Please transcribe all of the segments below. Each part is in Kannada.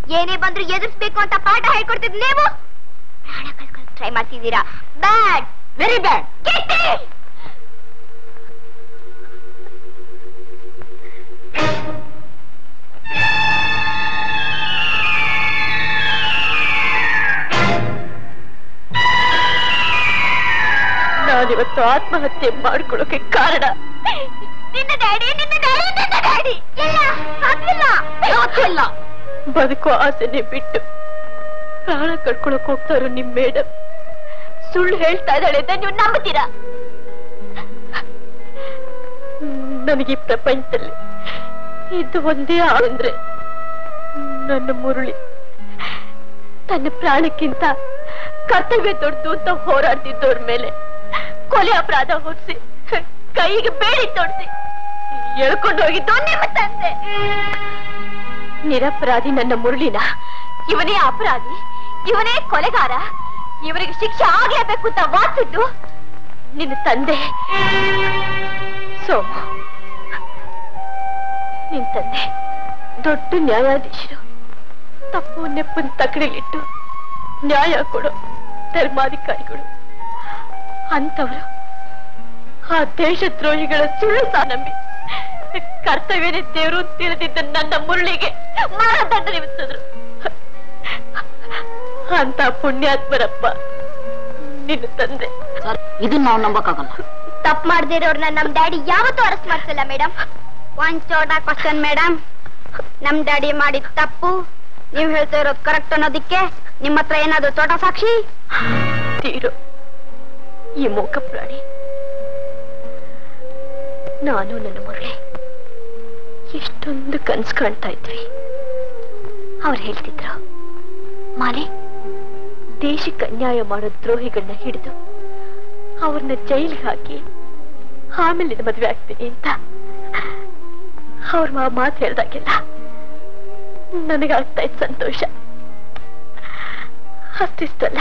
ಏನೇ ಬಂದ್ರು ಎದುರಿಸ್ಬೇಕು ಅಂತ ಪಾಠ ಹೇಳ್ಕೊಡ್ತಿದ್ ನೀವು ಪ್ರಾಣ ಕಳ್ಕೊಳ್ಳೋಕೆ ಟ್ರೈ ಮಾಡ್ತಿದ್ದೀರಾ. Bad, very bad. ನಾನಿವತ್ತು ಆತ್ಮಹತ್ಯೆ ಮಾಡ್ಕೊಳ್ಳೋಕೆ ಕಾರಣ ನಿನ್ನ ಡ್ಯಾಡಿ. ಇಲ್ಲ, ಹಾಗಿಲ್ಲ. ಬದುಕೋ ಆಸೆನೆ ಬಿಟ್ಟು ಪ್ರಾಣ ಕಳ್ಕೊಳಕ್ ಹೋಗ್ತಾರೋ ನಿಮ್ ಮೇಡಮ್ ಸುಳ್ಳು ಹೇಳ್ತಾ ಇದ್ದಾಳೆ ಅಂತ ನೀವು ನಂಬುತ್ತೀರಾ? ನನಗೆ ಈ ಪ್ರಪಂಚದಲ್ಲಿ ಇದು ಒಂದೇ ಅಂದ್ರೆ ನನ್ನ ಮುರಳಿ. ತನ್ನ ಪ್ರಾಣಕ್ಕಿಂತ ಕರ್ತವ್ಯ ದೊಡ್ಡದು ಅಂತ ಹೋರಾಡ್ತಿದ್ದವ್ರ ಮೇಲೆ ಕೊಲೆ ಅಪರಾಧ ಹೊರಿಸಿ ಕೈಗೆ ಬೇಡಿ ತೊಡಿಸಿ ಎಳ್ಕೊಂಡು ಹೋಗಿದ್ದು ನಿಮ್ಮ ತಂದೆ. ನಿರಪರಾಧಿ ನನ್ನ ಮುರಳಿನ ಇವನೇ ಅಪರಾಧಿ, ಇವನೇ ಕೊಲೆಗಾರ, ಇವರಿಗೆ ಶಿಕ್ಷೆ ಆಗಲೇಬೇಕು ಅಂತ ವಾಸಿದ್ದು ನಿನ್ನ ತಂದೆ ಸೋಮು. ನಿನ್ ತಂದೆ ದೊಡ್ಡ ನ್ಯಾಯಾಧೀಶರು. ತಪ್ಪು ನೆಪ್ಪನ್ ತಕಡಿಲಿಟ್ಟು ನ್ಯಾಯ ಕೊಡೋ ಧರ್ಮಾಧಿಕಾರಿಗಳು. ಅಂತವರು ಆ ದೇಶದ್ರೋಹಿಗಳ ಸುಳ್ಳು ಸಾನಂಬಿ ಕರ್ತವ್ಯನೇ ದೇವರು ತಿಳಿದಿದ್ದ ನನ್ನ ಮುರಳಿಗೆ ಮರಣದಂಡನೆ ವಿಧಿಸಿದ್ರು. ಅಂತ ಪುಣ್ಯಾತ್ಮರಪ್ಪ ನಿನ್ನ ತಂದೆ. ಇದನ್ನ ನಾವು ನಂಬಕ್ಕಾಗಲ್ಲ. ತಪ್ಪು ಮಾಡದೇ ಇರೋರ್ನ ನಮ್ ಡ್ಯಾಡಿ ಯಾವತ್ತೂ ಅರೆಸ್ಟ್ ಮಾಡ್ಸಲ್ಲ ಮೇಡಮ್. ಒಂದ್ ಚೋಟ ಕ್ವಶನ್ ಮೇಡಮ್, ನಮ್ ಡ್ಯಾಡಿ ಮಾಡಿದ ತಪ್ಪು ನೀವ್ ಹೇಳ್ತಾ ಇರೋದು ಕರೆಕ್ಟ್ ಅನ್ನೋದಿಕ್ಕೆ ನಿಮ್ಮ ಹತ್ರ ಏನಾದ್ರು ಚೋಟ ಸಾಕ್ಷಿ? ತೀರೋ ಈ ಮೂಕ ಪ್ರಾಣಿ. ನಾನು ನನ್ನ ಮುರಳಿ ಎಷ್ಟೊಂದು ಕನ್ಸು ಕಾಣ್ತಾ ಇದ್ವಿ. ಅವ್ರು ಹೇಳ್ತಿದ್ರು, ಮಾಲೆ ದೇಶಕ್ಕೆ ಅನ್ಯಾಯ ಮಾಡೋ ದ್ರೋಹಿಗಳನ್ನ ಹಿಡಿದು ಅವ್ರನ್ನ ಜೈಲಿಗೆ ಹಾಕಿ ಆಮೇಲೆ ಮದ್ವೆ ಆಗ್ತೀನಿ ಅಂತ. ಅವ್ರ ಮಾತು ಹೇಳ್ದಾಗೆಲ್ಲ ನನಗಾಗ್ತಾ ಇತ್ತು ಸಂತೋಷ. ಅಷ್ಟಿಷ್ಟಲ್ಲ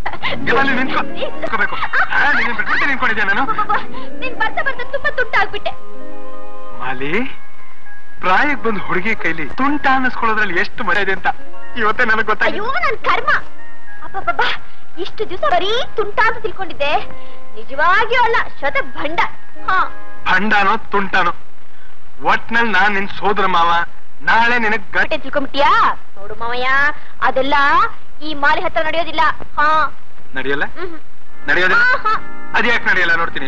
ನೀನ್ ಬರ್ತಾ ಬರ್ತಾ ತುಂಬಾ ತುಂಟಾಗ್ಬಿಟ್ಟೆ. ಮಾಲಿ, ಪ್ರಾಯಕ್ಕೆ ಬಂದು ಹುಡುಗಿ ಕೈಲಿ ತುಂಟ ಅನ್ನಿಸ್ಕೊಳ್ಳೋದ್ರಲ್ಲಿ ಎಷ್ಟು ಮಜಾ ಇದೆ ಅಂತ ಇವತ್ತೇ ನನಗೆ ಗೊತ್ತಾಯ್ತು. ಅಯ್ಯೋ ನನ್ ಕರ್ಮ. ಅಬ್ಬಬ್ಬಾ, ಇಷ್ಟು ದಿವಸ ಬರೀ ತುಂಟ ಅಂತ ತಿಳ್ಕೊಂಡಿದ್ದೆ. ನಿಜವಾಗಿಯೂ ಅಲ್ಲ, ಶತ ಭಂಡ. ಭಂಡಾನೋ ತುಂಟಾನೋ, ಒಟ್ನಲ್ಲಿ ನಾನ್ ನಿನ್ ಸೋದರ ಮಾವ. ನಾಳೆ ನಿನಗ್ ಗಟ್ಟೆ ತಿಳ್ಕೊಂಬಿಟ್ಟಿಯಾ? ನೋಡು ಮಾವಯ್ಯ, ಅದೆಲ್ಲ ಈ ಮಾಲೆ ಹತ್ರ ನಡೆಯೋದಿಲ್ಲ. ನಡೆಯಲ್ಲ? ನಡೆಯೋದಿಲ್ಲ? ಅದ್ಯಾಕೆ ನಡೆಯಲ್ಲ ನೋಡ್ತೀನಿ.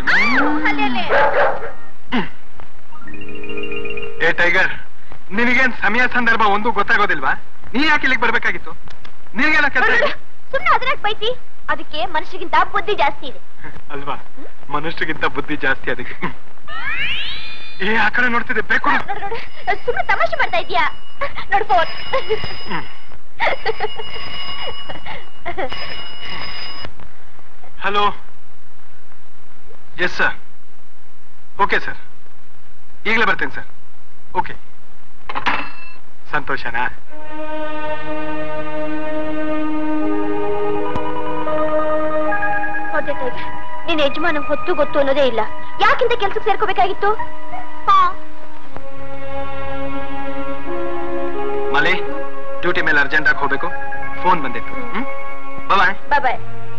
ಏ ಟೈಗರ್, ನಿನಗೇನ್ ಸಮಯ ಸಂದರ್ಭ ಒಂದು ಗೊತ್ತಾಗೋದಿಲ್ವಾ? ನೀ ಯಾಕೆ ಇಲ್ಲಿಗೆ ಬರ್ಬೇಕಾಗಿತ್ತು? ನಿನಗೆಲ್ಲ ಕೆಲಸ ಸುಮ್ಮನೆ ಅದಕ್ಕೆ ಬೈತಿ. ಅದಕ್ಕೆ ಮನುಷ್ಯಗಿಂತ ಬುದ್ಧಿ ಜಾಸ್ತಿ ಇದೆ ಅಲ್ವಾ? ಮನುಷ್ಯಗಿಂತ ಬುದ್ಧಿ ಜಾಸ್ತಿ ಅದಕ್ಕೆ. ಏ ಆ ಕಡೆ ನೋಡ್ತಿದ್ದೆ, ಬೇಕು ಸುಮ್ಮನೆ ತಮಾಷೆ ಮಾಡ್ತಾ ಇದೀಯಾ? ನೋಡ್ಕೋ. Hello, yes sir. Okay sir, ಈಗಲೇ ಬರ್ತೇನೆ ಸರ್. ಓಕೆ, ಸಂತೋಷನಾ? ನಿನ್ನ ಯಜಮಾನ ಹೊತ್ತು ಗೊತ್ತು ಅನ್ನೋದೇ ಇಲ್ಲ. ಯಾಕಿಂತ ಕೆಲ್ಸಕ್ಕೆ ಸೇರ್ಕೋಬೇಕಾಗಿತ್ತು? ಮಲೆ, ಡ್ಯೂಟಿ ಮೇಲೆ ಅರ್ಜೆಂಟ್ ಆಗಿ ಹೋಗ್ಬೇಕು. ಫೋನ್ ಬಂದಿತ್ತು. Bye bye.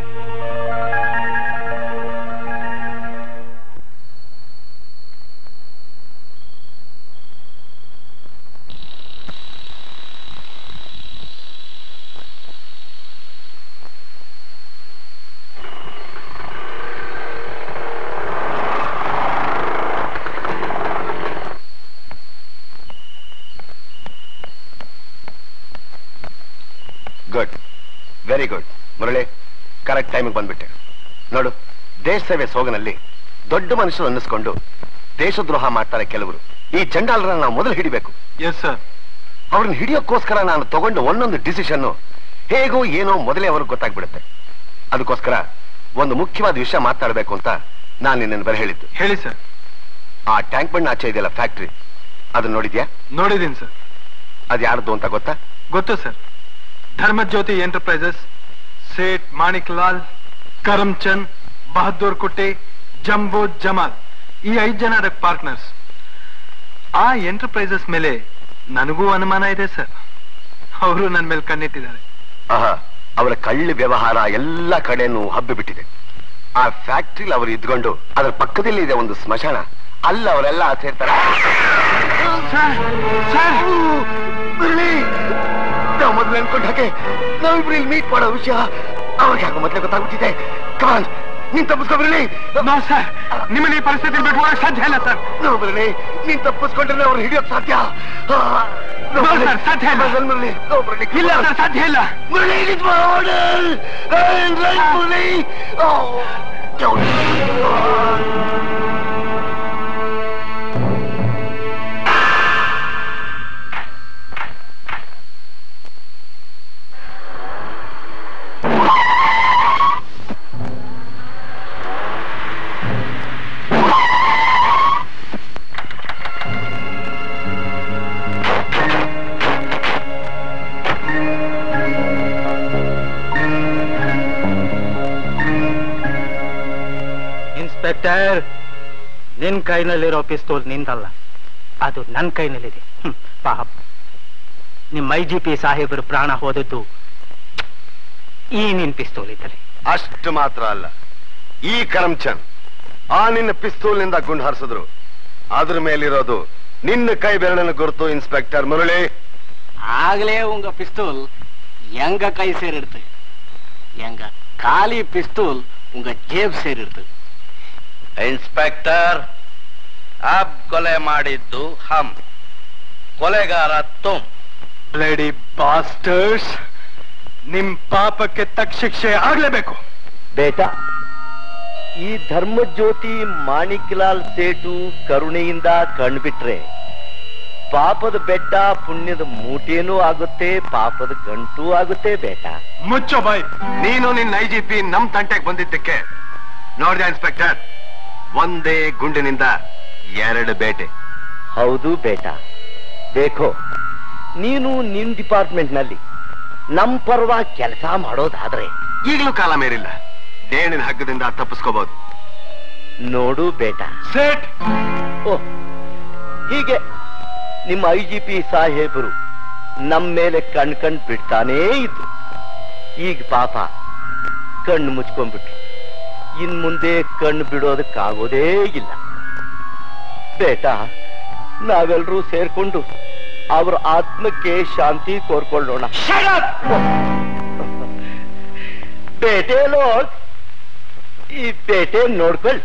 Good, very good. Murali, correct ಟೈಮಿಗೆ ಬಂದ್ಬಿಟ್ಟೆ. ನೋಡು, ದೇಶ ಸೇವೆ ಸೋಗನಲ್ಲಿ ದೊಡ್ಡ ಮನುಷ್ಯರು ಅನ್ನಿಸ್ಕೊಂಡು ದೇಶದ್ರೋಹ ಮಾಡ್ತಾರೆ ಕೆಲವರು. ಈ ಚಂಡಾಲರನ್ನ ನಾವು ಮೊದಲು ಹಿಡಿಬೇಕು. Yes sir. ಅವ್ರನ್ನ ಹಿಡಿಯೋಕ್ಕೋಸ್ಕರ ನಾನು ತಗೊಂಡು ಒಂದೊಂದು ಡಿಸಿಷನ್ ಹೇಗೋ ಏನೋ ಮೊದಲೇ ಅವ್ರಿಗೆ ಗೊತ್ತಾಗ್ಬಿಡುತ್ತೆ. ಅದಕ್ಕೋಸ್ಕರ ಒಂದು ಮುಖ್ಯವಾದ ವಿಷಯ ಮಾತಾಡಬೇಕು ಅಂತ ನಾನು ನಿನ್ನನ್ನು ಬರ ಹೇಳಿದ್ದು. ಹೇಳಿ ಸರ್. ಆ ಟ್ಯಾಂಕ್ ಬಂಡ್ ಆಚೆ ಇದೆಯಲ್ಲ ಫ್ಯಾಕ್ಟ್ರಿ, ಅದನ್ನ ನೋಡಿದ್ಯಾ? ನೋಡಿದ್ದೀನಿ ಸರ್. ಅದು ಯಾರ್ದು ಅಂತ ಗೊತ್ತಾ? ಗೊತ್ತು sir. Dharmajyoti enterprises, Seth Manik Lal, Karamchand, Bahadur Kutti, Jumbo Jamal, ಈ 5 ಜನ ಅದಕ್ಕೆ ಪಾರ್ಟ್ನರ್ಸ್. ಆ ಎಂಟರ್ಪ್ರೈಸಸ್ ಮೇಲೆ ನನಗೂ ಅನುಮಾನ ಇದೆ ಸರ್. ಅವರು ನನ್ನ ಮೇಲೆ ಕಣ್ಣಿಟ್ಟಿದ್ದಾರೆ. ಆಹಾ, ಅವರ ಕಳ್ಳಿ ವ್ಯವಹಾರ ಎಲ್ಲ ಕಡೆನೂ ಹಬ್ಬಿಬಿಟ್ಟಿದೆ. ಆ ಫ್ಯಾಕ್ಟ್ರಿಲಿ ಅವರು ಇದ್ಕೊಂಡು ಅದರ ಪಕ್ಕದಲ್ಲಿ ಇದೆ ಒಂದು ಸ್ಮಶಾನ, ಅಲ್ಲಿ ಅವರೆಲ್ಲ ಸೇರ್ತಾರೆ. ನಾವು ಮೊದಲು ಅನ್ಕೊಂಡ ಹಾಗೆ ನಾವಿಬ್ರು ಇಲ್ಲಿ ಮೀಟ್ ಮಾಡೋ ವಿಷಯ ಅವ್ರಿಗೆ ಯಾಕೋ ಮೊದಲೇ ಗೊತ್ತಾಗ್ಬಿಟ್ಟಿದೆ. ಕಮಾನ್, ನೀನ್ ತಪ್ಪಿಸ್ಕೊಬಿರಲಿ. ಸರ್, ನಿಮ್ಮನ್ನ ಈ ಪರಿಸ್ಥಿತಿ ಬಿಟ್ಟು ಸಾಧ್ಯ ಇಲ್ಲ ಸರ್. ನೋಡ್ರಿ, ನೀನ್ ತಪ್ಪಿಸ್ಕೊಂಡ್ರೆ ಅವ್ರು ಹಿಡಿಯೋಕ್ ಸಾಧ್ಯ ಸಾಧ್ಯ ಇಲ್ಲ ಸರ್, ಸಾಧ್ಯ ಇಲ್ಲ. ಇನ್ಸ್ಪೆಕ್ಟರ್, ನಿನ್ ಕೈನಲ್ಲಿರೋ ಪಿಸ್ತೂಲ್ ನಿಂದಲ್ಲ, ಅದು ನನ್ನ ಕೈನಲ್ಲಿದೆ. ಪಾಪ, ನಿಮ್ಮ IGP ಸಾಹೇಬರು ಪ್ರಾಣ ಹೋದದ್ದು ಈ ನಿನ್ ಪಿಸ್ತೂಲ್ ಇದ್ದರೆ. ಅಷ್ಟು ಮಾತ್ರ ಅಲ್ಲ, ಈ ಕರಮ್ಚಂದ್ ಆ ನಿನ್ನ ಪಿಸ್ತೂಲ್ನಿಂದ ಗುಂಡು ಹಾರಿಸಿದ್ರು, ಅದ್ರ ಮೇಲಿರೋದು ನಿನ್ನ ಕೈ ಬೆರಳಿನ ಗುರುತು. ಇನ್ಸ್ಪೆಕ್ಟರ್ ಮುರಳಿ, ಆಗ್ಲೇ ಉಂಗ ಪಿಸ್ತೂಲ್ ಎಂಗ ಕೈ ಸೇರಿಡ್ತು, ಎಂಗ ಖಾಲಿ ಪಿಸ್ತೂಲ್ ಉಂಗ ಜೇಬ್ ಸೇರಿಡ್ತು. ಇನ್ಸ್ಪೆಕ್ಟರ್, ಅಬ್ ಕೊಲೆ ಮಾಡಿದ್ದು ಹಮ್, ಕೊಲೆಗಾರ ತುಮ್. ಲೇಡಿ ಬಾಸ್ಟರ್ಸ್, ನಿಮ್ ಪಾಪಕ್ಕೆ ತಕ್ಕ ಶಿಕ್ಷೆ ಆಗ್ಲೇಬೇಕು. ಬೇಟಾ, ಈ ಧರ್ಮಜ್ಯೋತಿ ಮಾಣಿಕ್ಲಾಲ್ ಸೇಟು ಕರುಣೆಯಿಂದ ಕಣ್ಬಿಟ್ರೆ ಪಾಪದ ಬೆಟ್ಟ ಪುಣ್ಯದ ಮೂಟೇನೂ ಆಗುತ್ತೆ, ಪಾಪದ ಗಂಟೂ ಆಗುತ್ತೆ. ಬೇಟಾ ಮುಚ್ಚೋ ಬಾಯ್. ನೀನು ನಿನ್ನ IGP ನಮ್ ತಂಟೆಗೆ ಬಂದಿದ್ದಕ್ಕೆ ನೋಡ್ದೆ ಇನ್ಸ್ಪೆಕ್ಟರ್, ಒಂದೇ ಗುಂಡಿನಿಂದ 2 ಬೇಟೆ. ಹೌದು ಬೇಟಾ. ಬೇಕೋ, ನೀನು ನಿಮ್ ಡಿಪಾರ್ಟ್ಮೆಂಟ್ ನಲ್ಲಿ ನಮ್ ಪರವಾಗಿ ಕೆಲಸ ಮಾಡೋದಾದ್ರೆ ಈಗಲೂ ಕಾಲ ಮೇರಿಲ್ಲ, ದೇಣಿನ ಹಗ್ಗದಿಂದ ತಪ್ಪಿಸ್ಕೋಬಹುದು. ನೋಡು ಬೇಟಾ. ಸೇಟ್, ಓಹ್, ಹೀಗೆ ನಿಮ್ಮ IGP ಸಾಹೇಬರು ನಮ್ಮ ಮೇಲೆ ಕಣ್ ಬಿಡ್ತಾನೇ ಇದ್ರು. ಈಗ ಪಾಪ ಕಣ್ಣು ಮುಚ್ಕೊಂಡ್ಬಿಟ್ರು, ಇನ್ ಮುಂದೆ ಕಣ್ಣು ಬಿಡೋದಕ್ಕಾಗೋದೇ ಇಲ್ಲ. ಬೇಟಾ, ನಾವೆಲ್ಲರೂ ಸೇರ್ಕೊಂಡು ಅವ್ರ ಆತ್ಮಕ್ಕೆ ಶಾಂತಿ ಕೋರ್ಕೊಳ್ಳೋಣ. ಬೇಟೆ ಲೋಡ್, ಈ ಬೇಟೆ ನೋಡ್ಕೊಳ್ಳಿ.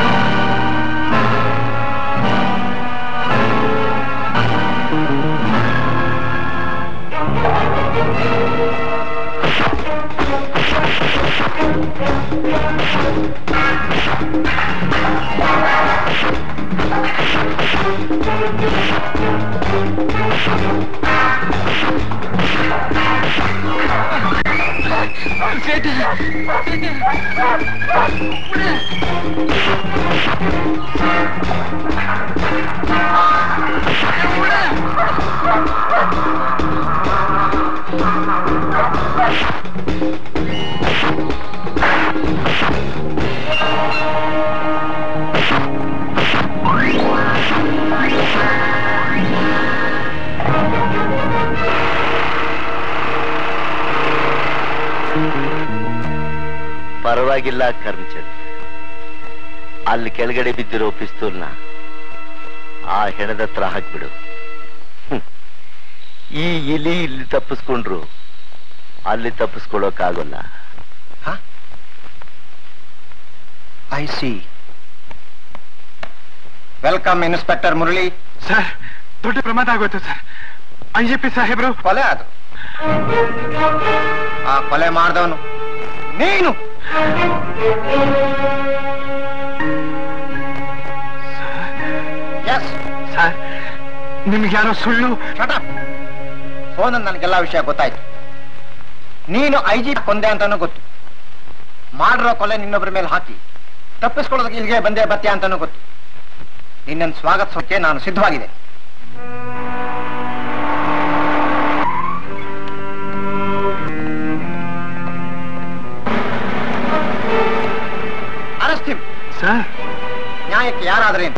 ಪರವಾಗಿಲ್ಲ ಕರ್ಮಚಂದ್, ಅಲ್ಲಿ ಕೆಳಗಡೆ ಬಿದ್ದಿರೋ ಪಿಸ್ತೂಲ್ನ ಆ ಹೆಣದ ಹತ್ರ ಹಾಕ್ಬಿಡು. ಈ ಇಲಿ ಇಲ್ಲಿ ತಪ್ಪಿಸ್ಕೊಂಡ್ರು ಅಲ್ಲಿ ತಪ್ಪಿಸ್ಕೊಳ್ಳೋಕ್ಕಾಗಲ್ಲ. I see. Welcome inspector Murali. Sir, ದೊಡ್ಡ ಪ್ರಮಾದ ಆಗೋಯ್ತು ಸರ್. IGP ಸಾಹೇಬ್ರು ಕೊಲೆ ಆದ್ರು. ಆ ಕೊಲೆ ಮಾಡಿದವನು ನೀನು. ಎಸ್ ಸರ್, ನಿಮ್ಗೆ ಯಾರೋ ಸುಳ್ಳು. ಫೋನ್ ನನಗೆಲ್ಲ ವಿಷಯ ಗೊತ್ತಾಯ್ತು. ನೀನು IGP ಕೊಂದೆ ಅಂತಾನೂ ಗೊತ್ತು, ಮಾಡಿರೋ ಕೊಲೆ ನಿನ್ನೊಬ್ಬರ ಮೇಲೆ ಹಾಕಿ ತಪ್ಪಿಸ್ಕೊಳ್ಳೋದಕ್ಕೆ ಇಲ್ಲಿಗೆ ಬಂದೇ ಬತ್ಯ ಅಂತಾನೂ ಗೊತ್ತು. ನಿನ್ನನ್ನು ಸ್ವಾಗತಿಸೋಕೆ ನಾನು ಸಿದ್ಧವಾಗಿದೆ. Arrest sir. ನ್ಯಾಯಕ್ಕೆ ಯಾರಾದ್ರೇನು?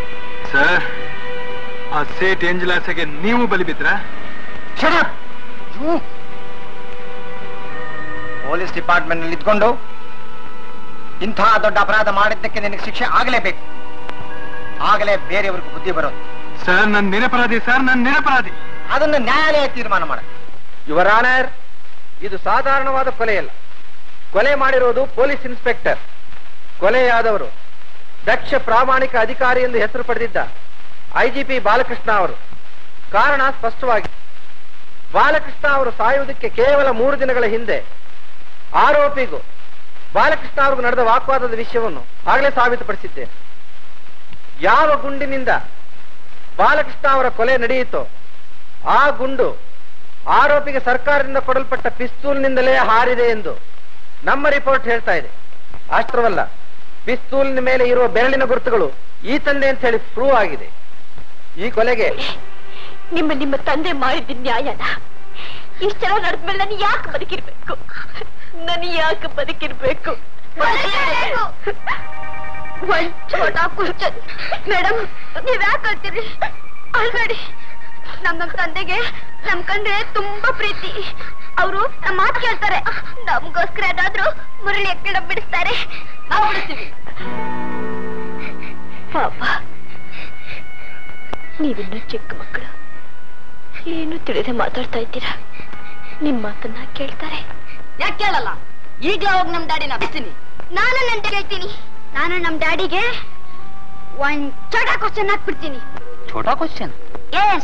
ಸರ್, ಆ ಸೇಟ್ ಏಂಜಲಾಸೆಗೆ ನೀವು ಬಲಿ ಬಿದ್ರಾ? Shut up. ಪೊಲೀಸ್ ಡಿಪಾರ್ಟ್ಮೆಂಟ್ ನಲ್ಲಿ ಇದ್ಕೊಂಡು ಇಂತಹ ದೊಡ್ಡ ಅಪರಾಧ ಮಾಡಿದ್ದಕ್ಕೆ ನಿನಗೆ ಶಿಕ್ಷೆ ಆಗಲೇಬೇಕು. ಆಗಲೇ ಬೇರೆಯವ್ರಿಗೆ ಬುದ್ಧಿ ಬರೋದು. ಸರ್ ನನ್ನ ನಿರಪರಾಧಿ, ಸರ್ ನನ್ನ ನಿರಪರಾಧಿ. ಅದನ್ನು ನ್ಯಾಯಾಲಯ ತೀರ್ಮಾನ ಮಾಡ. ಯುವರ್ ಆನರ್, ಇದು ಸಾಧಾರಣವಾದ ಕೊಲೆಯಲ್ಲ. ಕೊಲೆ ಮಾಡಿರುವುದು ಪೊಲೀಸ್ ಇನ್ಸ್ಪೆಕ್ಟರ್. ಕೊಲೆಯಾದವರು ದಕ್ಷ ಪ್ರಾಮಾಣಿಕ ಅಧಿಕಾರಿ ಎಂದು ಹೆಸರು ಪಡೆದಿದ್ದ ಐಜಿಪಿ ಬಾಲಕೃಷ್ಣ ಅವರು. ಕಾರಣ ಸ್ಪಷ್ಟವಾಗಿದೆ. ಬಾಲಕೃಷ್ಣ ಅವರು ಸಾಯುವುದಕ್ಕೆ ಕೇವಲ 3 ದಿನಗಳ ಹಿಂದೆ ಆರೋಪಿಗೂ ಬಾಲಕೃಷ್ಣ ಅವ್ರಿಗೂ ನಡೆದ ವಾಗ್ವಾದದ ವಿಷಯವನ್ನು ಆಗಲೇ ಸಾಬೀತುಪಡಿಸಿದ್ದೇನೆ. ಯಾವ ಗುಂಡಿನಿಂದ ಬಾಲಕೃಷ್ಣ ಅವರ ಕೊಲೆ ನಡೆಯಿತೋ ಆ ಗುಂಡು ಆರೋಪಿಗೆ ಸರ್ಕಾರದಿಂದ ಕೊಡಲ್ಪಟ್ಟ ಪಿಸ್ತೂಲ್ನಿಂದಲೇ ಹಾರಿದೆ ಎಂದು ನಮ್ಮ ರಿಪೋರ್ಟ್ ಹೇಳ್ತಾ ಇದೆ. ಅಷ್ಟರವಲ್ಲ, ಪಿಸ್ತೂಲಿನ ಮೇಲೆ ಇರುವ ಬೆರಳಿನ ಗುರುತುಗಳು ಈ ತಂದೆ ಅಂತ ಹೇಳಿ ಪ್ರೂವ್ ಆಗಿದೆ. ಈ ಕೊಲೆಗೆ ನಿಮ್ಮ ತಂದೆ ಮಾಡಿದ ನ್ಯಾಯನ ಇಷ್ಟೆಲ್ಲ ನಡೆದ್ಮೇಲೆ ನಾನು ಯಾಕೆ ಬದುಕಿರ್ಬೇಕು? ಒಂದ್ ಛೋಟಾ ಕ್ವಶನ್ ಮೇಡಮ್, ನೀವ್ ಯಾಕೆ ಹೇಳ್ತೀರಿ? ಆಲ್ರೆಡಿ ನಮ್ಮ ತಂದೆಗೆ ನಮ್ ಕಂಡ್ರೆ ತುಂಬಾ ಪ್ರೀತಿ. ಅವರು ನಮ್ಮ ಮಾತು ಕೇಳ್ತಾರೆ. ನಮ್ಗೋಸ್ಕರ ಏನಾದ್ರೂ ಮುರಳಿ ಎಕ್ಕಡ ಬಿಡಿಸ್ತಾರೆ. ನಾವು ಬಿಡಿಸ್ತೀವಿ. ಪಾಪ, ನೀವಿನ್ನ ಚಿಕ್ಕ ಮಕ್ಕಳು, ಏನು ತಿಳಿದೆ ಮಾತಾಡ್ತಾ ಇದ್ದೀರಾ. ನಿಮ್ ಮಾತನ್ನ ಕೇಳ್ತಾರೆ. ಯಾಕೆ ಕೇಳಲ್ಲ? ಈಗ್ಲೇ ಹೋಗಿ ನಮ್ ಡ್ಯಾಡಿನ ಬಿಡ್ತೀನಿ. ನಾನು ನನ್ನ ಹೇಳ್ತೀನಿ. ನಾನು ನಮ್ ಡ್ಯಾಡಿಗೆ ಒಂದ್ ಛೋಟಾ ಕ್ವಶನ್ ಹಾಕ್ಬಿಡ್ತೀನಿ. ಛೋಟಾ ಕ್ವಶನ್? ಎಸ್,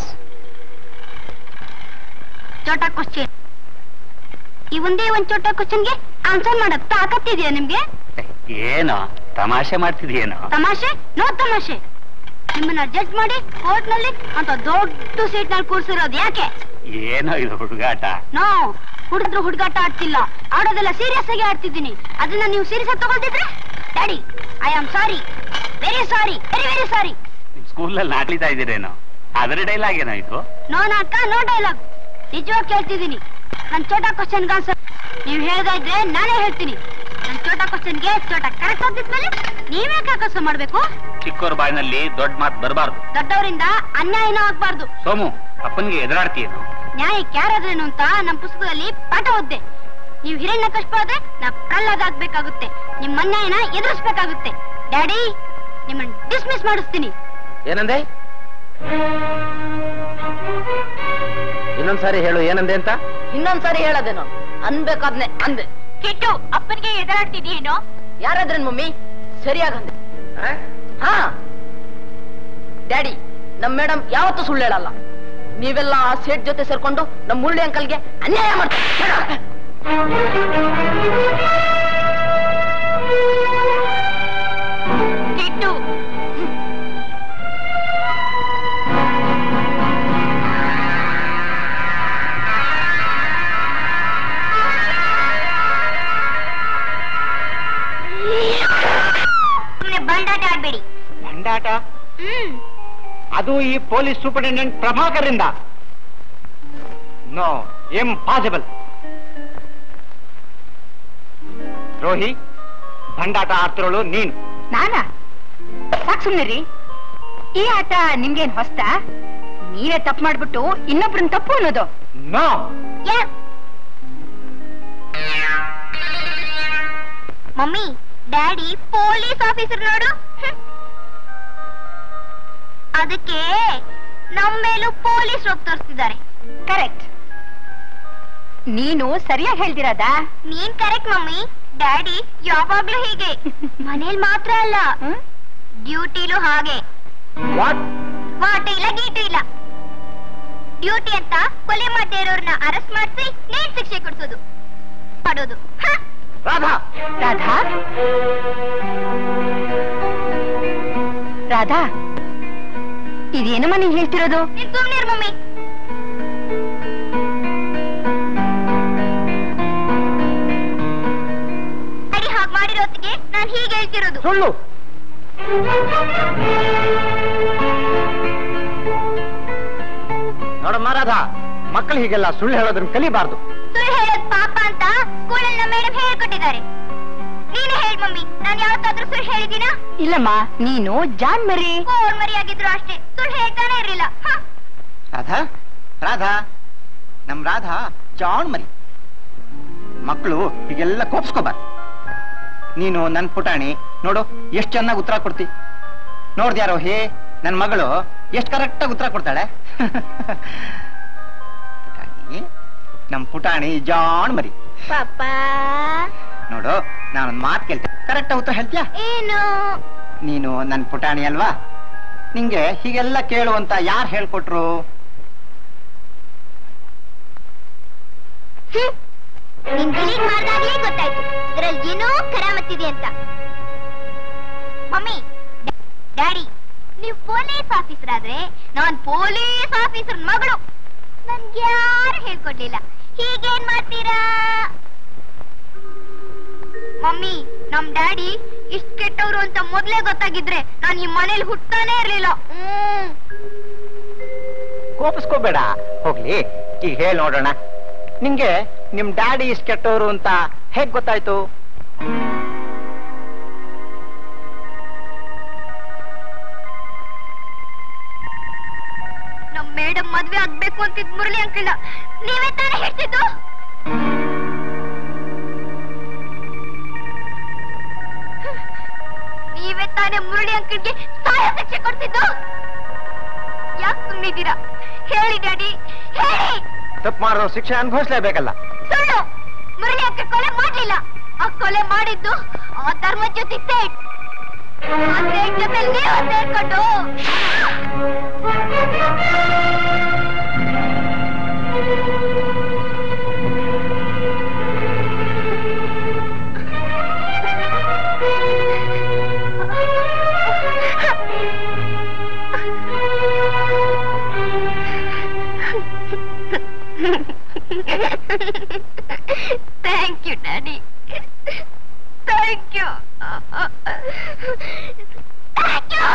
ಛೋಟಾ ಕ್ವಶನ್. ಈ ಒಂದೇ ಒಂದ್ ಛೋಟಾ ಕ್ವಶನ್ಗೆ ಆನ್ಸರ್ ಮಾಡಕ್ ತಾಕತ್ತಿದ್ಯಾ ನಿಮ್ಗೆ? ಏನೋ ತಮಾಷೆ ಮಾಡ್ತಿದ್ಯೇನೋ? ತಮಾಷೆ? ನೋ ತಮಾಷೆ. ನಿಮ್ಮನ್ನ ಜಡ್ಜ್ ಮಾಡಿ ಕೋರ್ಟ್ ನಲ್ಲಿ ಅಂತ ದೊಡ್ಡ ಸೀಟ್ ನಲ್ಲಿ ಕೂರ್ಸಿರೋದು ಯಾಕೆ? ಏನೋ ಇದು ಹುಡುಗಾಟ? ನೋ, ಹುಡುಗಾಟ ಆಡ್ತಿಲ್ಲ. ಆಡೋದೆಲ್ಲ ಸೀರಿಯಸ್ ಆಗಿ ಆಡ್ತಿದ್ದೀನಿ. ಅದನ್ನ ನೀವು ಸೀರಿಯಸ್ ಆಗಿ ತಗೊಳ್ತಿದ್ರೆ daddy, I am sorry, very sorry, very sorry. ಸ್ಕೂಲಲ್ಲಿ ನಾಟ್ಲಿತಾ ಇದ್ದೀರೇನೋ? ಅದರ ಡೈಲಾಗ್ ಏನೋ ಇದು? ನೋ ನಾಕ, ನೋ ಡೈಲಾಗ್. ನಿಜವಾಗಿ ಕೇಳ್ತಿದ್ದೀನಿ. ನನ್ ಛೋಟಾ ಕ್ವಶನ್ಗೆ ಆನ್ಸರ್ ನೀವು ಹೇಳ್ದಾದ್ರೆ ನಾನೇ ಹೇಳ್ತೀನಿ. ನನ್ ಛೋಟಾ ಕ್ವಶನ್ಗೆ ಛೋಟಾ ಕರೆಕ್ಟ್ ಆಗಿದ್ಮೇಲೆ ನೀವೇ ಕಾಕಸ ಮಾಡ್ಬೇಕು. ಚಿಕ್ಕವ್ರ ಬಾಯಿನಲ್ಲಿ ದೊಡ್ಡ ಮಾತು ಬರಬಾರ್ದು. ದೊಡ್ಡವರಿಂದ ಅನ್ಯಾಯನೂ ಆಗ್ಬಾರ್ದು. ಸೋಮು, ಅಪ್ಪನಿಗೆ ಎದುರಾಡ್ತೀಯೇನು? ನ್ಯಾಯಕ್ಕೆ ಯಾರಾದ್ರೇನು ಅಂತ ನಮ್ ಪುಸ್ತಕದಲ್ಲಿ ಪಾಠ ಓದ್ದೆ. ನೀವು ಹಿರಣ್ಯ ಕಷ್ಟ ಆದ್ರೆ ನಾ ಪ್ರಹ್ಲಾದ ಆಗ್ಬೇಕಾಗುತ್ತೆ. ನಿಮ್ಮ ಅನ್ಯಾಯನ ಎದುರಿಸ್ಬೇಕಾಗುತ್ತೆ. ಡ್ಯಾಡಿ, ನಿಮ್ಮನ್ನ ಡಿಸ್ಮಿಸ್ ಮಾಡಿಸ್ತೀನಿ. ಏನಂದೆ? ಇನ್ನೊಂದ್ಸಾರಿ ಹೇಳು, ಏನಂದೆ ಅಂತ. ಇನ್ನೊಂದ್ಸಾರಿ ಹೇಳೋದೇನೋ? ಅನ್ಬೇಕಾದ್ನೆ ಅಂದೆ. ಕಿಟ್ಟು, ಅಪ್ಪನಿಗೆ ಎದುರಾಡ್ತಿದ್ಯೇನೋ? ಯಾರಾದ್ರೇನ್ ಮಮ್ಮಿ? ಸರಿಯಾಗಂದೆ. ಹಾ ಡ್ಯಾಡಿ, ನಮ್ ಮೇಡಮ್ ಯಾವತ್ತೂ ಸುಳ್ಳು ಹೇಳಲ್ಲ. ನೀವೆಲ್ಲ ಆ ಸೇಟ್ ಜೊತೆ ಸೇರ್ಕೊಂಡು ನಮ್ ಮುರಳಿ ಅಂಕಲ್ಗೆ ಅನ್ಯಾಯ ಮಾಡ್ತೀರಿ. ಕಿಟ್ಟು, ಬಂಡಾಟ ಆಡ್ಬೇಡಿ. ಬಂಡಾಟ? ಅದು ಈ ಪೊಲೀಸ್ ಸೂಪರಿಂಟೆಂಡೆಂಟ್ ಪ್ರಭಾಕರಿಂದ? No, impossible. ರೋಹಿ, ಬಂಡಾಟ ಆಡ್ತಿರೋಳು ನೀನು. ನಾನಾ? ಸಾಕ್ ಸುಮ್ನಿರಿ. ಈ ಆಟ ನಿಮ್ಗೇನ್ ಹೊಸ್ತ? ನೀವೇ ತಪ್ಪು ಮಾಡ್ಬಿಟ್ಟು ಇನ್ನೊಬ್ರನ್ನ ತಪ್ಪು ಅನ್ನೋದು? No. Mummy, daddy police officer ನೋಡು. ಅದಕ್ಕೆ ನಮ್ಮ ಮೇಲೂ ಪೊಲೀಸ್ ರೋಗ್ ತೋರಿಸ್ತಿದ್ದಾರೆ. ಕರೆಕ್ಟ್. ನೀನು ಸರಿಯಾಗಿ ಹೇಳ್ದಿರದ? ನೀನ್ ಕರೆಕ್ಟ್ ಮಮ್ಮಿ. ಡ್ಯಾಡಿ ಯಾವಾಗ್ಲೂ ಹೀಗೆ. ಮನೇಲಿ ಮಾತ್ರ ಅಲ್ಲ, ಡ್ಯೂಟಿಲೂ ಹಾಗೆ. ವಾಟ್ ಇಲ್ಲ, ಗೀಟು ಇಲ್ಲ. ಡ್ಯೂಟಿ ಅಂತ ಕೊಲೆ ಮಾಡದೇ ಇರೋರ್ನ ಅರೆಸ್ಟ್ ಮಾಡಿಸಿ ನೇಣ್ ಶಿಕ್ಷೆ ಕೊಡ್ಸೋದು ಮಾಡೋದು. ರಾಧಾ, ರಾಧಾ, ರಾಧಾ, ಇದೇನಮ್ಮ ನೀನ್ ಹೇಳ್ತಿರೋದು? ನೀನ್ ಸುಮ್ನಿರ್ ಮಮ್ಮಿ. ಅಡಿ ಹಾಗೆ ಮಾಡಿರೋತ್ತಿಗೆ ನಾನ್ ಹೀಗೆ ಹೇಳ್ತಿರೋದು. ಸುಳ್ಳು. ನೋಡಮ್ಮ ರಾಧಾ, ಮಕ್ಕಳು ಹೀಗೆಲ್ಲ ಸುಳ್ಳು ಹೇಳೋದನ್ನ ಕಲಿಬಾರ್ದು. ಸುಳ್ಳು ಹೇಳೋದ್ ಪಾಪ ಅಂತ ಸ್ಕೂಲಲ್ಲಿ ನಮ್ಮ ಮೇಡಮ್ ಹೇಳ್ಕೊಟ್ಟಿದ್ದಾರೆ. ನೀನೇ ಹೇಳಿ ಮಮ್ಮಿ, ನಾನು ಯಾವತ್ತಾದ್ರೂ ಸುಳ್ಳು ಹೇಳಿದ್ದೀನಾ? ಇಲ್ಲಮ್ಮ, ನೀನು ಜಾನ್ ಮರಿ ಮರಿ ಆಗಿದ್ರು ಅಷ್ಟೇ, ಸುಳ್ಳು ಹೇಳ್ತಾನೆ ಇರ್ಲಿಲ್ಲ. ರಾಧಾ, ರಾಧಾ, ನಮ್ ರಾಧಾ ಜಾಣ್ ಮರಿ. ಮಕ್ಕಳು ಹೀಗೆಲ್ಲ ಕೋಪಿಸ್ಕೋಬಾರ್ದು. ನೀನು ನನ್ ಪುಟಾಣಿ ನೋಡು ಎಷ್ಟು ಚೆನ್ನಾಗಿ ಉತ್ತರ ಕೊಡ್ತಿ. ನೋಡ್ದ್ಯಾರೋ ಹೇ ನನ್ ಮಗಳು ಎಷ್ಟು ಕರೆಕ್ಟಾಗಿ ಉತ್ತರ ಕೊಡ್ತಾಳೆ. ಪುಟಾಣಿ, ನಮ್ ಪುಟಾಣಿ ಜಾಣ್ ಮರಿ. ಪಾಪಾ ನೋಡು ನಾನೊಂದ್ ಮಾತು ಕೇಳ್ತೇನೆ, ಕರೆಕ್ಟಾಗಿ ಉತ್ತರ ಹೇಳ್ತೀಯಾ? ಏನು? ನೀನು ನನ್ ಪುಟಾಣಿ ಅಲ್ವಾ? ನಿಂಗೆ ಹೀಗೆಲ್ಲ ಕೇಳುವಂತ ಯಾರು ಹೇಳ್ಕೊಟ್ರು? ನಿನ್ ಡಿಲೀಟ್ ಮಾಡಿದಾಗ್ಲೇ ಗೊತ್ತಾಯ್ತು ಇದ್ರಲ್ಲಿ ಏನೋ ಕರಾಮತ್ತಿದೆ ಅಂತ. ಮಮ್ಮಿ, ಡ್ಯಾಡಿ, ನೀವು ಪೊಲೀಸ್ ಆಫೀಸರ್ ಆದ್ರೆ ನಾನ್ ಪೊಲೀಸ್ ಆಫೀಸರ್ ಮಗಳು. ನನ್ಗೆ ಯಾರು ಹೇಳ್ಕೊಡ್ಲಿಲ್ಲ. ಹೀಗೇನ್ ಮಾಡ್ತೀರಾ? ಮಮ್ಮಿ, ನಮ್ ಡ್ಯಾಡಿ ಇಷ್ಟ ಕೆಟ್ಟವ್ರು ಅಂತ ಮೊದ್ಲೇ ಗೊತ್ತಾಗಿದ್ರೆ ನಾನ್ ಈ ಮನೇಲಿ ಹುಟ್ಟಾನೇ ಇರ್ಲಿಲ್ಲ. ಕೋಪಿಸ್ಕೋಬೇಡ, ಹೋಗ್ಲಿ. ಈಗ ಹೇಳಿ ನೋಡೋಣ, ನಿಂಗೆ ನಿಮ್ ಡ್ಯಾಡಿ ಇಷ್ಟ ಕೆಟ್ಟವರು ಅಂತ ಹೇಗ್ ಗೊತ್ತಾಯ್ತು? ನಮ್ ಮೇಡಮ್ ಮದ್ವೆ ಆಗ್ಬೇಕು ಅಂತಿದ್ ಮುರಳಿ ಅಂಕಲ್ ನೀವೇ ತಾನೇ ಹೇಳ್ತಿದ್ದು? ನೀವೇ ತಾನೇ ಮುರಳಿ ಅಂಕಲ್ಗೆ ಸಾಯ ಶಿಕ್ಷೆ ಕೊಡ್ತಿದ್ದು? ಯಾಕೆ ಸುಮ್ಮನಿದ್ದೀರಾ? ಹೇಳಿ ಡ್ಯಾಡಿ, ಹೇಳಿ. ತಪ್ಪು ಮಾಡಿರೋ ಶಿಕ್ಷೆ ಅನುಭವಿಸ್ಲೇಬೇಕಲ್ಲ. ಸುಳ್ಳು. ಮುರಳಿ ಅಂಕಲ್ ಕೊಲೆ ಮಾಡ್ಲಿಲ್ಲ. ಆ ಕೊಲೆ ಮಾಡಿದ್ದು ಆ ಧರ್ಮದ ಜೊತೆ ಸೇಟ್. ಆ ಸೇಟ್ ಜೊತೆ ನೀವು ಸೇರ್ಕೊಂಡು Thank you, Daddy. Thank you. Thank you.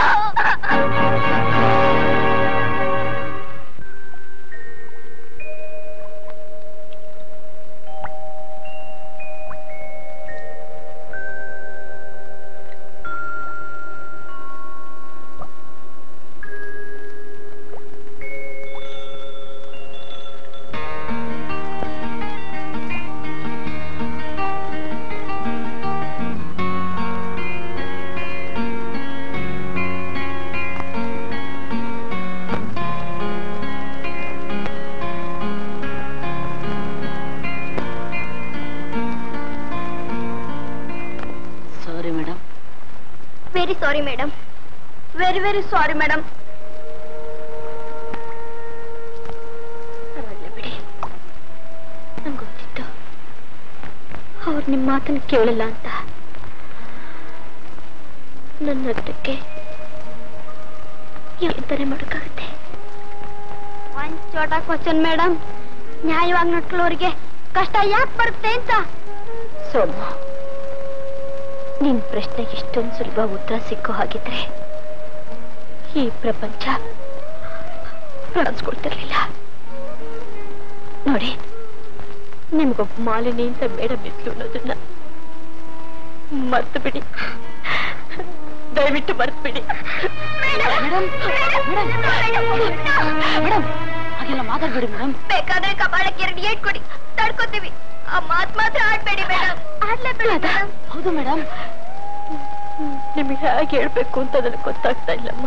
Very sorry, madam. Very, very sorry, madam. ಪರವಾಗಿಲ್ಲ ಬಿಡಿ. ನಂಗೆ ಗೊತ್ತಿತ್ತು ಅವ್ರು ನಿಮ್ಮ ಮಾತನ್ನು ಕೇಳಲ್ಲ ಅಂತ. ನನ್ನ ಅರ್ಥಕ್ಕೆ ಎಂತಾನೆ ಮಾಡೋಕ್ಕಾಗುತ್ತೆ? ಒಂದ್ ಚೋಟ ಕ್ವಶನ್ ಮೇಡಮ್, ನ್ಯಾಯವಾಗಿ ನಡ್ಕೊಳ್ಳೋರಿಗೆ ಕಷ್ಟ ಯಾಕೆ ಬರುತ್ತೆ ಅಂತ. ಸೋಮು, ನಿನ್ ಪ್ರಶ್ನೆಗೆ ಇಷ್ಟೊಂದು ಸುಲಭ ಉತ್ತರ ಸಿಕ್ಕೋ ಹಾಗಿದ್ರೆ ಈ ಪ್ರಪಂಚ ಕಾಣಿಸ್ಕೊಳ್ತಿರ್ಲಿಲ್ಲ. ನೋಡಿ, ನಿಮ್ಗೊಬ್ಬ ಮಾಲಿನಿ ಅಂತ ಬೇಡ ಬಿದ್ಲು ಅನ್ನೋದನ್ನ ಮರ್ತು ಬಿಡಿ. ದಯವಿಟ್ಟು ಮರ್ತು ಬಿಡಿ. ಹಾಗೆಲ್ಲ ಮಾತಾಡ್ಬೇಡಿ ಮೇಡಮ್. ಬೇಕಾದ್ರೆ ಕಪಾಳಕ್ಕೆ 2 ಏಟ್ ಕೊಡಿ, ತಡ್ಕೋತೀವಿ. ಆ ಮಾತ್ ಮಾತ್ರ ಆಡ್ಬೇಡಿ ಮೇಡಮ್. ಆಡ್ಲೇಬೇಡ. ಹೌದು ಮೇಡಮ್. ನಿಮಗೆ ಹೇಗೆ ಹೇಳ್ಬೇಕು ಅಂತ ನನಗೆ ಗೊತ್ತಾಗ್ತಾ ಇಲ್ಲಮ್ಮ.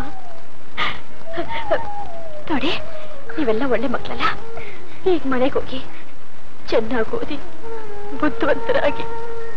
ನೋಡಿ, ನೀವೆಲ್ಲ ಒಳ್ಳೆ ಮಕ್ಕಳಲ್ಲ. ಈಗ ಮನೆಗೆ ಹೋಗಿ ಚೆನ್ನಾಗಿ ಓದಿ ಬುದ್ಧಿವಂತರಾಗಿ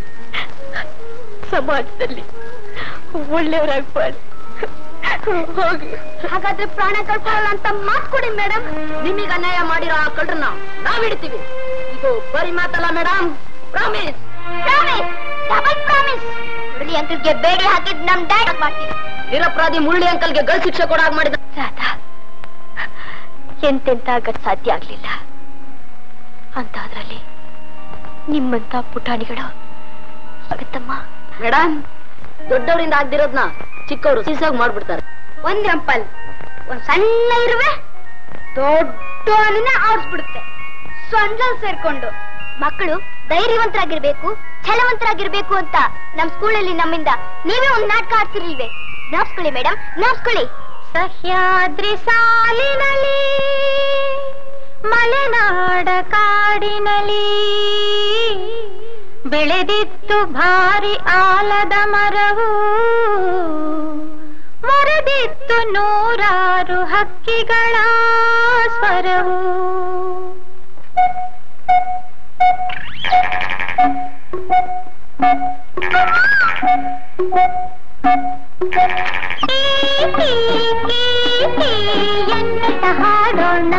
ಸಮಾಜದಲ್ಲಿ ಒಳ್ಳೆಯವರಾಗಿ ಬಾಳಿ ಹೋಗಿ. ಹಾಗಾದ್ರೆ ಪ್ರಾಣ ಕಳ್ಕೊಳ್ಳಲ್ಲ ಅಂತ ಮಾತು ಕೊಡಿ ಮೇಡಮ್. ನಿಮಗೆ ಅನ್ಯಾಯ ಮಾಡಿರೋ ಆ ಕಳ್ಳರನ್ನ ನಾವ್ ಹಿಡಿತೀವಿ. ಇದು ಬರೀ ಮಾತಲ್ಲ madam, promise. Promise, double promise. Murali ಅಂಕಲ್ಗೆ ಬೇಡಿ ಹಾಕಿದ್ ನಮ್ ಡ್ಯಾಡ್ ಮಾಡ್ತೀವಿ. ನಿರಪರಾಧಿ ಮುರಳಿ ಅಂಕಲ್ಗೆ ಗಲ್ ಶಿಕ್ಷೆ ಕೊಡಾಗ ಮಾಡಿದ ರಾಧಾ, ಎಂತೆಂತ ಆಗದ್ ಸಾಧ್ಯ ಆಗ್ಲಿಲ್ಲ ಅಂತಾದ್ರಲ್ಲಿ ನಿಮ್ಮಂತ ಪುಟಾಣಿಗಳು ಆಗುತ್ತಮ್ಮ. ಮೇಡಮ್, ದೊಡ್ಡವರಿಂದ ಆಗ್ದಿರೋದ್ನ ಚಿಕ್ಕವರು ಸೀಸಾಗಿ ಮಾಡ್ಬಿಡ್ತಾರೆ. ಒಂದ್ ಎಂಪಲ್, ಒಂದ್ ಸಣ್ಣ ಇರುವೆ ದೊಡ್ಡ ಆಡಿಸ್ಬಿಡುತ್ತೆ. ಸೊಂಡ್ಲಲ್ಲಿ ಸೇರ್ಕೊಂಡು ಮಕ್ಕಳು ಧೈರ್ಯವಂತರಾಗಿರ್ಬೇಕು, ಛಲವಂತರಾಗಿರ್ಬೇಕು ಅಂತ ನಮ್ ಸ್ಕೂಲಲ್ಲಿ ನಮ್ಮಿಂದ ನೀವೇ ಒಂದ್ ನಾಟಕ ಆಡ್ತಿರ್ಲಿಲ್ವೇ? ಜ್ಞಾಪಿಸ್ಕೊಳ್ಳಿ ಮೇಡಮ್, ಜ್ಞಾಪಿಸ್ಕೊಳ್ಳಿ. ಸಹ್ಯಾದ್ರಿ ಸಾಲಿನಲ್ಲಿ ಮಲೆನಾಡ ಕಾಡಿನಲ್ಲಿ ಬೆಳೆದಿತ್ತು ಭಾರಿ ಆಲದ ಮರವು, ಮೊರೆದಿತ್ತು ನೂರಾರು ಹಕ್ಕಿಗಳ ಸ್ವರವು. ಎನ್ನುತ್ತ ಹಾಡೋಣ,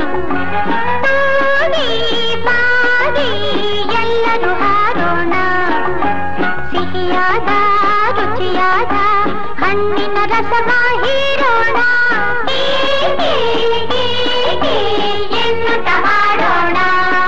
ಬಾರಿ ಎಲ್ಲರೂ ಹಾರೋಣ. ಸಿಹಿಯಾದ ರುಚಿಯಾದ ಹಣ್ಣಿನ ರಸವ ಹೀರೋಣ, ಎನ್ನುತ್ತ ಹಾಡೋಣ.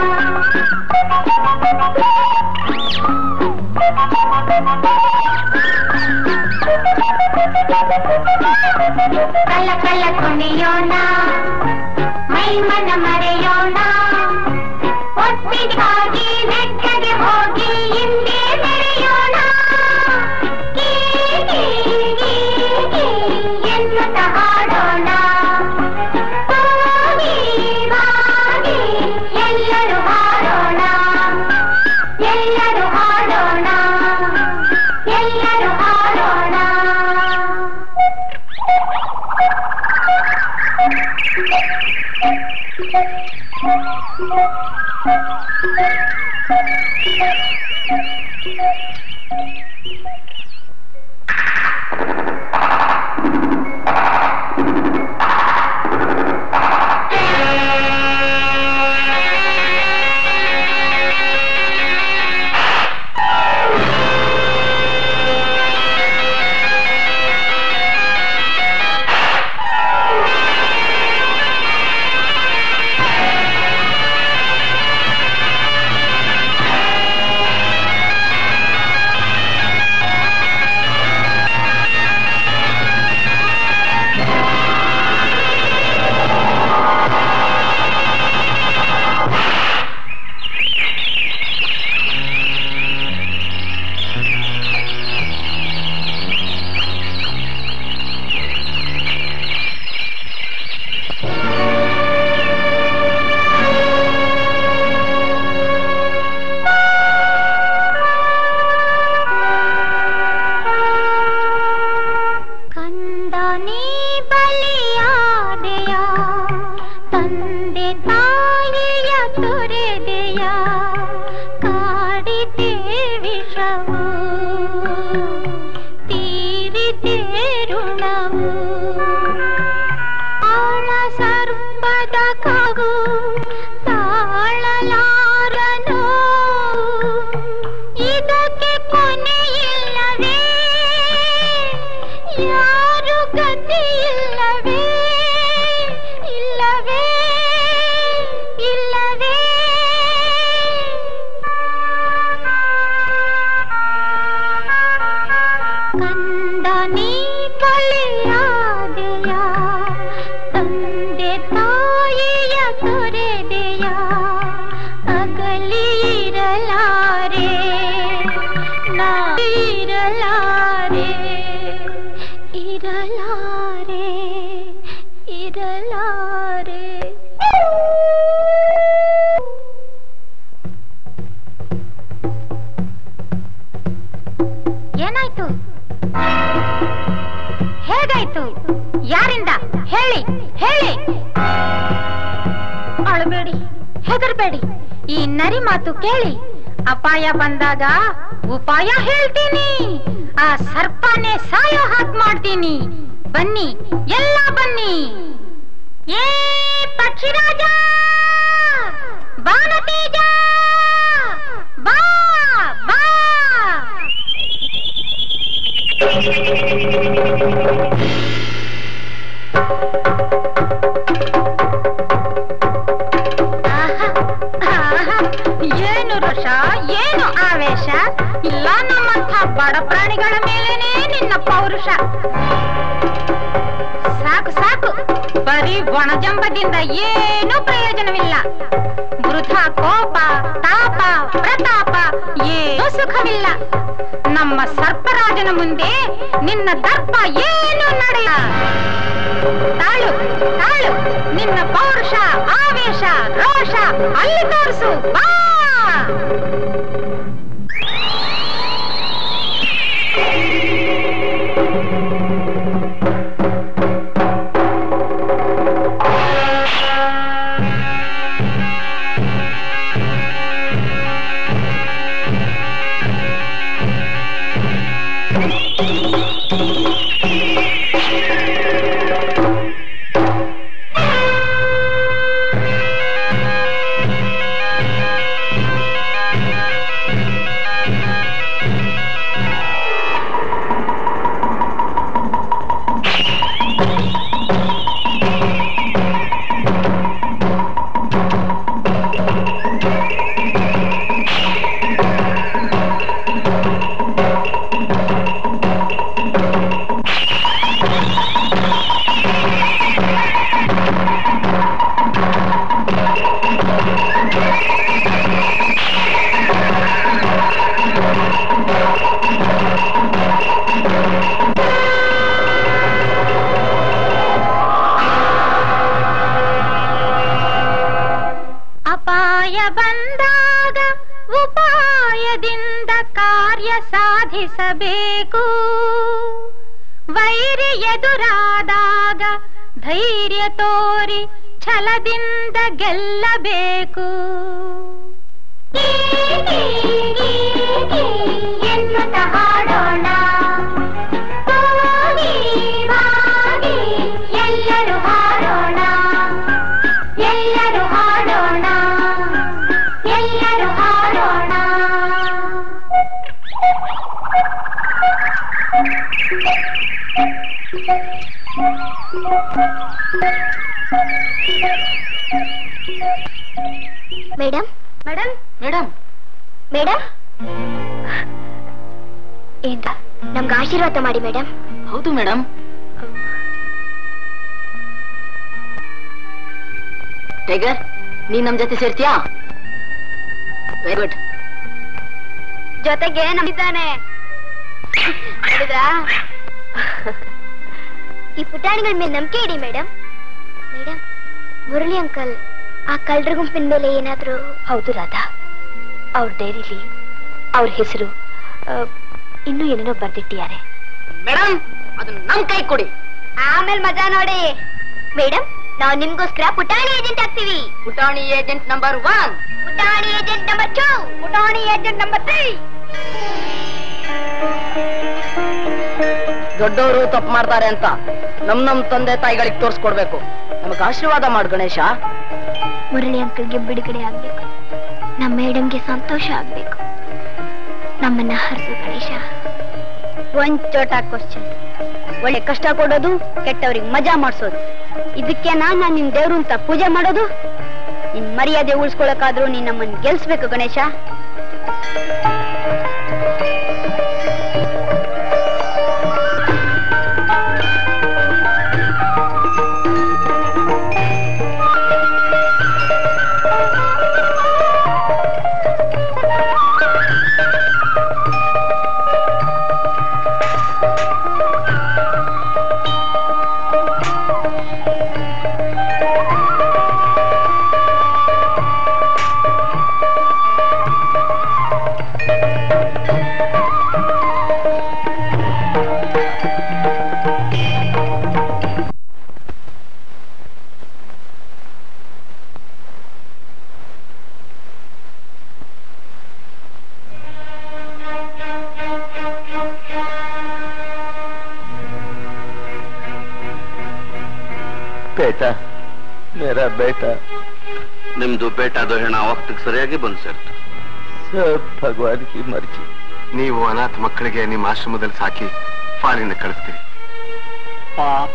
ಕಲ ಕಲ ಕುಣಿಯೋಣ, ಮೈ ಮನ ಮರೆಯೋಣ, ಒಟ್ಟಿಗಾಗಿ ನೆಟ್ಟಗೆ ಹೋಗಿ ಹಿಂದೆ ಬೆರೆಯೋಣ. ಎನ್ನುತ್ತ ಹಾಡೋಣ, ಎಲ್ಲರೂ ಹಾಡೋಣ, ಎಲ್ಲರೂ ಹಾಡೋಣ, ಎಲ್ಲರೂ ಹಾಡೋಣ. ಏನಾಯ್ತು? ಹೇಗಾಯ್ತು? ಯಾರಿಂದ? ಹೇಳಿ ಹೇಳಿ. ಅಳಬೇಡಿ, ಹೆದರ್ಬೇಡಿ, ಈ ನರಿ ಮಾತು ಕೇಳಿ. ಅಪಾಯ ಬಂದಾಗ ಉಪಾಯ ಹೇಳ್ತೀನಿ, ಆ ಸರ್ಪನೇ ಸಾಯೋ ಹಾಗೆ ಮಾಡ್ತೀನಿ. ಬನ್ನಿ, ಎಲ್ಲ ಬನ್ನಿ. ಏ ಪಕ್ಷಿರಾಜ, ಬಾನತೇಜ, ಬಾ ಬಾ. ಏನು ರೋಷ, ಏನು ಆವೇಶ ಇಲ್ಲ ನಮ್ಮಂಥ ಬಡ ಪ್ರಾಣಿಗಳ ಮೇಲೇನೆ ನಿನ್ನ ಪೌರುಷ. ಸಾಕು ಸಾಕು, ಬರೀ ಒಣಜಂಬದಿಂದ ಏನು ಪ್ರಯೋಜನವಿಲ್ಲ. ವೃಥಾ ಕೋಪ, ತಾಪ, ಪ್ರತಾಪ ಏನೂ ಸುಖವಿಲ್ಲ. ನಮ್ಮ ಸರ್ಪರಾಜನ ಮುಂದೆ ನಿನ್ನ ದರ್ಪ ಏನು ನಡೆಯ. ತಾಳು ತಾಳು ನಿನ್ನ ಪೌರುಷ ಆವೇಶ ರೋಷ ಅಲ್ಲಿ ತೋರಿಸು ಬಾ. ಬಂದಾಗ ಉಪಾಯದಿಂದ ಕಾರ್ಯ ಸಾಧಿಸಬೇಕು. ವೈರಿ ಎದುರಾದಾಗ ಧೈರ್ಯ ತೋರಿ ಛಲದಿಂದ ಗೆಲ್ಲಬೇಕು. ಎನ್ನುತ್ತ ಹಾಡೋಣ ಎಲ್ಲರೂ ಹಾಡೋಣ ಎಲ್ಲರೂ ಹಾಡೋಣ ಎಲ್ಲರೂ ಹಾಡೋಣ. ಮೇಡಮ್ ಮೇಡಮ್ ಮೇಡಮ್ ಮೇಡಮ್ ಏನ್ ನಮ್ಗೆ ಆಶೀರ್ವಾದ ಮಾಡಿ ಮೇಡಮ್. ಹೌದು ಮೇಡಮ್. ಟೈಗರ್ ನೀನ್ ನಮ್ ಜೊತೆ ಸೇರ್ತೀಯಾ? Very good. ಜೊತೆಗೆ ನಮ್ಮಿದ್ದಾನೆ ಈ ಪುಟಾಣಿಗಳ ಮೇಲೆ ನಂಬಿಕೆ ಇಡಿ ಮೇಡಮ್. ಮೇಡಮ್ ಮುರಳಿ ಅಂಕಲ್ ಆ ಕಳ್ಳರ ಗುಂಪಿನ ಮೇಲೆ ಏನಾದ್ರು? ಹೌದು ರಾಧಾ, ಅವ್ರ ಡೈರಿಲಿ ಅವ್ರ ಹೆಸರು ಇನ್ನೂ ಏನೇನೋ ಬರ್ದಿಟ್ಟಿದ್ದಾರೆ. ಮೇಡಮ್ ಅದನ್ನ ನಮ್ ಕೈ ಕೊಡಿ, ಆಮೇಲೆ ಮಜಾ ನೋಡಿ. ಮೇಡಮ್ ನಾವು ನಿಮ್ಗೋಸ್ಕರ ಪುಟಾಣಿ ಏಜೆಂಟ್ ಆಗ್ತೀವಿ. ಪುಟಾಣಿ ಏಜೆಂಟ್ ನಂಬರ್ 1, ಪುಟಾಣಿ ಏಜೆಂಟ್ ನಂಬರ್ 2, ಪುಟಾಣಿ ಏಜೆಂಟ್ ನಂಬರ್ 3. ದೊಡ್ಡವರು ತಪ್ಪು ಮಾಡ್ತಾರೆ ಅಂತ ನಮ್ ತಂದೆ ತಾಯಿಗಳಿಗೆ ತೋರ್ಸ್ಕೊಡ್ಬೇಕು. ನಮಗ್ ಆಶೀರ್ವಾದ ಮಾಡು ಗಣೇಶ. ಮುರಳಿ ಅಂಕಲ್ಗೆ ಬಿಡುಗಡೆ ಆಗ್ಬೇಕು, ನಮ್ಮ ಮೇಡಮ್ಗೆ ಸಂತೋಷ ಆಗ್ಬೇಕು. ನಮ್ಮನ್ನ ಹರಿಸು ಗಣೇಶ. ಒಂದ್ ಚೋಟ ಕ್ವಶನ್, ಒಳ್ಳೆ ಕಷ್ಟ ಕೊಡೋದು, ಕೆಟ್ಟವ್ರಿಗೆ ಮಜಾ ಮಾಡ್ಸೋದು, ಇದಕ್ಕೆ ನಾನ್ ನಿನ್ ದೇವ್ರು ಅಂತ ಪೂಜೆ ಮಾಡೋದು. ನಿನ್ ಮರ್ಯಾದೆ ಉಳಿಸ್ಕೊಳಕಾದ್ರೂ ನೀನ್ ನಮ್ಮನ್ನ ಗೆಲ್ಸ್ಬೇಕು ಗಣೇಶ. बेटा मेरा बेटा ನಿಮ್ದು ಬೇಟಾದ ಹೆಣ ವಕ್ತಿಗೆ ಸರಿಯಾಗಿ ಬಂದು ಸೇರ್ತು. सब भगवान की मर्जी. ನೀವು ಅನಾಥ ಮಕ್ಕಳಿಗೆ ನಿಮ್ಮ ಆಶ್ರಮದಲ್ಲಿ ಸಾಕಿ ಫಾರಿನ್ ಕಳಿಸ್ತೀರಿ. ಪಾಪ.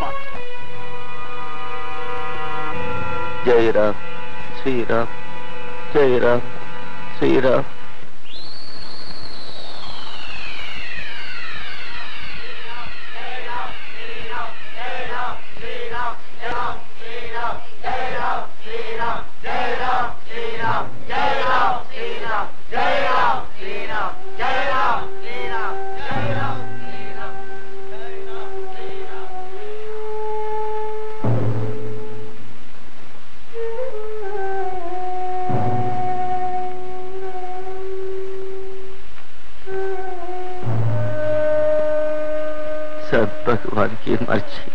जय राम श्री राम जय राम श्री राम. सब भगवान की मर्जी।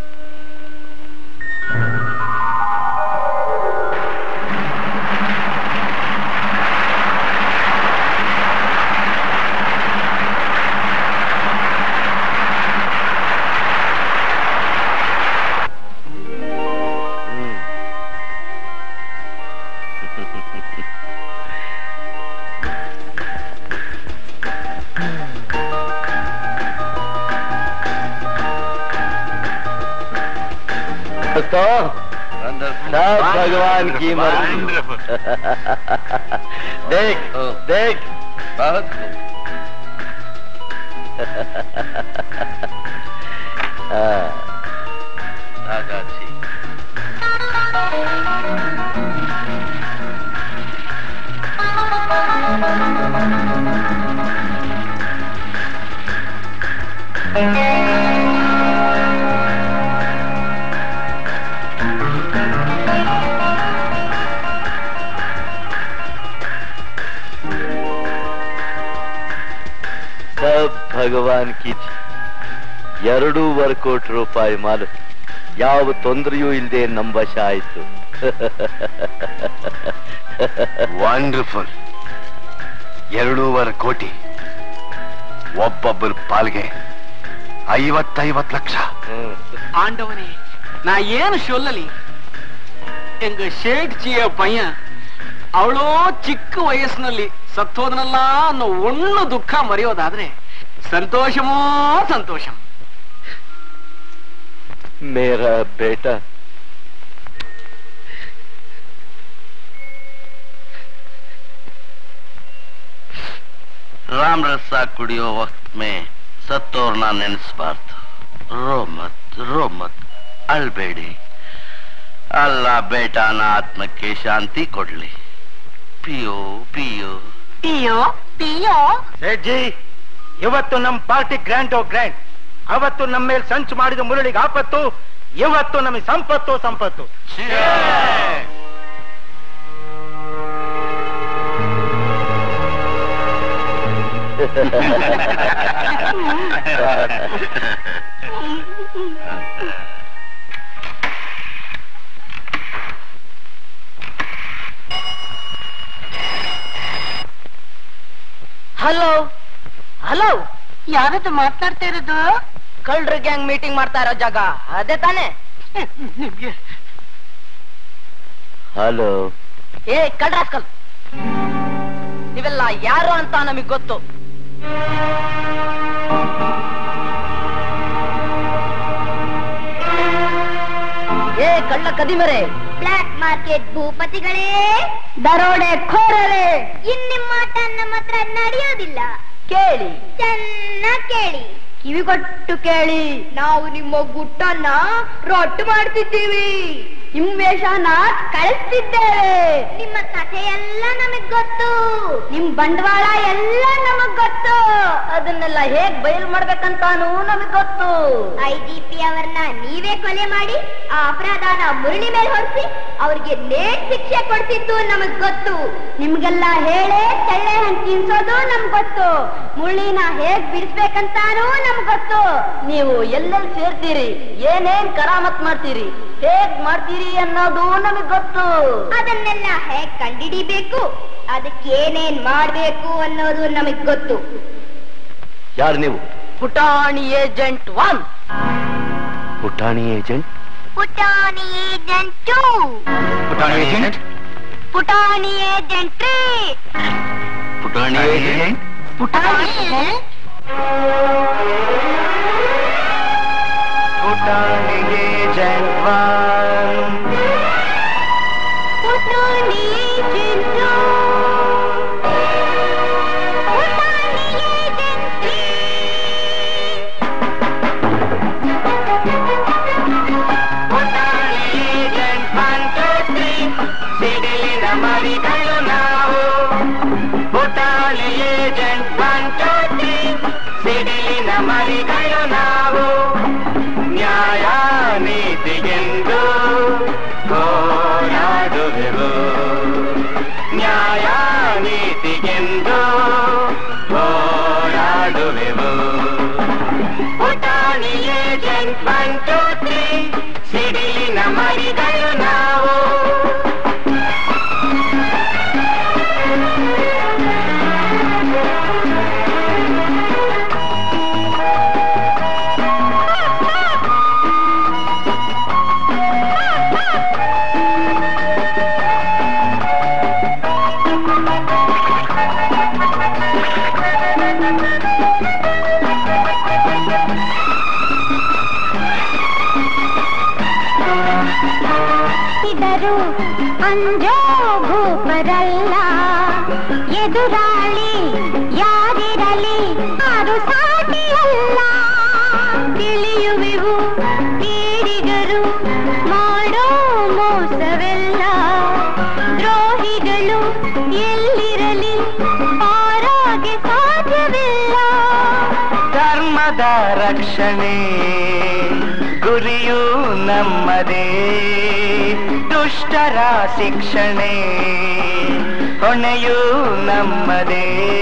तो सब भगवान की मर्जी। देख देख बहुत दादाजी सब ಭಗವಾನ್ ಕಿ 2.5 ಕೋಟಿ ರೂಪಾಯಿ ಮಾಲು ಯಾವ ತೊಂದರೆಯೂ ಇಲ್ಲದೆ ನಮ್ಮ ವಶ ಆಯಿತು. ವಂಡರ್ಫುಲ್. 2.5 ಕೋಟಿ ಒಬ್ಬೊಬ್ಬರ ಪಾಲ್ಗೆ 50 ಲಕ್ಷ. ஆண்டவனே, நான் ஏன் சொல்லலி? எங்க ಶೇಠ್ಜಿಯ ಪಯ್ಯ ಅವಳೋ ಚಿಕ್ಕ ವಯಸ್ಸಿನಲ್ಲಿ ಸತ್ತೋದನಲ್ಲ ಅನ್ನೋ ಒಣ್ಣು ದುಃಖ ಮರೆಯೋದಾದ್ರೆ ಸಂತೋಷಮೋ ಸಂತೋಷ. ಮೇರಾ ಬೇಟಾ राम रसा कुड़ियो वक्त में सत्तोर्ना नेनेसबार्ದು. ರೋ ಮತ್ ಅಳ್ಬೇಡಿ. ಅಲ್ಲ ಬೇಟಾನ ಆತ್ಮಕ್ಕೆ ಶಾಂತಿ ಕೊಡ್ಲಿ. ಪಿಯೋ ಪಿಯೋ ಪಿಯೋ ಪಿಯೋ. ಸೇಠ್ಜಿ, ಇವತ್ತು ನಮ್ಮ ಪಾರ್ಟಿ ಗ್ರ್ಯಾಂಡ್ ಅವತ್ತು ನಮ್ಮ ಮೇಲೆ ಸಂಚು ಮಾಡಿದ ಮುರಳಿಗೆ ಆಪತ್ತು, ಇವತ್ತು ನಮಗೆ ಸಂಪತ್ತು ಸಂಪತ್ತು. ಹಲೋ ಹಲೋ, ಯಾರದು ಮಾತನಾಡ್ತಾ ಇರೋದು? ಕಳ್ರ ಗ್ಯಾಂಗ್ ಮೀಟಿಂಗ್ ಮಾಡ್ತಾ ಇರೋ ಜಾಗ ಅದೇ ತಾನೆ? ನಿಮ್ಗೆ ಹಲೋ. ಏ ಕಳ್ರಾಸ್ಕಲ್, ನೀವೆಲ್ಲ ಯಾರು ಅಂತ ನಮಗ್ ಗೊತ್ತು. ಏ ಕಳ್ಳ ಕದಿಮರೆ, ಬ್ಲಾಕ್ ಮಾರ್ಕೆಟ್ ಭೂಪತಿಗಳೇ, ದರೋಡೆ ಖೋರರೇ, ಇನ್ನಿಮ್ಮ ಆಟ ನಮ್ಮ ಹತ್ರ ನಡೆಯೋದಿಲ್ಲ. ಕೇಳಿ, ಚೆನ್ನಾಗ್ ಕೇಳಿ, ಕಿವಿಗೊಟ್ಟು ಕೇಳಿ. ನಾವು ನಿಮ್ಮ ಗುಟ್ಟನ್ನ ರೊಟ್ಟು ಮಾಡ್ತಿದ್ದೀವಿ, ನಿಮ್ ವೇಷನ ಕಳಿಸ್ತಿದ್ದೇವೆ. ನಿಮ್ಮ ಕಥೆ ಎಲ್ಲ ನಮಗ್ ಗೊತ್ತು, ನಿಮ್ ಬಂಡವಾಳ ಎಲ್ಲ ನಮಗ್ ಗೊತ್ತು. ಅದನ್ನೆಲ್ಲ ಹೇಗ್ ಬಯಲು ಮಾಡ್ಬೇಕಂತಾನೂ ನಮಗ್ ಗೊತ್ತು. IGP ಅವರನ್ನ ನೀವೇ ಕೊಲೆ ಮಾಡಿ ಆ ಅಪರಾಧನ ಮುರಳಿ ಮೇಲೆ ಹೊರಿಸಿ ಅವ್ರಿಗೆ ನೇಟ್ ಶಿಕ್ಷೆ ಕೊಡ್ತಿದ್ದು ನಮಗ್ ಗೊತ್ತು. ನಿಮ್ಗೆಲ್ಲ ಹೇಳೇ ತಳ್ಳೆ ಹಣ್ಣು ತಿನ್ಸೋದು ನಮ್ಗ್ ಗೊತ್ತು. ಮುಳ್ಳಿನ ಹೇಗ್ ಬಿಡಿಸ್ಬೇಕಂತಾನೂ ನಮ್ಗ್ ಗೊತ್ತು. ನೀವು ಎಲ್ಲೆಲ್ಲಿ ಸೇರ್ತೀರಿ, ಏನೇನ್ ಕರಾಮತ್ ಮಾಡ್ತೀರಿ, ಹೇಗ್ ಮಾಡ್ತೀರಿ ಅನ್ನೋದು ನಮಗ್ ಗೊತ್ತು. ಅದನ್ನೆಲ್ಲ ಹೇಗ್ ಕಂಡಿಡಿಬೇಕು, ಅದಕ್ಕೇನೇನ್ ಮಾಡ್ಬೇಕು ಅನ್ನೋದು ನಮಗ್ ಗೊತ್ತು. ಯಾರು ನೀವು? ಪುಟಾಣಿ ಏಜೆಂಟ್ 1. ಪುಟಾಣಿ ಏಜೆಂಟ್? ಪುಟಾಣಿ ಏಜೆಂಟ್ 2. ಪುಟಾಣಿ ಏಜೆಂಟ್? ಪುಟಾಣಿ ಏಜೆಂಟ್ 3. ಪುಟಾಣಿ ಏಜೆಂಟ್? ಪುಟಾಣಿ ಪುಟಾಣಿ ಏಜೆಂಟ್ 1. ಪುಟಾಣಿ ಏಜೆಂಟ್ 2. ಪುಟಾಣಿ ಏಜೆಂಟ್ 3. ಪುಟಾಣಿ ಏಜೆಂಟ್ 1 2 3 ಸಿಡಿಲಿನ ಮರಿಗಳು ನಾವು. ಪುಟಾಣಿ ಏಜೆಂಟ್ 1 2 3 ಸಿಡಿಲಿನ ಮರಿಗಳು ನಾವು. ನ್ಯಾಯ ನೀತಿಗೆಂದು ಹೋರಾಡುವೆವು, ನ್ಯಾಯ ನೀತಿಗೆಂದು ಹೋರಾಡುವೆವು. ಪುಟಾಣಿ ಇದರು ಅಂಜೋ ಭೂಪರಲ್ಲ ಎದುರಾಳಿ ಯಾರಿರಲಿ ಆರು ಸಾಟಿಯಲ್ಲ ತಿಳಿಯುವೆವು ಕೇಡಿಗರು ಮಾಡೋ ಮೋಸವೆಲ್ಲ ದ್ರೋಹಿಗಳು ಎಲ್ಲಿರಲಿ ಪಾರಾಗೆ ಸಾಧ್ಯವಿಲ್ಲ ಧರ್ಮದ ರಕ್ಷಣೆ ಗುರಿಯೂ ನಮ್ಮದೇ ದುಷ್ಟರ ಶಿಕ್ಷಣೆ ಹೊಣೆಯೂ ನಮ್ಮದೇ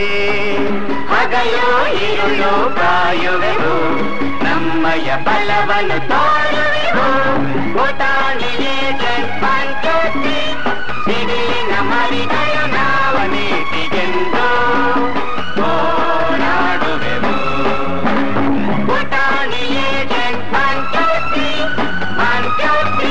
ಹಗಲು ഇരുಳು ಕಾಯುವೆವು ನಮ್ಮಯ ಬಲವನ್ನು ತೋರುವೆವು ಪುಟಾಣಿಗೆ ಜನ್ಮಂತೋತಿ ಸಿಡಿಲಿನ ಮರಿಗಳು ನಾವು ನೀತಿಗೆಂದು ಹೋರಾಡುವೆವು ಪುಟಾಣಿಗೆ ಜನ್ಮಂತೋತಿ ಮಂತೋತಿ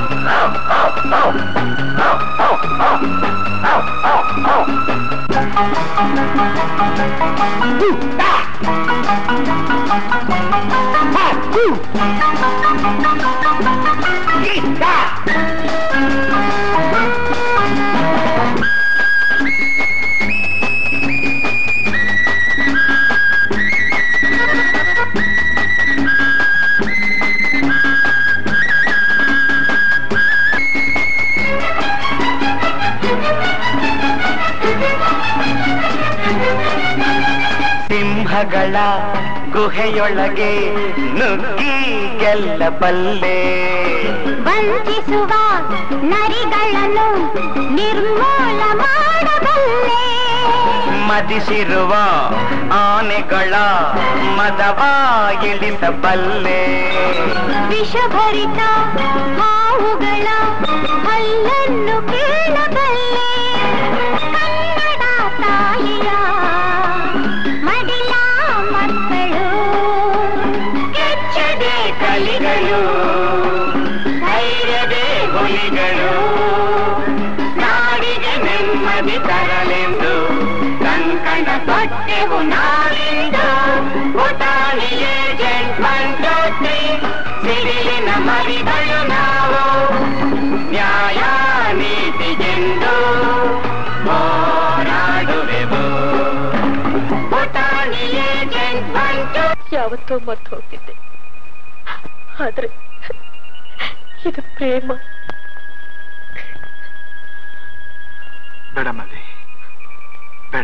ಸಿಂಹಗಳ ಗುಹೆಯೊಳಗೆ ನುಗ್ಗಿ ಗೆಲ್ಲಬಲ್ಲೆ ವಂಚಿಸುವ ನರಿಗಳನ್ನು ನಿರ್ಮೂಲ ಮಾಡಬಲ್ಲೆ ಮದಿಸಿರುವ ಆನೆಗಳ ಮದವ ಇಳಿಸಬಲ್ಲೆ ವಿಷಭರಿತ ಹಾವುಗಳ ಹಲ್ಲನ್ನು ಕೇಳಬಲ್ಲೆ ಕನ್ನಡ ತಾಯಿಯ ಮಡಿಲ ಮಕ್ಕಳು ಕೆಚ್ಚದೆ ಕಲಿಗಳು ಧೈರ್ಯದೇ ಹುಲಿಗಳು ನಾಡಿಗೆ ನೆಮ್ಮದಿ ತರಲೆಂದು ಕಂಕಣ ತೊಟ್ಟೆವು ನಾಳಿಂದು ಪುಟಾಣಿಯೇ ಜನ್ಮಂತೋತಿ ಸಿಡಿಲಿನ ಮರಿಗಳು ನಾವು ನ್ಯಾಯ ನೀತಿಗೆಂದು ಹೋರಾಡುವೆವು ಪುಟಾಣಿಯೇ ಜನ್ಮಂತೋತಿ ಯಾವತ್ತೋ ಮರ್ತು ಹೋಗಿದ್ದೆ ಆದ್ರೆ ಇದು ಪ್ರೇಮ. ಬೇಡ ಮಲ್ಲಿ, ಬೇಡ.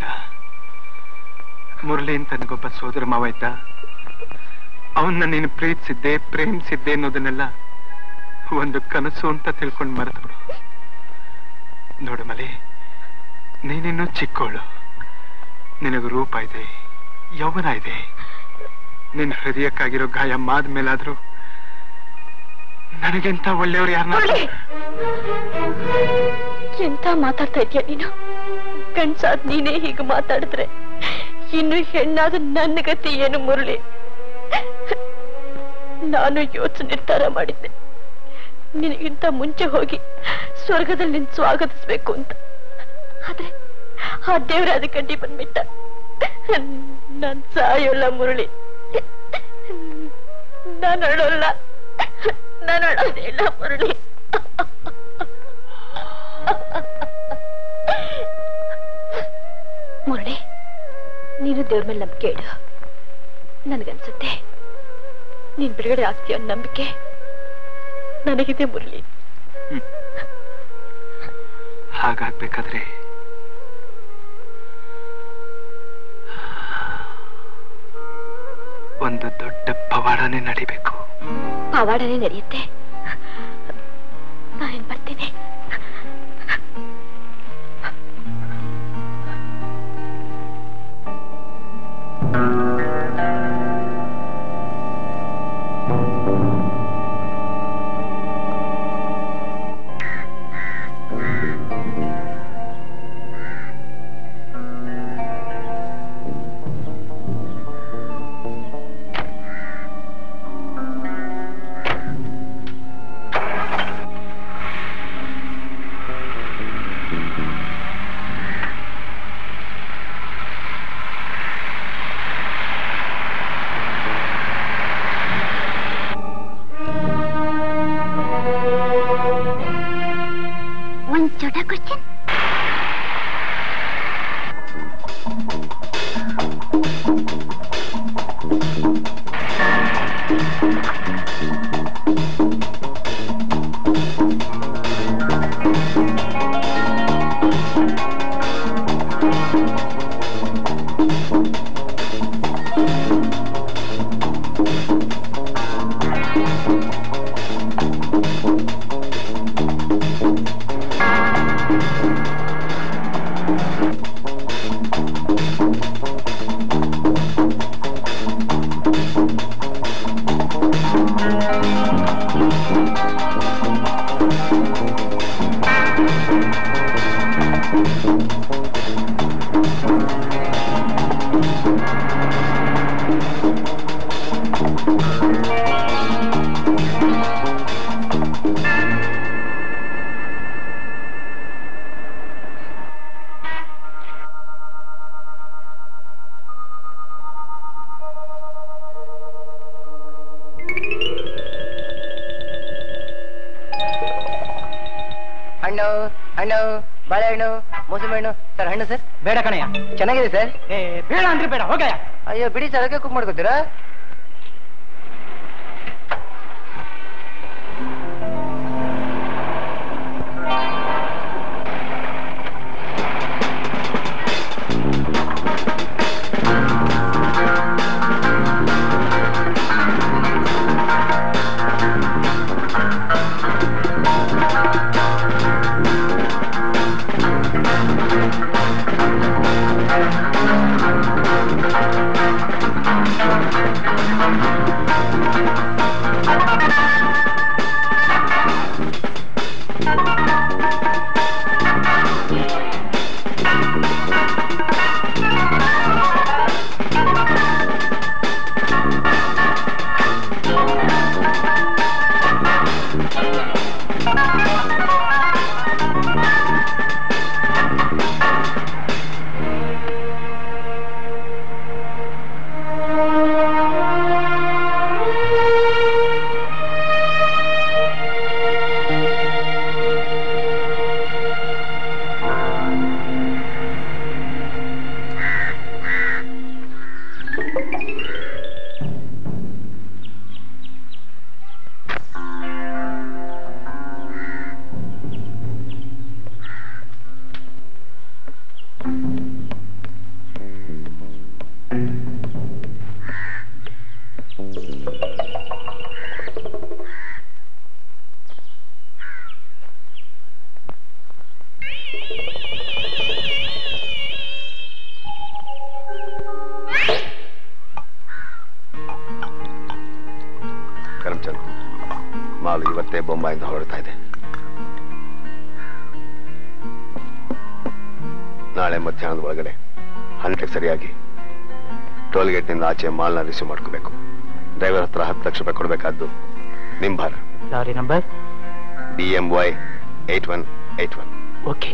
ಮುರಳಿ ಅಂತ ನನಗೊಬ್ಬ ಸೋದರ ಮಾವ ಇದ್ದ. ಅವನ್ನ ನೀನು ಪ್ರೇಮಿಸಿದ್ದೆ ಅನ್ನೋದನ್ನೆಲ್ಲ ಒಂದು ಕನಸು ಅಂತ ತಿಳ್ಕೊಂಡು ಮರೆತು ಬಿಡು. ನೋಡು ಮಲ್ಲಿ, ನೀನಿನ್ನೂ ಚಿಕ್ಕೋಳು. ನಿನಗೆ ರೂಪ ಇದೆ, ಯೌವನ ಇದೆ. ನಿನ್ನ ಹೃದಯಕ್ಕಾಗಿರೋ ಗಾಯ ಮಾದ ಮೇಲಾದ್ರೂ ನನಗೆಂತ ಒಳ್ಳೆಯವ್ರು ಯಾರನ್ನ. ಎಂತ ಮಾತಾಡ್ತಾ ಇದೀಯ ನೀನು? ಗಂಡ್ಸಾದ್ ನೀನೇ ಹೀಗೆ ಮಾತಾಡಿದ್ರೆ ಇನ್ನು ಹೆಣ್ಣಾದ ನನ್ನ ಗತಿ ಏನು ಮುರಳಿ? ನಾನು ಯೋಚನೆ ನಿರ್ಧಾರ ಮಾಡಿದ್ದೆ, ನಿನಗಿಂತ ಮುಂಚೆ ಹೋಗಿ ಸ್ವರ್ಗದಲ್ಲಿ ನಿನ್ ಸ್ವಾಗತಿಸ್ಬೇಕು ಅಂತ. ಆದ್ರೆ ಆ ದೇವ್ರ ಅದಕ್ಕೆ ಅಡ್ಡಿ ಬಂದ್ಬಿಟ್ಟ. ನಾನ್ ಸಾಯೋಲ್ಲ ಮುರಳಿ, ನಾನು ಅಳೋಲ್ಲ, ನಾನು ಅಳೋದಿಲ್ಲ ಮುರಳಿ. ಮುರಳಿ, ನೀನು ದೇವ್ರ ಮೇಲೆ ನಂಬಿಕೆ ಇಡು. ನನಗನ್ಸುತ್ತೆ ನೀನ್ ಬಿಡುಗಡೆ ಆಗ್ತೀಯ ಅನ್ನೋ ನಂಬಿಕೆ ನನಗಿದೆ ಮುರಳಿ. ಹಾಗಾಗ್ಬೇಕಾದ್ರೆ ಒಂದು ದೊಡ್ಡ ಪವಾಡನೆ ನಡಿಬೇಕು. ಪವಾಡನೆ ನಡೆಯುತ್ತೆ. ನಾನೇನ್ ಬರ್ತೀನಿ. ಹಣ್ಣು ಹಣ್ಣು ಬಾಳೆಹಣ್ಣು ಮೋಸಂಬಿ ಹಣ್ಣು ಸರ್ ಹಣ್ಣು ಸರ್ ಬೇಡ ಕಣಯ್ಯ. ಚೆನ್ನಾಗಿದೆ ಸರ್. ಬೇಡ ಅಂದ್ರೆ ಬೇಡ ಹೋಗಯ್ಯ. ಅಯ್ಯೋ ಬಿಡಿ ಸರ್ ಅದಕ್ಕೆ ಕುಕ್ ಮಾಡ್ಕೋತೀರಾ? ಕರಮ್ಚಂದ್, ಮಾಲು ಇವತ್ತೇ ಬೊಂಬಾಯಿಂದ ಹೊರಡ್ತಾ ಇದೆ. ನಾಳೆ ಮಧ್ಯಾಹ್ನದ ಒಳಗಡೆ 12 ಸರಿಯಾಗಿ ಟೋಲ್ಗೇಟ್ನಿಂದ ಆಚೆ ಮಾಲ್ನ ರಿಸೀವ್ ಮಾಡ್ಕೋಬೇಕು. ಡ್ರೈವರ್ ಹತ್ರ 10 ಲಕ್ಷ ರೂಪಾಯಿ ಕೊಡಬೇಕಾದ್ದು ನಿಮ್ ಭಾರ. Lorry number BMY 8181. ಓಕೆ.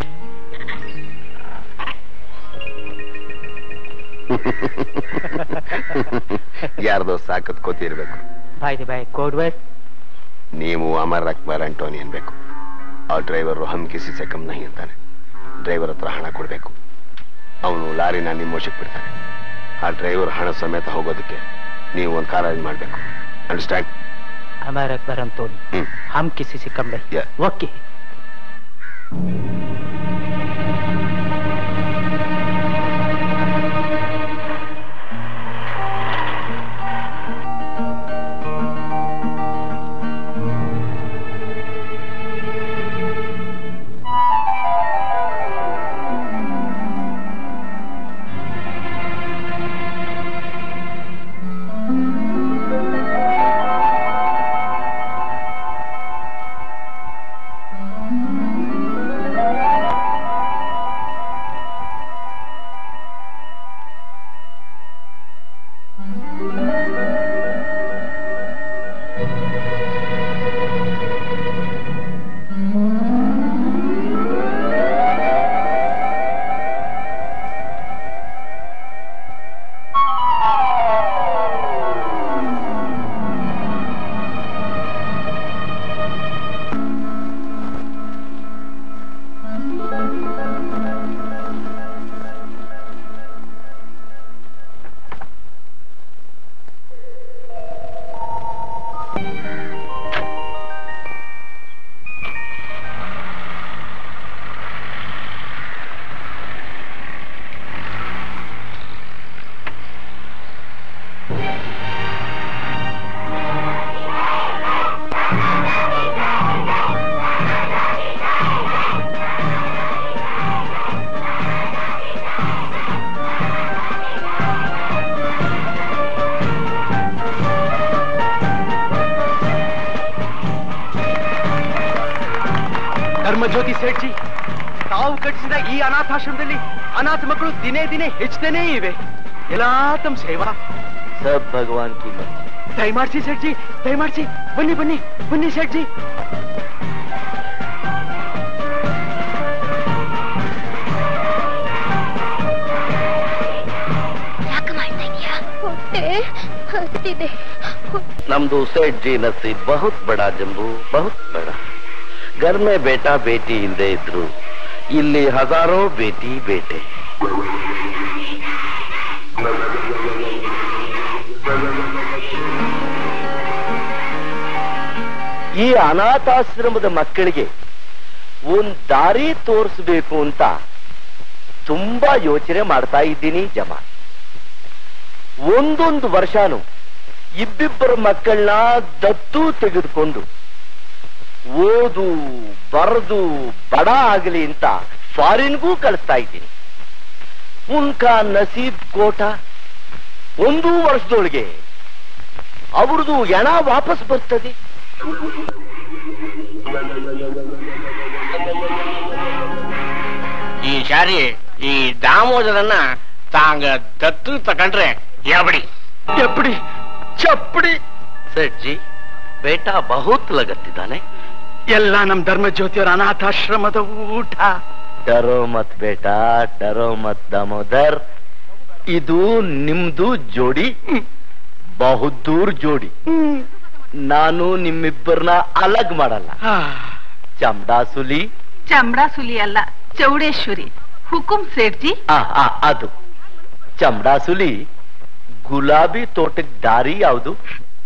ಯಾರ್ದೋ ಸಾಕತ್ ಕೋತಿ ಇರ್ಬೇಕು. Bye code word. ನೀವು ಅಮರ್ ಅಕ್ಬರ್ ಅಂಟೋನಿ ಅನ್ಬೇಕು. ಆ ಡ್ರೈವರ್ ಹಮ್ ಕಿಸಿ ಸೆ ಕಮ್ ನಹಿ ಅಂತಾನೆ. ಡ್ರೈವರ್ ಹತ್ರ ಹಣ ಕೊಡ್ಬೇಕು. ಅವನು ಲಾರಿನ ನಿಮ್ಮ ವಶಕ್ಕೆ ಬಿಡ್ತಾನೆ. ಆ ಡ್ರೈವರ್ ಹಣ ಸಮೇತ ಹೋಗೋದಕ್ಕೆ ನೀವು ಒಂದು ಕಾರ್ ಅರೇಂಜ್ ಮಾಡ್ಬೇಕು. ಅಂಡರ್ಸ್ಟ್ಯಾಂಡ್? ಅಮರ್ ಅಕ್ಬರ್ ಅಂಟೋನಿ ಹಮ್ ಕಿಸಿ ಸೆ ಕಮ್ ನಹಿ. ಓಕೆ. ಧರ್ಮಜ್ಯೋತಿ ಸೇಠ್ಜಿ, ತಾವು ಕಟ್ಟಿಸಿದ ಈ ಅನಾಥಾಶ್ರಮದಲ್ಲಿ ಅನಾಥ ಮಕ್ಕಳು ದಿನೇ ದಿನೇ ಹೆಚ್ಚುತ್ತೇನೇ ಇವೆ. ಎಲ್ಲ ತಮ್ಮ ಸೇವಾ. ಸಬ್ ಭಗವಾನ್ ಕಿ ಮರ್ಜಿ. ದಯಮಾಡಿಸಿ ಸೇಠ್ಜಿ, ದಯಮಾಡಿಸಿ. ಬನ್ನಿ ಬನ್ನಿ ಬನ್ನಿ ಸೇಠ್ಜಿ. ನಮ್ದು ಸೇಠ್ ಜಿ ನಸೀಬ್ ಬಹುತ್ ಬಡಾ ಜಂಬೂ, ಬಹುತ್ ಬಡಾ. घर में बेटा बेटी इल्दे इದ್ರು ಇಲ್ಲಿ ಹಜಾರೋ ಬೇಟಿ ಬೇಟೆ. ಈ ಅನಾಥಾಶ್ರಮದ ಮಕ್ಕಳಿಗೆ ಒಂದ್ ದಾರಿ ತೋರಿಸಬೇಕು ಅಂತ ತುಂಬಾ ಯೋಚನೆ ಮಾಡ್ತಾ ಇದ್ದೀನಿ ಜಮಾ. ಒಂದೊಂದು ವರ್ಷನೂ ಇಬ್ಬಿಬ್ಬರ ಮಕ್ಕಳನ್ನ ದತ್ತು ತೆಗೆದುಕೊಂಡು ಓದು ಬರೆದು ಬಡ ಆಗಲಿ ಅಂತ ಫಾರಿನ್ಗೂ ಕಳಿಸ್ತಾ ಇದ್ದೀನಿ. ಉನ್ಕಾ ನಸೀಬ್ ಕೋಟ 1 ವರ್ಷದೊಳಗೆ ಅವ್ರದ್ದು ಹೆಣ ವಾಪಸ್ ಬರ್ತದೆ. ಈ ಸಾರಿ ಈ ದಾಮೋದರನ್ನ ತಾಂಗ ದತ್ತು ತಕೊಂಡ್ರೆ ಎಬಡಿ ಎಪ್ಪಡಿ ಚಪ್ಪಡಿ. ಸೇಠ್ ಜಿ ಬೇಟಾ ಬಹುತ್ ಲಗತ್ತಿದ್ದಾನೆ. ಎಲ್ಲ ನಮ್ ಧರ್ಮ ಜ್ಯೋತಿಯವರ ಅನಾಥಾಶ್ರಮದ ಊಟ. ಡರೋ ಮತ್ ಬೇಟಾ ಡರೋ ಮತ್ ದಾಮೋದರ್, ಇದು ನಿಮ್ದು ಜೋಡಿ ಬಹುದೂರ್ ಜೋಡಿ. ನಾನು ನಿಮ್ಮಿಬ್ಬರನ್ನ ಅಲಗ್ ಮಾಡಲ್ಲ. ಚಮಡಾಸುಲಿ ಚಮಡಾಸುಲಿ ಅಲ್ಲ, ಚೌಡೇಶ್ವರಿ. ಹುಕುಂ ಸೇಠ್ಜಿ. ಅದು ಚಮಡಾಸುಲಿ. ಗುಲಾಬಿ ತೋಟಕ್ಕೆ ದಾರಿ ಯಾವುದು?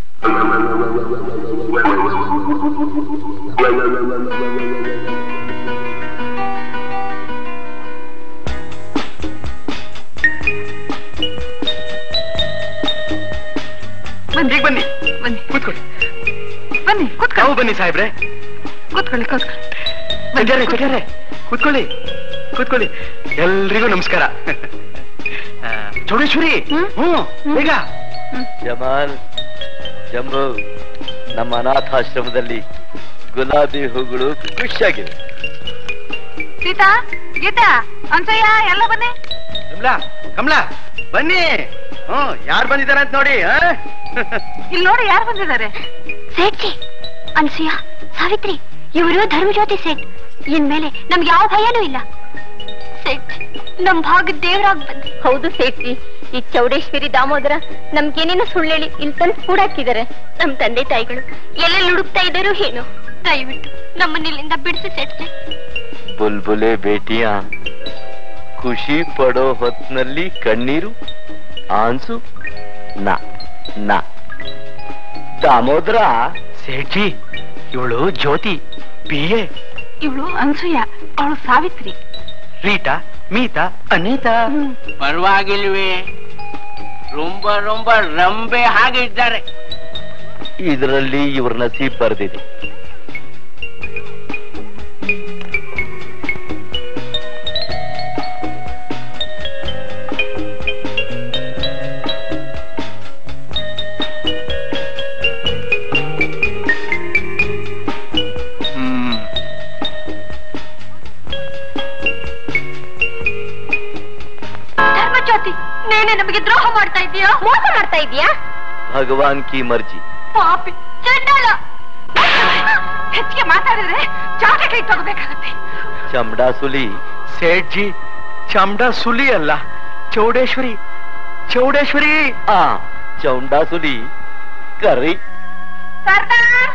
ಬನ್ನಿ ಬನ್ನಿ ಬನ್ನಿ ಕೂತ್ಕೊಳ್ಳಿ. ಬನ್ನಿ ಕೂತ್ಕೊಳ್ಳಿ. ಬನ್ನಿ ಸಾಹೇಬ್ರೆ, ಕೂತ್ಕೊಳ್ಳಿ ಕೂತ್ಕೊಳ್ಳಿ. ಕೂತ್ಕೊಳ್ಳಿ ಕೂತ್ಕೊಳ್ಳಿ. ಎಲ್ರಿಗೂ ನಮಸ್ಕಾರ. ಚೌಡೇಶ್ವರಿ ಬೇಗ. ಜಮಾಲ್ ಜಂಬು, ನಮ್ಮ ಅನಾಥಾಶ್ರಮದಲ್ಲಿ ಗುಲಾಬಿ ಹೂಗಳು ಖುಷಿಯಾಗಿವೆ. ಸೀತಾ ಗೀತಾ ಅನ್ಸಯ್ಯ ಎಲ್ಲ ಬನ್ನಿ. ಕಮಲಾ ಬನ್ನಿ. ಯಾರು ಬಂದಿದ್ದಾರೆ ಅಂತ ನೋಡಿ. ಇಲ್ಲಿ ನೋಡಿ ಯಾರು ಬಂದಿದ್ದಾರೆ. ಸೇಠ್ಜಿ, ಅನ್ಸೂಯ, ಸಾವಿತ್ರಿ, ಇವರು ಧರ್ಮಜ್ಯೋತಿ ಸೇಠ್. ಇನ್ಮೇಲೆ ನಮ್ಗೆ ಯಾವ ಭಯನೂ ಇಲ್ಲ. ಸೇಠ್ ನಮ್ ಭಾಗ ದೇವರಾಗ್ ಬಂದ್ರಿ. ಹೌದು ಸೇಠ್ಜಿ, ಈ ಚೌಡೇಶ್ವರಿ ದಾಮೋದರ ನಮ್ಗೇನೇನೋ ಸುಳ್ಳೇಳಿ ಇಲ್ಲಿ ತಂದು ಕೂಡಾಕಿದ್ದಾರೆ. ನಮ್ ತಂದೆ ತಾಯಿಗಳು ಎಲ್ಲೆಲ್ಲಿ ಹುಡುಕ್ತಾ ಇದ್ದಾರೋ ಏನೋ. ದಯವಿಟ್ಟು ನಮ್ಮನ್ನಿಲ್ಲಿಂದ ಬಿಡಿಸಿ ಸೇಠ್ಜಿ. ಬುಲ್ಬುಲೆ ಬೇಟಿಯಾ, ಖುಷಿ ಪಡೋ ಹೊತ್ನಲ್ಲಿ ಕಣ್ಣೀರು ಆನ್ಸು ನಾ ನಾ. ದಾಮೋದರ ಸೇಠ್ಜಿ, ಇವಳು ಜ್ಯೋತಿ BA. ಇವಳು ಅನ್ಸೂಯ, ಅವಳು ಸಾವಿತ್ರಿ. ರೀಟಾ, ಮೀತಾ, ಅನೀತಾ. ಪರವಾಗಿಲ್ವೇ, ರೊಂಬ ರೊಂಬ ರಂಬೆ ಹಾಗೆ ಇದ್ದಾರೆ. ಇದರಲ್ಲಿ ಇವ್ರ ನಸೀಬ್ ಬರ್ದಿದೆ. ಧರ್ಮಜ್ಯೋತಿ, ನೇನೆ ನಮಗೆ ದ್ರೋಹ ಮಾಡ್ತಾ ಇದೀಯಾ, ಮೋಸ ಮಾಡ್ತಾ ಇದೀಯಾ? ಭಗವಾನ್ ಕಿ ಮರ್ಜಿ. ಪಾಪಿ ಚಂಡಾಲ, ಹೆಚ್ಚಿಗೆ ಮಾತಾಡಿದ್ರೆ ಚಾಟ ಕೈ ತಗೋಬೇಕಾಗತ್ತೆ. ಚಮಡಾಸುಲಿ. ಸೇಠ್ಜಿ, ಚಮಡಾಸುಲಿ ಅಲ್ಲ, ಚೌಡೇಶ್ವರಿ. ಚೌಡೇಶ್ವರಿ. ಚೌಂಡಾಸುಲಿ ಕರ್ರಿ. ಸರ್ದಾರ್,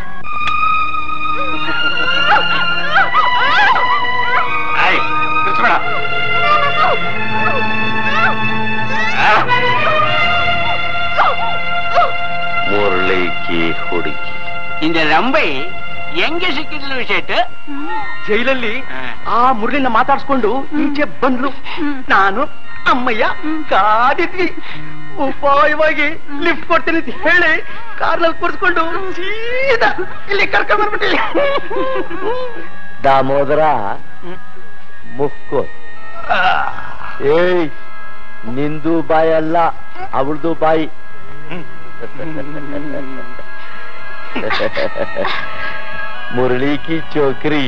ಮುರಳಿ ಕಿ ಹುಡುಗಿ. இந்த ರಂಬೆ ಹೆಂಗೆ ಸಿಕ್ಕಿದ್ಲು ಶೇಟ್? ಜೈಲಲ್ಲಿ ಆ ಮುರಳಿನ ಮಾತಾಡ್ಸ್ಕೊಂಡು ಈಚೆ ಬಂದ್ಲು. ನಾನು ಅಮ್ಮಯ್ಯ ಕಾದಿದ್ವಿ. ಉಪಾಯವಾಗಿ ಲಿಫ್ಟ್ ಕೊಡ್ತೀನಿ ಅಂತ ಹೇಳಿ ಕಾರ್ನಲ್ಲಿ ಕೂರಿಸ್ಕೊಂಡು ಸೀದಾ ಇಲ್ಲಿ ಕರ್ಕೊಂಡು ಬರ್ಬಿಟ್ಟಿಲ್ಲ. ದಾಮೋದರ ಮುಕ್ಕೋ. ಏಯ್, ನಿಂದು ಬಾಯಿ ಅಲ್ಲ, ಅವಳದು ಬಾಯಿ. ಮುರಳಿ ಕಿ ಚೋಕ್ರಿ.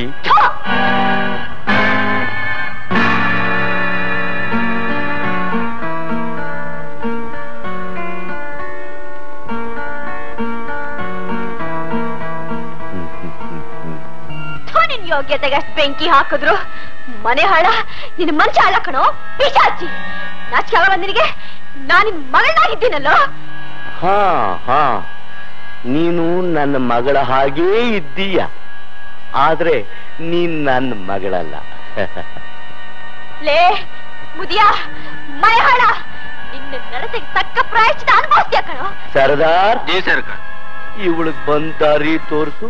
ನಿನ್ ಯೋಗ್ಯತೆಗೆ ಅಷ್ಟು ಬೆಂಕಿ ಹಾಕಿದ್ರು. ಮನೆ ಹಾಳ, ನಿನ್ ಮಂಚ ಹಾಳ ಕಣೋ ಪಿಶಾಚಿ. ನಾಚಿಕೆ ಆಗಲ್ಲ ನಿನಗೆ? ನಾನು ನಿನ್ ಮಗಳಾಗಿದ್ದೀನಲ್ಲೋ. ಹಾ, ನೀನು ನನ್ನ ಮಗಳ ಹಾಗೇ ಇದ್ದೀಯ. ಆದ್ರೆ ನೀನ್ ನನ್ನ ಮಗಳಲ್ಲ. ಲೇ ಮುದಿಯಾ ಮೈಹಾಳ, ನಿನ್ನ ನಡತೆಗೆ ತಕ್ಕ ಪ್ರಾಯಶ್ಚಿತ ಅನುಭವಿಸ್ತೀಯ ಕಣೋ. ಸರ್ದಾರ್ ಜೈ ಸರ್ಕಾರ, ಇವಳಿಗೆ ಬಂದ ದಾರಿ ತೋರಿಸು.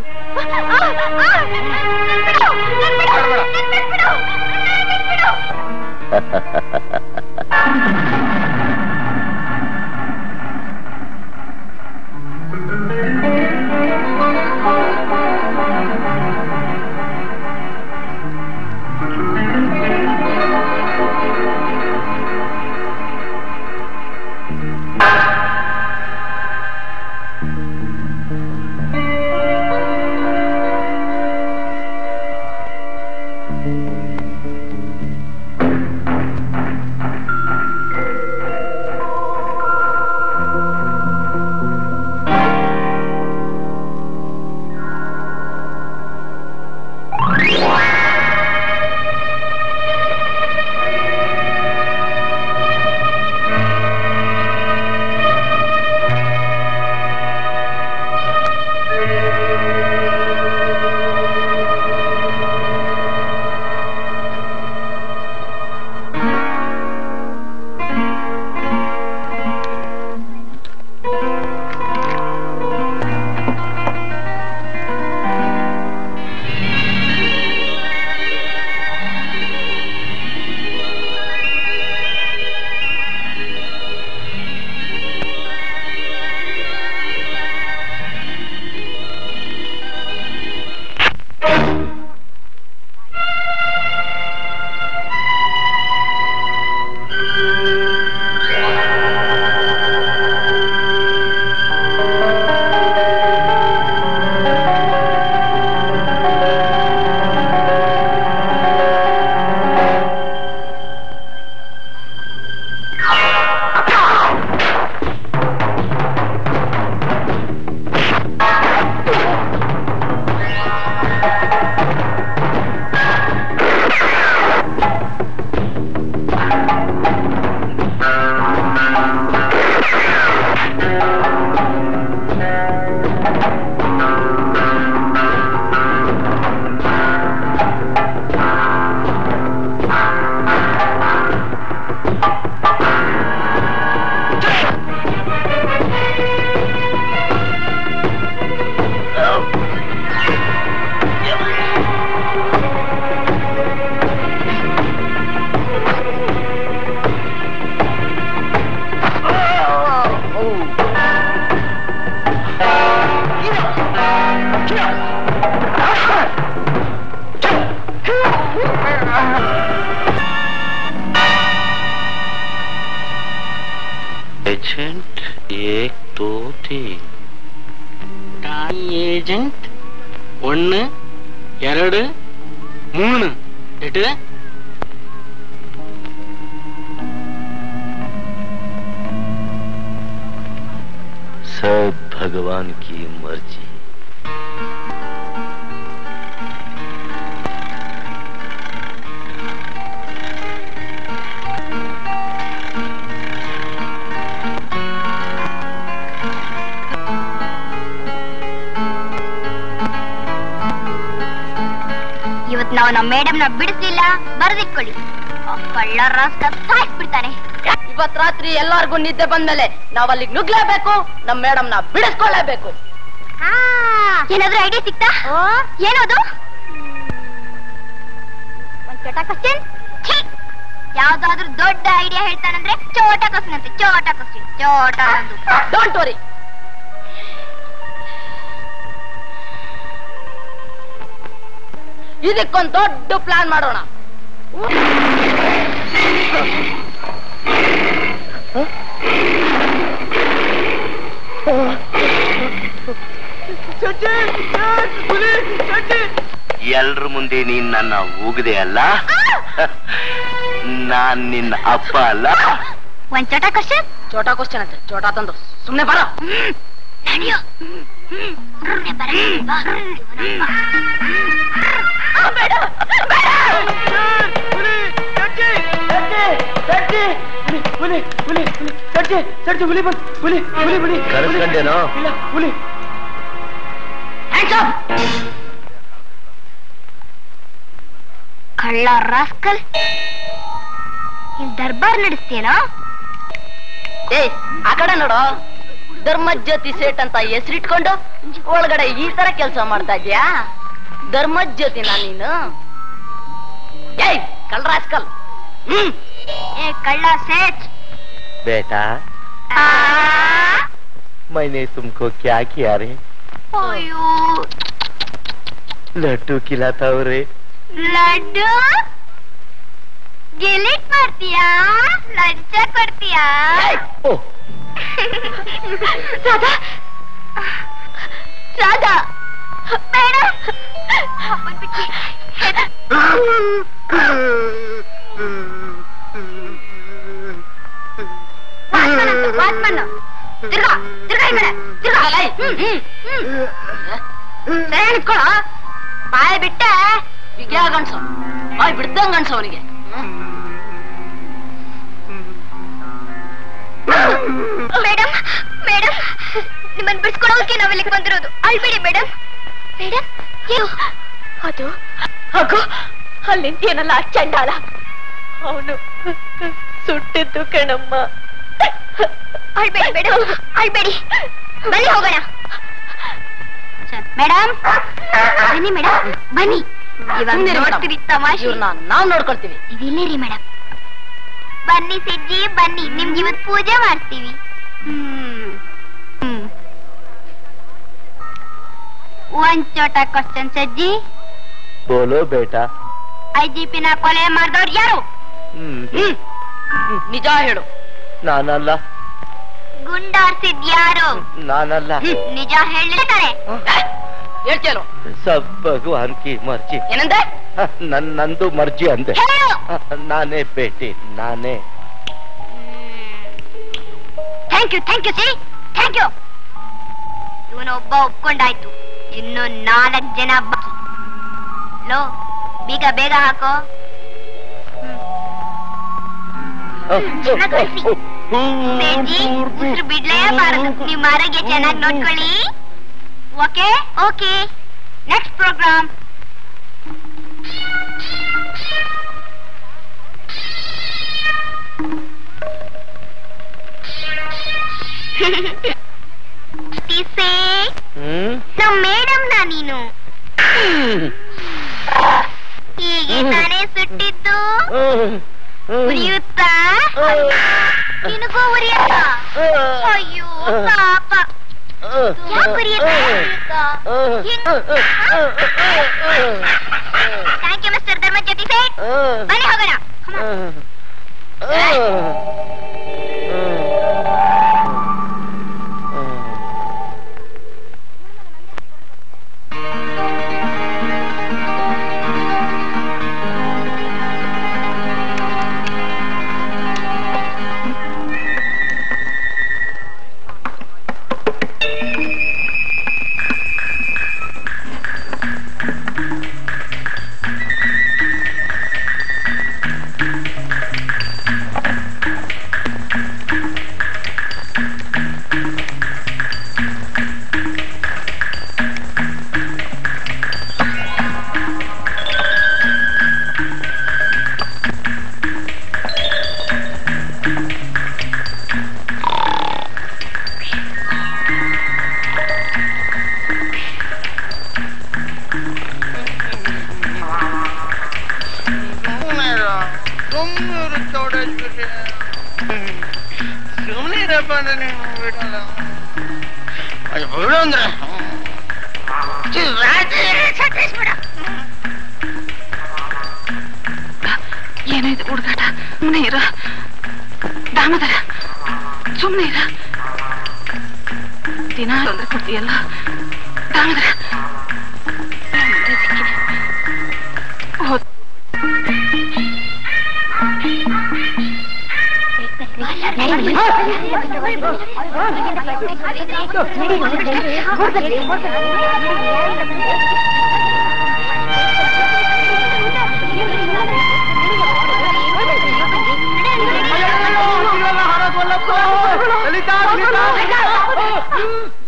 ಏಜೆಂಟ್ ಏಕ್ ದೋ ತೀನ್. ಏಜೆಂಟ್ 1 2 3 ಎಟ್ಟು सब भगवान की मर्जी. ಇವತ್ತು ನಾವು ನಮ್ಮ ಮೇಡಮ್ನ ಬಿಡಿಸ್ಲಿಲ್ಲ, ಬರೆದಿಟ್ಕೊಳ್ಳಿ. ಕಳ್ಳ ರಾಸ್ಕ ಸಾಯಿಸ್ಬಿಡ್ತಾನೆ. ಇವತ್ ರಾತ್ರಿ ಎಲ್ಲಾರ್ಗು ನಿದ್ದೆ ಬಂದ್ಮೇಲೆ ನಾವ್ ಅಲ್ಲಿಗೆ ನುಗ್ಲೇಬೇಕು, ನಮ್ ಮೇಡಮ್ನ ಬಿಡಿಸ್ಕೊಳ್ಳೇಬೇಕು. ಏನಾದ್ರೂ ಐಡಿಯಾ ಸಿಕ್ತಾ? ಏನದು? ಒಂದ್ ಚೋಟ ಕ್ವಶ್ಚನ್. ಯಾವ್ದಾದ್ರು ದೊಡ್ಡ ಐಡಿಯಾ ಹೇಳ್ತಾನಂದ್ರೆ ಚೋಟ ಕ್ವಶ್ಚನ್ ಅಂತೆ. ಚೋಟ ಕ್ವಶ್ಚನ್, ಚೋಟ. ಡೋಂಟ್ ವರಿ, ಇದಕ್ಕೊಂದು ದೊಡ್ಡ ಪ್ಲಾನ್ ಮಾಡೋಣ. ಎಲ್ರ ಮುಂದೆ ನೀನ್ ನನ್ನ ಊಗದೆ ಅಲ್ಲ, ನಾನ್ ನಿನ್ನ ಅಪ್ಪ ಅಲ್ಲ. ಒಂದ್ ಚೋಟ ಕ್ವಶ್ಚನ್. ಚೋಟ ಕ್ವಶ್ಚನ್ ಅಂತೆ. ಚೋಟ ತಂದು ಸುಮ್ನೆ ಬರ. ನಡೆಯೋ. ಕರೆಸ್ಕೊಂಡೇನೋ? ಕಳ್ಳ ರಾಸ್ಕಲ್, ದರ್ಬಾರ್ ನಡೆಸ್ತೇನೋ? ಏ ಆ ಕಡೆ ನೋಡು, ಧರ್ಮಜ್ಯೋತಿ ಸೇಟ್ ಅಂತ ಹೆಸರಿಟ್ಕೊಂಡು ಒಳಗಡೆ ಈ ತರ ಕೆಲಸ ಮಾಡ್ತಾ ಇದ್ಯಾ? ಧರ್ಮಜ್ಯೋತಿನ ನೀನು? ಏಯ್ ಕಳ್ಳ ರಾಸ್ಕಲ್. ಏ ಕಳ್ಳ ಸೇಟ್, बेटा मैंने तुमको क्या किया रे? ಅಯ್ಯೋ लड्डू खिलाता हूँ रे. ಲಡ್ಡು ಗಿಲಿಟ್ ಮಾಡ್ತೀಯಾ? ಲಂಚ ಕೊಡ್ತೀಯಾ? ರಾಧಾ ರಾಧಾ ಮೇಡಮ್ ವಾಚ್ಮನ್ ತಿರ್ಗಾ ತಿರ್ಗಾ ಈ ಕಡೆ ತಿರ್ಗಾ ನಿತ್ಕೊಳ ಬಾಯ್ ಬಿಟ್ಟೆ ಈಗ ಗಂಡ್ಸು ಬಾಯ್ ಬಿಡ್ದಂಗ ಗಂಡ್ಸು ಅವನಿಗೆ. ಮೇಡಮ್ ಮೇಡಮ್ ನಿಮ್ಮನ್ನು ಬಿಡ್ಸ್ಕೊಳೋಕೆ ನಾವಿಲ್ಲಿಗೆ ಬಂದಿರೋದು. ಅಳ್ಬೇಡಿ ಮೇಡಮ್. ಮೇಡಮ್ ಅದು ಹಾಗೋ ಅಲ್ಲಿ ನಿಂತೇನಲ್ಲ ಚಂಡಾಳ, ಅವನು ಸುಟ್ಟಿದ್ದು ಕಣಮ್ಮ. ಅಳ್ಬೇಡಿ ಮೇಡಮ್, ಅಳ್ಬೇಡಿ, ಬನ್ನಿ ಹೋಗೋಣ. ಮೇಡಮ್ ಬನ್ನಿ ಮೇಡಮ್ ಬನ್ನಿ, ಇವಾಗ ನೋಡ್ತೀವಿ ತಮಾಷೆ. ನಾವ್ ನೋಡ್ಕೊಳ್ತೀವಿ. ಇದಿಲ್ಲ ರೀ ಮೇಡಮ್. ಬನ್ನಿ ಸಜ್ಜಿ ಬನ್ನಿ, ನಿಮ್ಗೆ ಇವತ್ತು ಪೂಜೆ ಮಾಡ್ತೀವಿ. ಒಂದ್ ಚೋಟ ಕ್ವಶನ್ ಸಜ್ಜಿ. बोलो बेटा. ಐಜಿಪಿನ ಕೊಲೆ ಮಾಡಿದವ್ರು ಯಾರು? ನಿಜ ಹೇಳು. ನಾನಲ್ಲ. ಗುಂಡಾರ್ಸಿದ್ ಯಾರು? ನಾನಲ್ಲ. ನಿಜ ಹೇಳಿರ್ತಾರೆ. ಹೇಳ್ತೇನು? सब भगवान की मर्जी. ಏನಂದೆ? ನಂದು ಮರ್ಜಿ ಅಂದೆ. ನಾನೇ ಬೇಟಿ, ನಾನೇ. Thank you see thank you. ಇವನೊಬ್ಬ ಒಪ್ಕೊಂಡಾಯ್ತು, ಇನ್ನು 4 ಜನ ಬಾಕಿ. ಲೋ ಬೇಗ ಬೇಗ ಹಾಕೋ. ಉಸಿರು ಬಿಡ್ಲೇಬಾರದು. ನಿಮ್ಮ ಆರೋಗ್ಯ ಚೆನ್ನಾಗಿ ನೋಡ್ಕೊಳ್ಳಿ. Okay okay. Next program. ನಮ್ ಮೇಡಮ್ ನಾ ನೀನು ಹೀಗೆ ತಾನೇ ಸುಟ್ಟಿದ್ದು? ಉರಿಯುತ್ತಾ? ನಿನಗೂ ಉರಿಯುತ್ತಾ? ಅಯ್ಯೋ ಪಾಪ, ಯಾಕೆ ಉರಿಯುತ್ತಾ? Thank you mister Dharmajyoti Seth. ಬನ್ನಿ ಹೋಗೋಣ. ಏನೋ ಇದು ಹುಡುಗಾಟ. ಸುಮ್ಮನೆ ಇರ ದಾಮೋದರ, ಸುಮ್ಮನೆ ಇರ. ದಿನ ತೊಂದರೆ ಕೊಡ್ತೀಯಲ್ಲ ದಾಮೋದರ.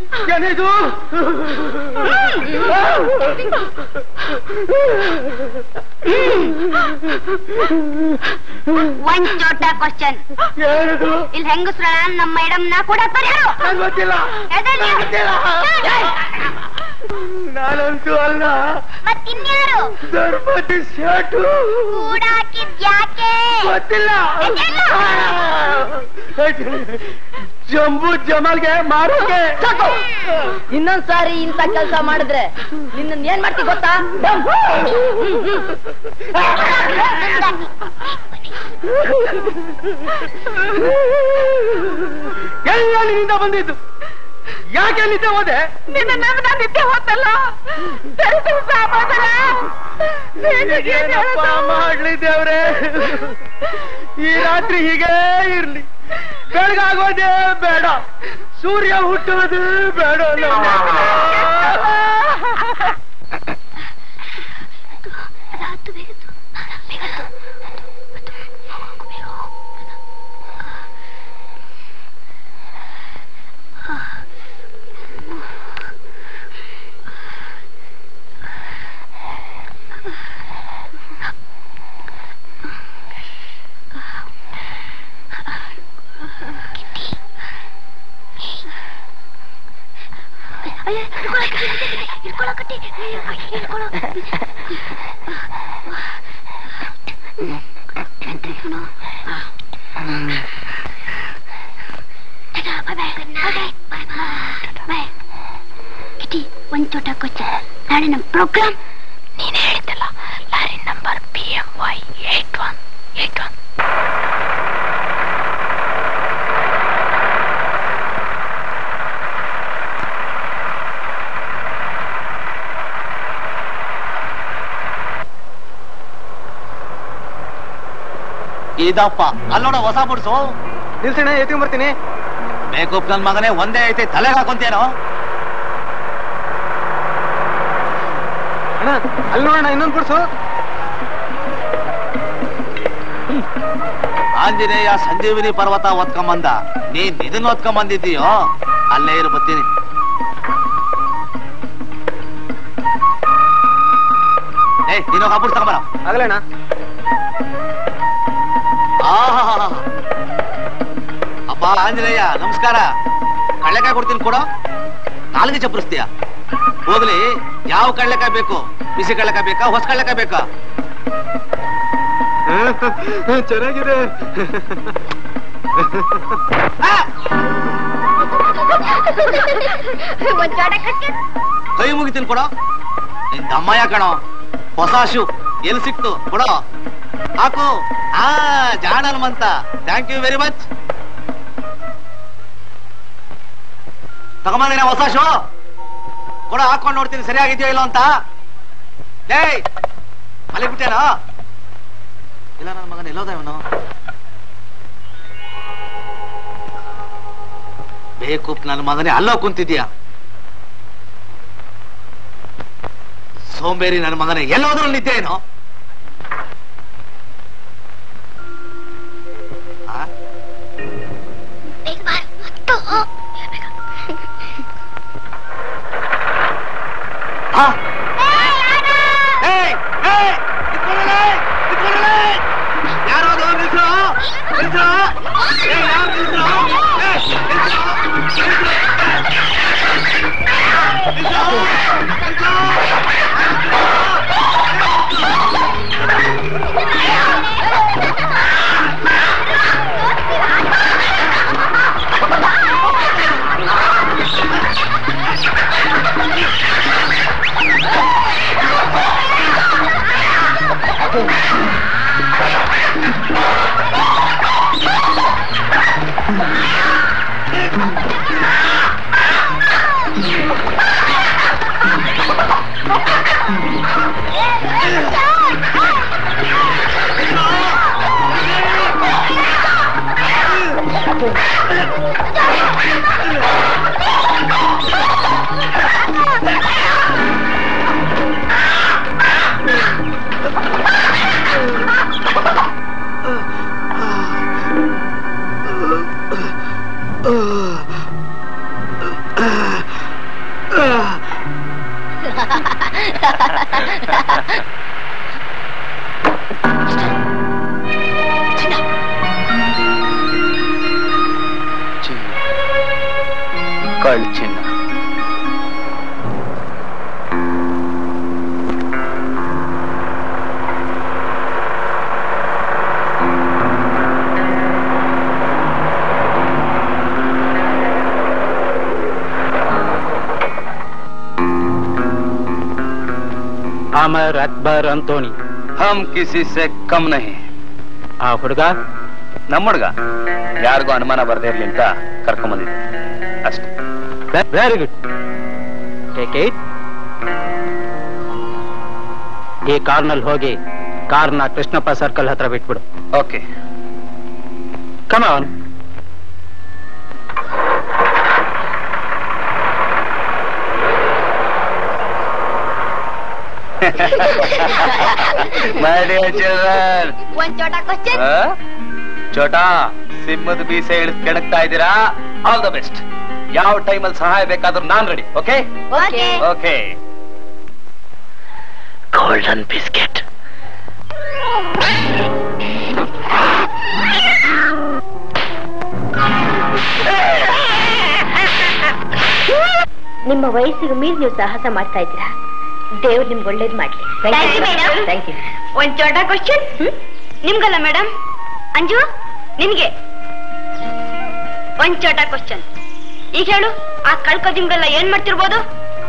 ಏನಿದು? ಒಂದ್ ಚೋಟ ಕ್ವಶನ್. ಇಲ್ಲಿ ಹೆಂಗಸ್ರ ನಮ್ಮ ಮೇಡಮ್ನ ಕೊಡತ್ತಾರೆ ಯಾರು? ಗೊತ್ತಿಲ್ಲ. ನಾನಂತೂ ಅಲ್ಲ. ಮತ್ತಿನ್ಯಾರು? ಧರ್ಮತಿ ಶಾಟು. ಕೂಡಾಕಿದ್ಯಾಕೆ? ಗೊತ್ತಿಲ್ಲ. ಜಂಬೂ ಜಮಲ್ಗೆ ಮಾರೋಕೆ. ಇನ್ನೊಂದ್ಸಾರಿ ಇಂಥ ಕೆಲಸ ಮಾಡಿದ್ರೆ ನಿನ್ನ ಏನ್ ಮಾಡ್ತಿ ಗೊತ್ತಾ? ಎಲ್ಲ ನಿನ್ನಿಂದ ಬಂದಿದ್ದು. ಯಾಕೆ ನಿದ್ದೆ ಹೋದೆ? ನಿನ್ನ ನಮ್ನ ನಿದ್ದೆ ಹೋತಲ್ಲ. ಏನಪ್ಪ ಮಾಡ್ಲಿ ದೇವ್ರೆ, ಈ ರಾತ್ರಿ ಹೀಗೇ ಇರ್ಲಿ. ಬೆಳಗಾಗೋದೇ ಬೇಡ, ಸೂರ್ಯ ಹುಟ್ಟೋದು ಬೇಡ. ಒಂದ್ ಚೋಟ ಕೊಚ್ಚ. ನಾಳೆ ನಮ್ ಪ್ರೋಗ್ರಾಮ್ ನೀನೇ ಹೇಳಿದ್ದಲ್ಲ, ಲಾರಿ ನಂಬರ್ PMY 8181. ಇದಪ್ಪ ಅಲ್ಲೋಡ ಹೊಸ ಬುಡ್ಸು. ನಿಲ್ಸಣ, ಎತ್ಕೊಂಡ್ ಬರ್ತೀನಿ. ಮೇಕಪ್ ನನ್ ಮಗನೇ ಒಂದೇ ಐತೆ, ತಲೆಗೆ ಹಾಕೊಂತೇನೋ. ಅಣ್ಣ ಅಲ್ಲಿ ನೋಡೋಣ, ಇನ್ನೊಂದು ಬುಡ್ಸು. ಆಂಜನೇಯ ಸಂಜೀವಿನಿ ಪರ್ವತ ಓದ್ಕೊಂಬಂದ, ನೀನ್ ಇದನ್ನ ಓದ್ಕೊಂಬಂದಿದ್ದೀಯೋ? ಅಲ್ಲೇ ಇರು, ಬರ್ತೀನಿ. ನೀನು ಹಬ್ಬ ತಗೊಂಬರ. ಆಗಲಣ್ಣ. ಅಪ್ಪ ಆಂಜನೇಯ ನಮಸ್ಕಾರ. ಕಳ್ಳೆಕಾಯಿ ಕೊಡ್ತೀನಿ ಕೊಡೋ. ನಾಲ್ಗೆ ಚಪ್ಪರಿಸ್ತೀಯ. ಹೋಗ್ಲಿ, ಯಾವ ಕಳ್ಳೆಕಾಯಿ ಬೇಕು? ಬಿಸಿ ಕಳ್ಳೆಕಾಯಿ ಬೇಕಾ, ಹೊಸ ಕಳ್ಳೆಕಾಯಿ ಬೇಕಾ? ಚೆನ್ನಾಗಿದೆ. ಕೈ ಮುಗಿತೀನಿ ಕೊಡೋ. ನಿನ್ ದಮ್ಮಯ್ಯ ಕಣೋ, ಹೊಸ ಶೂ ಎಲ್ಲಿ ಸಿಕ್ತು ಕೊಡೋ. ಹಾಕು. ಜಾಣಲ್ಮಂತ. Thank you very much. ತಗೊಂಬಂದಿನ ಹೊಸ ಶೋ ಕೊಡ, ಹಾಕೊಂಡು ನೋಡ್ತೀನಿ ಸರಿಯಾಗಿದೆಯೋ ಇಲ್ಲ ಅಂತ. ಏಯ್ ಮಲಗಿಬಿಟ್ಟೇನೋ? ಇಲ್ಲ ನನ್ನ ಮಗನ ಎಲ್ಲೋದ ಇವನು? ಬೇಕು ನನ್ನ ಮಗನೇ, ಅಲ್ಲೋ ಕುಂತಿದ್ಯಾ? ಸೋಂಬೇರಿ ನನ್ನ ಮಗನೇ, ಎಲ್ಲೋದ್ರೂ ನಿದ್ದೆ ಏನೋ? ಯಾರು ನಿಲ್ಸೋ ನಿಲ್ಸೋ. ಯಾರು ನಿಲ್ಸೋ? ಕಳ್ ಚಿನ್ನ. अमर अकबर अंतोनी हम किसी से कम नहीं. ಆ ಹುಡುಗ ನಮ್ಮ ಹುಡುಗ ಯಾರಿಗೂ ಅನುಮಾನ ಬರದೇ ಇರ್ಲಿ ಅಂತ ಕರ್ಕೊಂಬಂದಿದ್ದೆ ಅಷ್ಟೇ. Very good. Take it. ಈ ಕಾರ್ನಲ್ಲಿ ಹೋಗಿ ಕಾರ್ನ ಕೃಷ್ಣಪ್ಪ ಸರ್ಕಲ್ ಹತ್ರ ಬಿಟ್ಬಿಡು. Okay. Come on. My dear children. ಒಂದ್ ಚೋಟಾ ಕ್ವಶನ್. ಚೋಟಾ ಸಿಂಹದ ಬೀಸೆ ಹಿಡಿದು ಕೆಣಕ್ತಾ ಇದ್ದೀರಾ? All the best. ಯಾವ ಟೈಮಲ್ಲಿ ಸಹಾಯ ಬೇಕಾದ್ರೂ ನಾನ್ ready. Okay okay okay. Golden biscuit. ನಿಮ್ಮ ವಯಸ್ಸಿಗೆ ಮೀರಿ ನೀವು ಸಾಹಸ ಮಾಡ್ತಾ ಇದ್ದೀರಾ. ದೇವ್ರು ನಿಮ್ಗೆ ಒಳ್ಳೇದು ಮಾಡ್ಲಿ. Thank you. ಒಂದ್ ಚೋಟಾ ಕ್ವಶನ್. ನಿಮ್ಗಲ್ಲ ಮೇಡಮ್, ಅಂಜು ನಿನ್ಗೆ ಒಂದ್ ಚೋಟಾ ಕ್ವಶನ್. ಈಗ ಹೇಳು, ಆ ಕಳ್ಕೋದಿಂಗೆಲ್ಲ ಏನ್ ಮಾಡ್ತಿರ್ಬೋದು?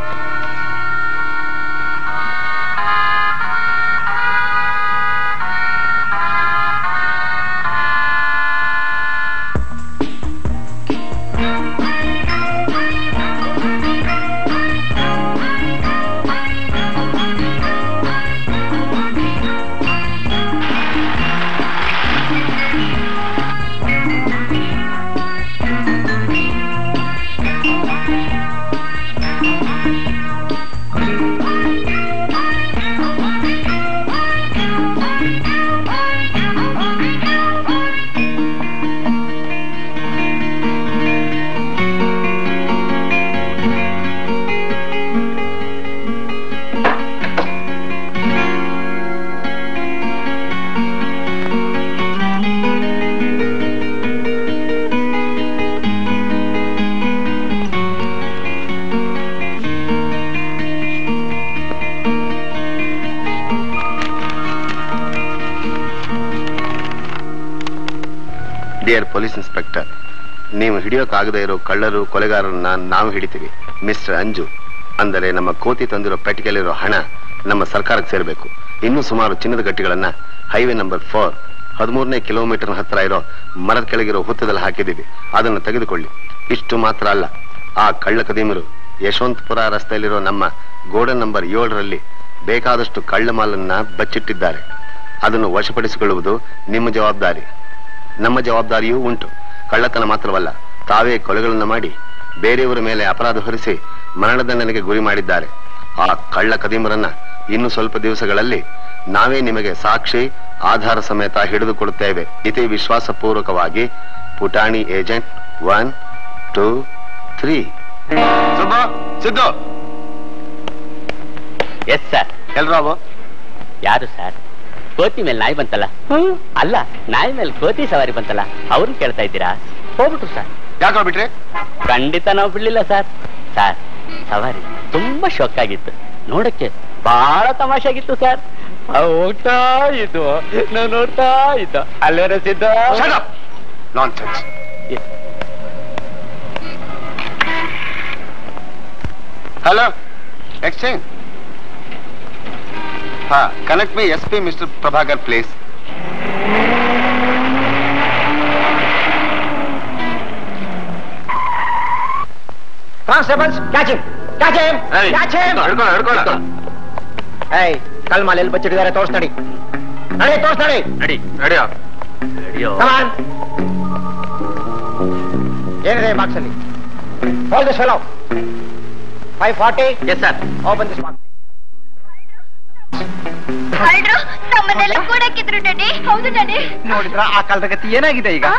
ಡಿಯರ್ ಪೊಲೀಸ್ ಇನ್ಸ್ಪೆಕ್ಟರ್, ನೀವು ಹಿಡಿಯೋಕ್ಕಾಗದೇ ಇರೋ ಕಳ್ಳರು ಕೊಲೆಗಾರರನ್ನ ನಾವು ಹಿಡಿತೀವಿ. ಮಿಸ್ಟರ್ ಅಂಜು, ಅಂದರೆ ನಮ್ಮ ಕೋತಿ ತಂದಿರೋ ಪೆಟ್ಟಿಗೆಯಲ್ಲಿರೋ ಹಣ ನಮ್ಮ ಸರ್ಕಾರಕ್ಕೆ ಸೇರಬೇಕು. ಇನ್ನೂ ಸುಮಾರು ಚಿನ್ನದ ಗಟ್ಟಿಗಳನ್ನ ಹೈವೇ ನಂಬರ್ 4 13ನೇ ಕಿಲೋಮೀಟರ್ ಹತ್ರ ಇರೋ ಮರದ ಕೆಳಗಿರೋ ಹುತ್ತದಲ್ಲಿ ಹಾಕಿದ್ದೀವಿ. ಅದನ್ನು ತೆಗೆದುಕೊಳ್ಳಿ. ಇಷ್ಟು ಮಾತ್ರ ಅಲ್ಲ, ಆ ಕಳ್ಳ ಕದೀಮರು ಯಶವಂತಪುರ ರಸ್ತೆಯಲ್ಲಿರೋ ನಮ್ಮ ಗೋಡನ್ ನಂಬರ್ 7ರಲ್ಲಿ ಬೇಕಾದಷ್ಟು ಕಳ್ಳ ಮಾಲನ್ನ ಬಚ್ಚಿಟ್ಟಿದ್ದಾರೆ. ಅದನ್ನು ವಶಪಡಿಸಿಕೊಳ್ಳುವುದು ನಿಮ್ಮ ಜವಾಬ್ದಾರಿ. ನಮ್ಮ ಜವಾಬ್ದಾರಿಯೂ ಉಂಟು. ಕಳ್ಳತನ ಮಾತ್ರವಲ್ಲ, ತಾವೇ ಕೊಲೆಗಳನ್ನು ಮಾಡಿ ಬೇರೆಯವರ ಮೇಲೆ ಅಪರಾಧ ಹೊರಿಸಿ ಮರಣದಂಡನೆಗೆ ಗುರಿ ಮಾಡಿದ್ದಾರೆ. ಆ ಕಳ್ಳ ಕದೀಮರನ್ನ ಇನ್ನು ಸ್ವಲ್ಪ ದಿವಸಗಳಲ್ಲಿ ನಾವೇ ನಿಮಗೆ ಸಾಕ್ಷಿ ಆಧಾರ ಸಮೇತ ಹಿಡಿದುಕೊಡುತ್ತೇವೆ. ಇತಿ ವಿಶ್ವಾಸಪೂರ್ವಕವಾಗಿ ಪುಟಾಣಿ ಏಜೆಂಟ್ 1 2 3. ಸಿದ್ದು. Yes sir. ಎಲ್ರಾವು? ಯಾರು ಸರ್? ಕೋತಿ ಮೇಲೆ ನಾಯಿ ಬಂತಲ್ಲ, ಅಲ್ಲ ನಾಯಿ ಮೇಲೆ ಕೋತಿ ಸವಾರಿ ಬಂತಲ್ಲ, ಅವ್ರನ್ನ ಕೇಳ್ತಾ ಇದ್ದೀರಾ? ಹೋಗ್ಬಿಟ್ರು ಸರ್. ಯಾಕೆ ಬಿಟ್ರಿ? ಖಂಡಿತ ನಾವು ಬಿಡ್ಲಿಲ್ಲ ಸರ್. ಸರ್, ಸವಾರಿ ತುಂಬಾ ಶಾಕ್ ಆಗಿತ್ತು, ನೋಡಕ್ಕೆ ಬಹಳ ತಮಾಷೆ ಆಗಿತ್ತು ಸರ್. ಹೋಗ್ತಾ ಇದ್ದು ನಾವು ನೋಡ್ತಾ ಇದ್ದು ಅಲ್ಲೇ ರಸಿದ್ದ. ನಾನ್ಸೆನ್ಸ್. Hello, exchange. ಹಾ, connect me SP mister Prabhakar please. Constables, catch him, catch him, catch him. ಹಿಡ್ಕೊಳ್ಳ. ಏಯ್, ಕಲ್ ಮಾಲ್ ಎಲ್ಲಿ ಬಚ್ಚಿಟ್ಟಿದ್ದಾರೆ ತೋರ್ಸ್ ನಡಿ. ನಡಿ, ತೋರ್ಸ್ ನಡಿ. ರೆಡಿಯೋ. Come on. ಏನಿದೆ ಬಾಕ್ಸ್ ಅಲ್ಲಿ? Hold this fellow. 540. Yes sir. Open this box. ಕಳ್ರು ನಮ್ಮನ್ನೆಲ್ಲ ಕೂಡಕ್ಕಿದ್ರು ಡ್ಯಾಡಿ. ಹೌದು ಡ್ಯಾಡಿ. ನೋಡಿದ್ರ ಆ ಕಾಲದ ಗತಿ ಏನಾಗಿದೆ ಈಗ?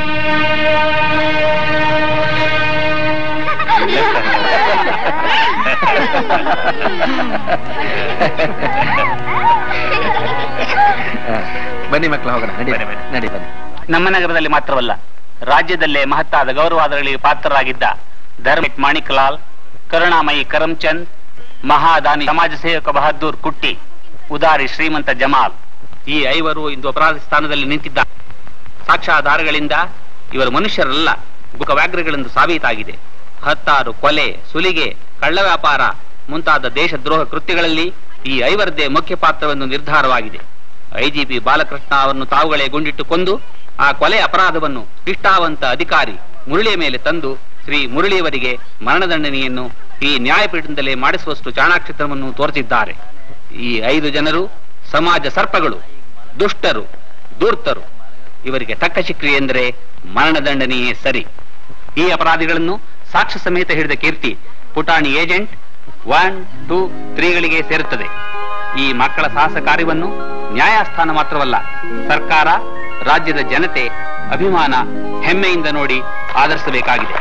ಬನ್ನಿ ಮಕ್ಕಳ, ಹೋಗೋಣ. ನಡಿ ಬನ್ನಿ. ನಮ್ಮ ನಗರದಲ್ಲಿ ಮಾತ್ರವಲ್ಲ, ರಾಜ್ಯದಲ್ಲೇ ಮಹತ್ತಾದ ಗೌರವಾದಗಳಿಗೆ ಪಾತ್ರರಾಗಿದ್ದ ಧರ್ಮಿತ್ ಮಾಣಿಕ್ಲಾಲ್, ಕರುಣಾಮಯಿ ಕರಮ್ಚಂದ್, ಮಹಾದಾನಿ ಸಮಾಜ ಸೇವಕ ಬಹದ್ದೂರ್ ಕುಟ್ಟಿ, ಉದಾರಿ ಶ್ರೀಮಂತ ಜಮಾಲ್, ಈ 5 ಇಂದು ಅಪರಾಧ ಸ್ಥಾನದಲ್ಲಿ ನಿಂತಿದ್ದಾರೆ. ಸಾಕ್ಷ್ಯಾಧಾರಗಳಿಂದ ಇವರು ಮನುಷ್ಯರಲ್ಲ, ವ್ಯಾಘ್ರಗಳೆಂದು ಸಾಬೀತಾಗಿದೆ. 10 ಕೊಲೆ, ಸುಲಿಗೆ, ಕಳ್ಳ ವ್ಯಾಪಾರ ಮುಂತಾದ ದೇಶದ್ರೋಹ ಕೃತ್ಯಗಳಲ್ಲಿ ಈ 5ರದ್ದೇ ಮುಖ್ಯ ಪಾತ್ರವೆಂದು ನಿರ್ಧಾರವಾಗಿದೆ. ಐಜಿಪಿ ಬಾಲಕೃಷ್ಣ ಅವರನ್ನು ತಾವುಗಳೇ ಗುಂಡಿಟ್ಟು ಕೊಂದು ಆ ಕೊಲೆ ಅಪರಾಧವನ್ನು ನಿಷ್ಠಾವಂತ ಅಧಿಕಾರಿ ಮುರಳಿಯ ಮೇಲೆ ತಂದು ಶ್ರೀ ಮುರಳಿಯವರಿಗೆ ಮರಣದಂಡನೆಯನ್ನು ಈ ನ್ಯಾಯಪೀಠದಿಂದಲೇ ಮಾಡಿಸುವಷ್ಟು ಚಾಣಾಕ್ಷತನವನ್ನು ತೋರಿಸಿದ್ದಾರೆ. ಈ 5 ಜನರು ಸಮಾಜ ಸರ್ಪಗಳು, ದುಷ್ಟರು, ಧೂರ್ತರು. ಇವರಿಗೆ ತಕ್ಕ ಶಿಕ್ಷೆ ಎಂದರೆ ಮರಣದಂಡನೆಯೇ ಸರಿ. ಈ ಅಪರಾಧಿಗಳನ್ನು ಸಾಕ್ಷ್ಯ ಸಮೇತ ಹಿಡಿದ ಕೀರ್ತಿ ಪುಟಾಣಿ ಏಜೆಂಟ್ 1, 2, 3ಗಳಿಗೆ ಸೇರುತ್ತದೆ. ಈ ಮಕ್ಕಳ ಸಾಹಸ ಕಾರ್ಯವನ್ನು ನ್ಯಾಯಸ್ಥಾನ ಮಾತ್ರವಲ್ಲ, ಸರ್ಕಾರ, ರಾಜ್ಯದ ಜನತೆ ಅಭಿಮಾನ, ಹೆಮ್ಮೆಯಿಂದ ನೋಡಿ ಆದರಿಸಬೇಕಾಗಿದೆ.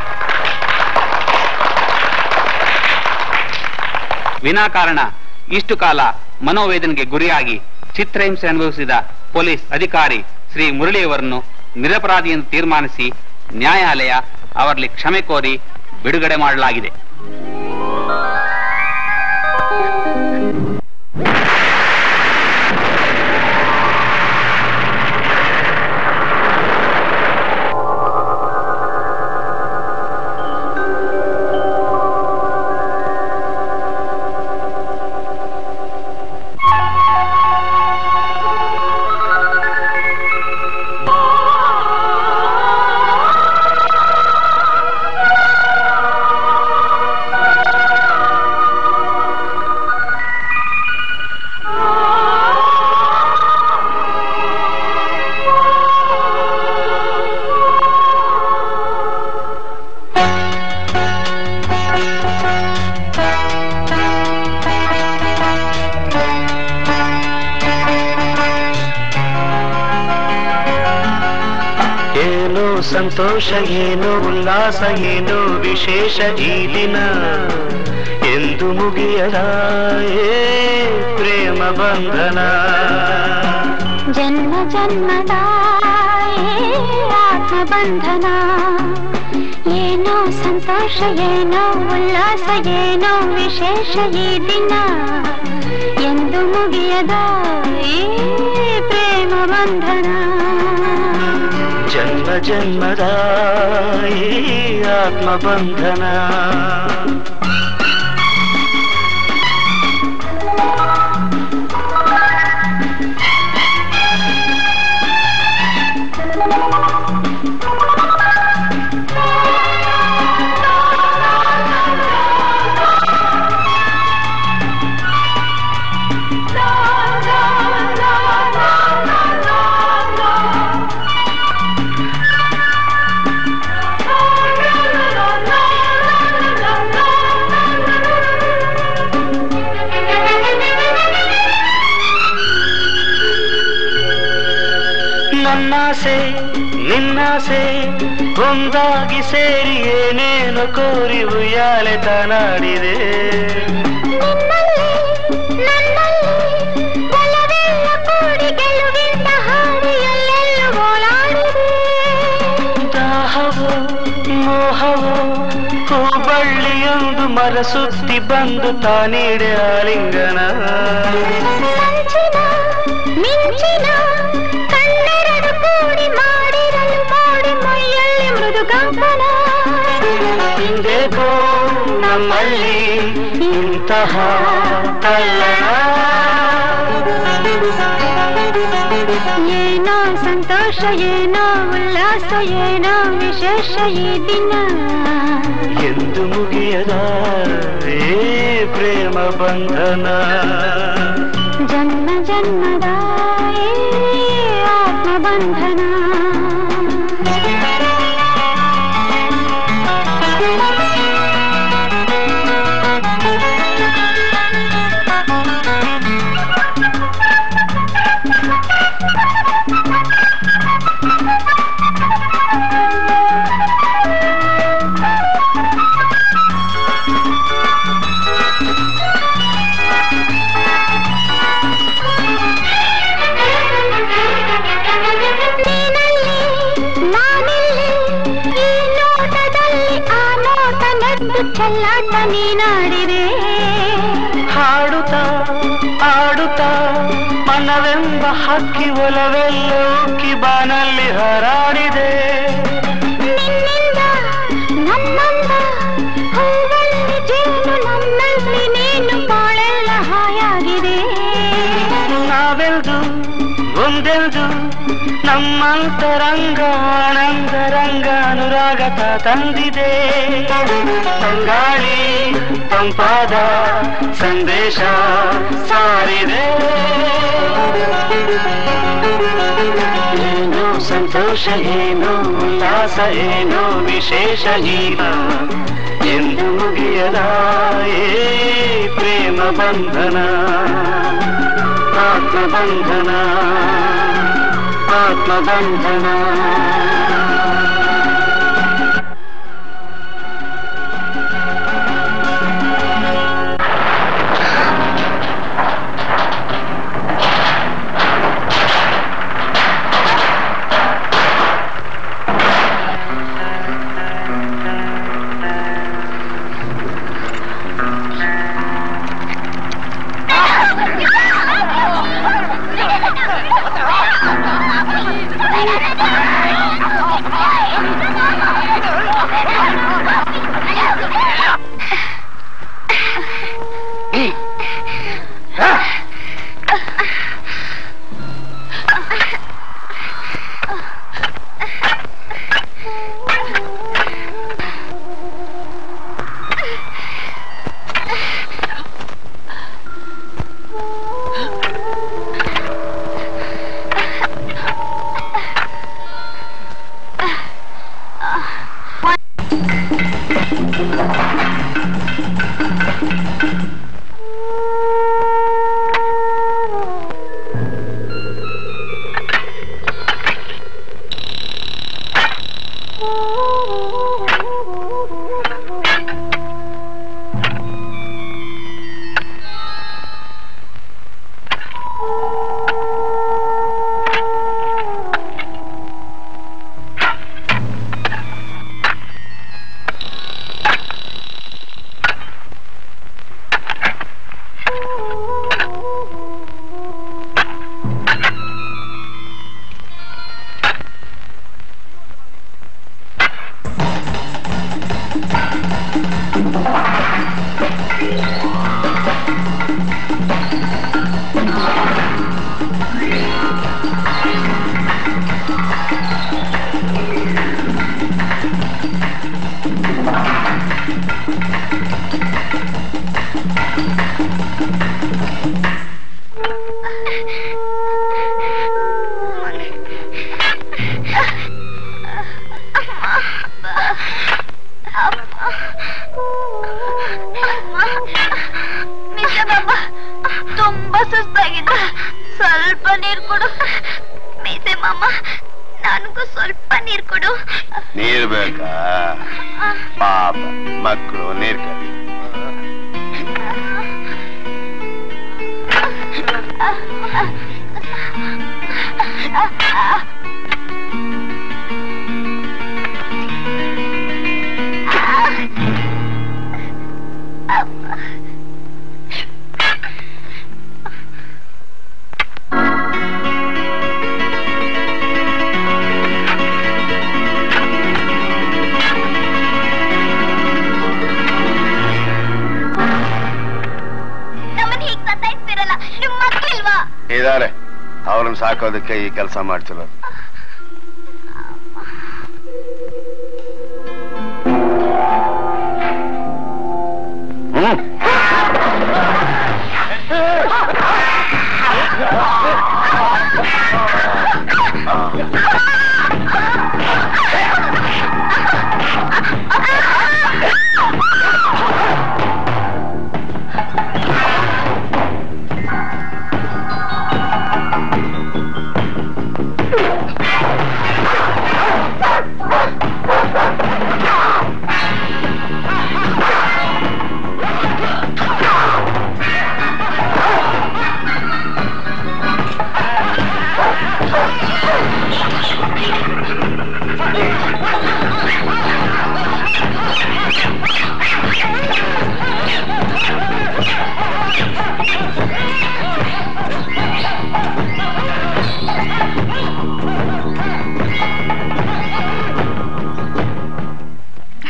ವಿನಾಕಾರಣ ಇಷ್ಟು ಕಾಲ ಮನೋವೇದನೆಗೆ ಗುರಿಯಾಗಿ ಚಿತ್ರಹಿಂಸೆ ಅನುಭವಿಸಿದ ಪೊಲೀಸ್ ಅಧಿಕಾರಿ ಶ್ರೀ ಮುರಳಿಯವರನ್ನು ನಿರಪರಾಧಿ ಎಂದು ತೀರ್ಮಾನಿಸಿ ನ್ಯಾಯಾಲಯ ಅವರಲ್ಲಿ ಕ್ಷಮೆ ಕೋರಿ ಬಿಡುಗಡೆ ಮಾಡಲಾಗಿದೆ. ಸಂತೋಷ ಏನೋ ಉಲ್ಲಾಸ ಏನೋ ವಿಶೇಷ ಈ ದಿನ ಎಂದು ಮುಗಿಯದ ಪ್ರೇಮ ಬಂಧನ ಜನ್ಮ ಜನ್ಮದ ಆತ್ಮ ಬಂಧನ ಏನೋ ಸಂತೋಷ ಏನೋ ಉಲ್ಲಾಸ ಏನೋ ವಿಶೇಷ ಈ ದಿನ ಎಂದು ಮುಗಿಯದ ಪ್ರೇಮ ಬಂಧನ ಜನ್ಮ ಜನ್ಮದ ಆತ್ಮ ಬಂಧನ ನನ್ನಾಸೆ ನಿನ್ನಾಸೆ ಒಂದಾಗಿ ಸೇರಿ ಏನೇನು ಕೋರಿ ಉಯ್ಯಾಲೆ ತನಾಡಿದೆ ದಾಹವೋ ಮೋಹವೋ ಹೂಬಳ್ಳಿಯೊಂದು ಮರಸುತ್ತಿ ಬಂದು ತಾನೀಡೆ ಆಲಿಂಗನ ಮಿಂಚಿನ ಕಣ್ಣೆರಡು ಕೂಡಿ ಮಾಡಿರಲು ಮಾಡಿ ಮೈಯಲ್ಲಿ ಮೃದು ಕಂಪನ ಹಿಂದೆಗೋ ನಮ್ಮಲ್ಲಿ ಇಂತಹ ತಲ್ಲಣ ಏನೋ ಸಂತೋಷ ಏನೋ ಉಲ್ಲಾಸ ಏನೋ ವಿಶೇಷ ಈ ದಿನ ಎಂದು ಮುಗಿಯದ ಪ್ರೇಮ ಬಂಧನ ಜನ್ಮ ಜನ್ಮದ ಆತ್ಮ ಬಂಧನ ಚೆಲ್ಲಾಟ ನೀನಾಡಿದೆ ಹಾಡುತ್ತಾ ಆಡುತ್ತಾ ಮನವೆಂಬ ಹಕ್ಕಿ ಒಲವೆಲ್ಲೋಕಿ ಬಾನಲ್ಲಿ ಹಾರಾಡಿದೆ ನಿನ್ನಿಂದ ನನ್ನಂದ ಹೂವಲ್ಲಿ ಜೇನು ನನ್ನಲ್ಲಿ ನೀನು ಬಾಳೆಲ್ಲ ಹಾಯಾಗಿದೆ ನಾವೆಲ್ದು ಒಂದೆಲ್ದು ನಮ್ಮಂತರಂಗ ಆನಂದರಂಗ ಅನುರಾಗತ ತಂದಿದೆ ತಂಗಾಳಿ ತಂಪಾದ ಸಂದೇಶ ಸಾರಿದೆ ಏನೋ ಸಂತೋಷ ಏನೋ ಉಲ್ಲಾಸ ಏನೋ ವಿಶೇಷ ಜೀವ ಎಂದು ಮುಗಿಯದ ಪ್ರೇಮ ಬಂಧನ ಆತ್ಮಬಂಧನ ಆತ್ಮಬಂಧನ ತುಂಬಾ ಸುಸ್ತಾಗಿದ್ದ, ಸ್ವಲ್ಪ ನೀರು ಕೊಡು. ಮೀಸೆ ಮಾಮ, ನನಗೂ ಸ್ವಲ್ಪ ನೀರು ಕೊಡು. ನೀರ್ ಬೇಕಾ? ಪಾಪ ಮಕ್ಕಳು ನೀರ್ ಕಲಿ. ಇದಾರೆ, ಅವ್ರನ್ನ ಸಾಕೋದಕ್ಕೆ ಈ ಕೆಲಸ ಮಾಡ್ತಿರೋದು.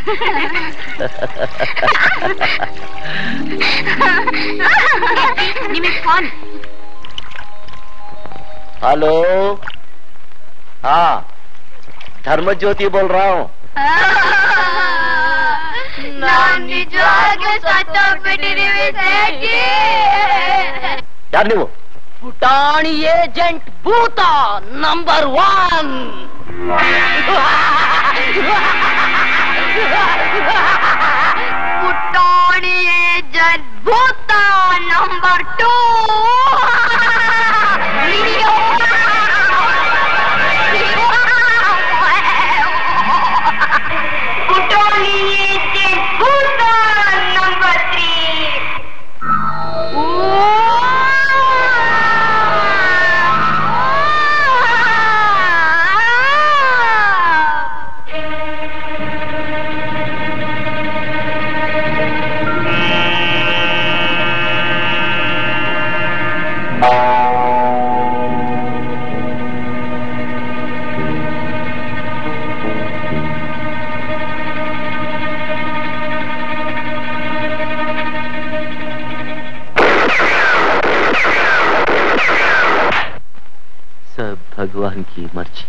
निमित फोन। हेलो, हाँ धर्मज्योति बोल रहा हूँ। ಯಾರು ನೀವು? ಪುಟಾಣಿ ಏಜೆಂಟ್ ಭೂತ ನಂಬರ್ 1. ಪುಟಾಣಿ ಏಜೆಂಟ್ ಭೂತ ನಂಬರ್ 2. ಪುಟಾಣಿ ಏಜೆಂಟ್ ಭೂತ ನಂಬರ್ 3. ಭಗವಾನ್ ಕಿ ಮರ್ಜಿ.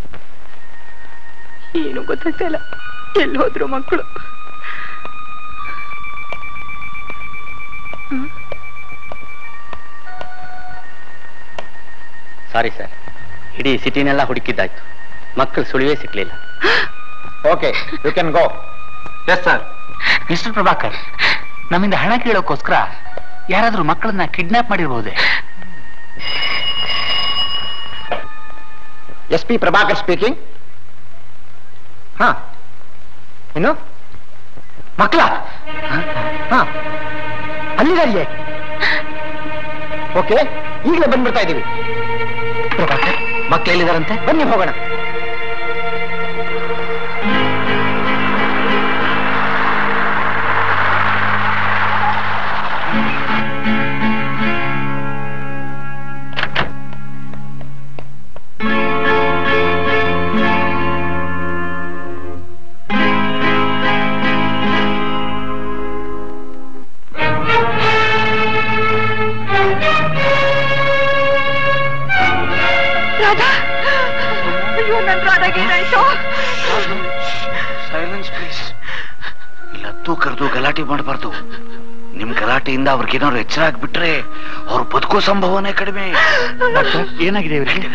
ಏನು ಗೊತ್ತಾಗ್ತಿಲ್ಲ, ಎಲ್ಲಿ ಹೋದ್ರು ಮಕ್ಕಳು? ಸಾರಿ ಸರ್, ಇಡೀ ಸಿಟಿನೆಲ್ಲ ಹುಡುಕಿದ್ದಾಯ್ತು, ಮಕ್ಕಳು ಸುಳಿವೇ ಸಿಕ್ಲಿಲ್ಲ. Okay, you can go. Yes sir. Mister Prabhakar, ನಮ್ಮಿಂದ ಹಣ ಕೇಳೋಕ್ಕೋಸ್ಕರ ಯಾರಾದ್ರೂ ಮಕ್ಕಳನ್ನ ಕಿಡ್ನಾಪ್ ಮಾಡಿರ್ಬಹುದೇ? SP Prabhakar speaking. ಹಾ, ಇನ್ನು ಮಕ್ಕಳ? ಹಾ, ಅಲ್ಲಿಗೆ ಓಕೆ, ಈಗಲೇ ಬಂದ್ಬಿಡ್ತಾ ಇದ್ದೀವಿ. ಪ್ರಭಾಕರ್, ಮಕ್ಕಳು ಎಲ್ಲಿದಾರಂತೆ? ಬನ್ನಿ ಹೋಗೋಣ. Silence please. ಇಲ್ಲ ಕರೆದು ಗಲಾಟೆ ಮಾಡಬಾರ್ದು. ನಿಮ್ ಗಲಾಟೆಯಿಂದ ಅವ್ರಿಗೇನಾದ್ರು ಎಚ್ಚರ ಆಗ್ಬಿಟ್ರೆ ಅವ್ರು ಬದುಕೋ ಸಂಭವನೆ ಕಡಿಮೆ. ಏನಾಗಿದೆ ಇವರಿಗೆ?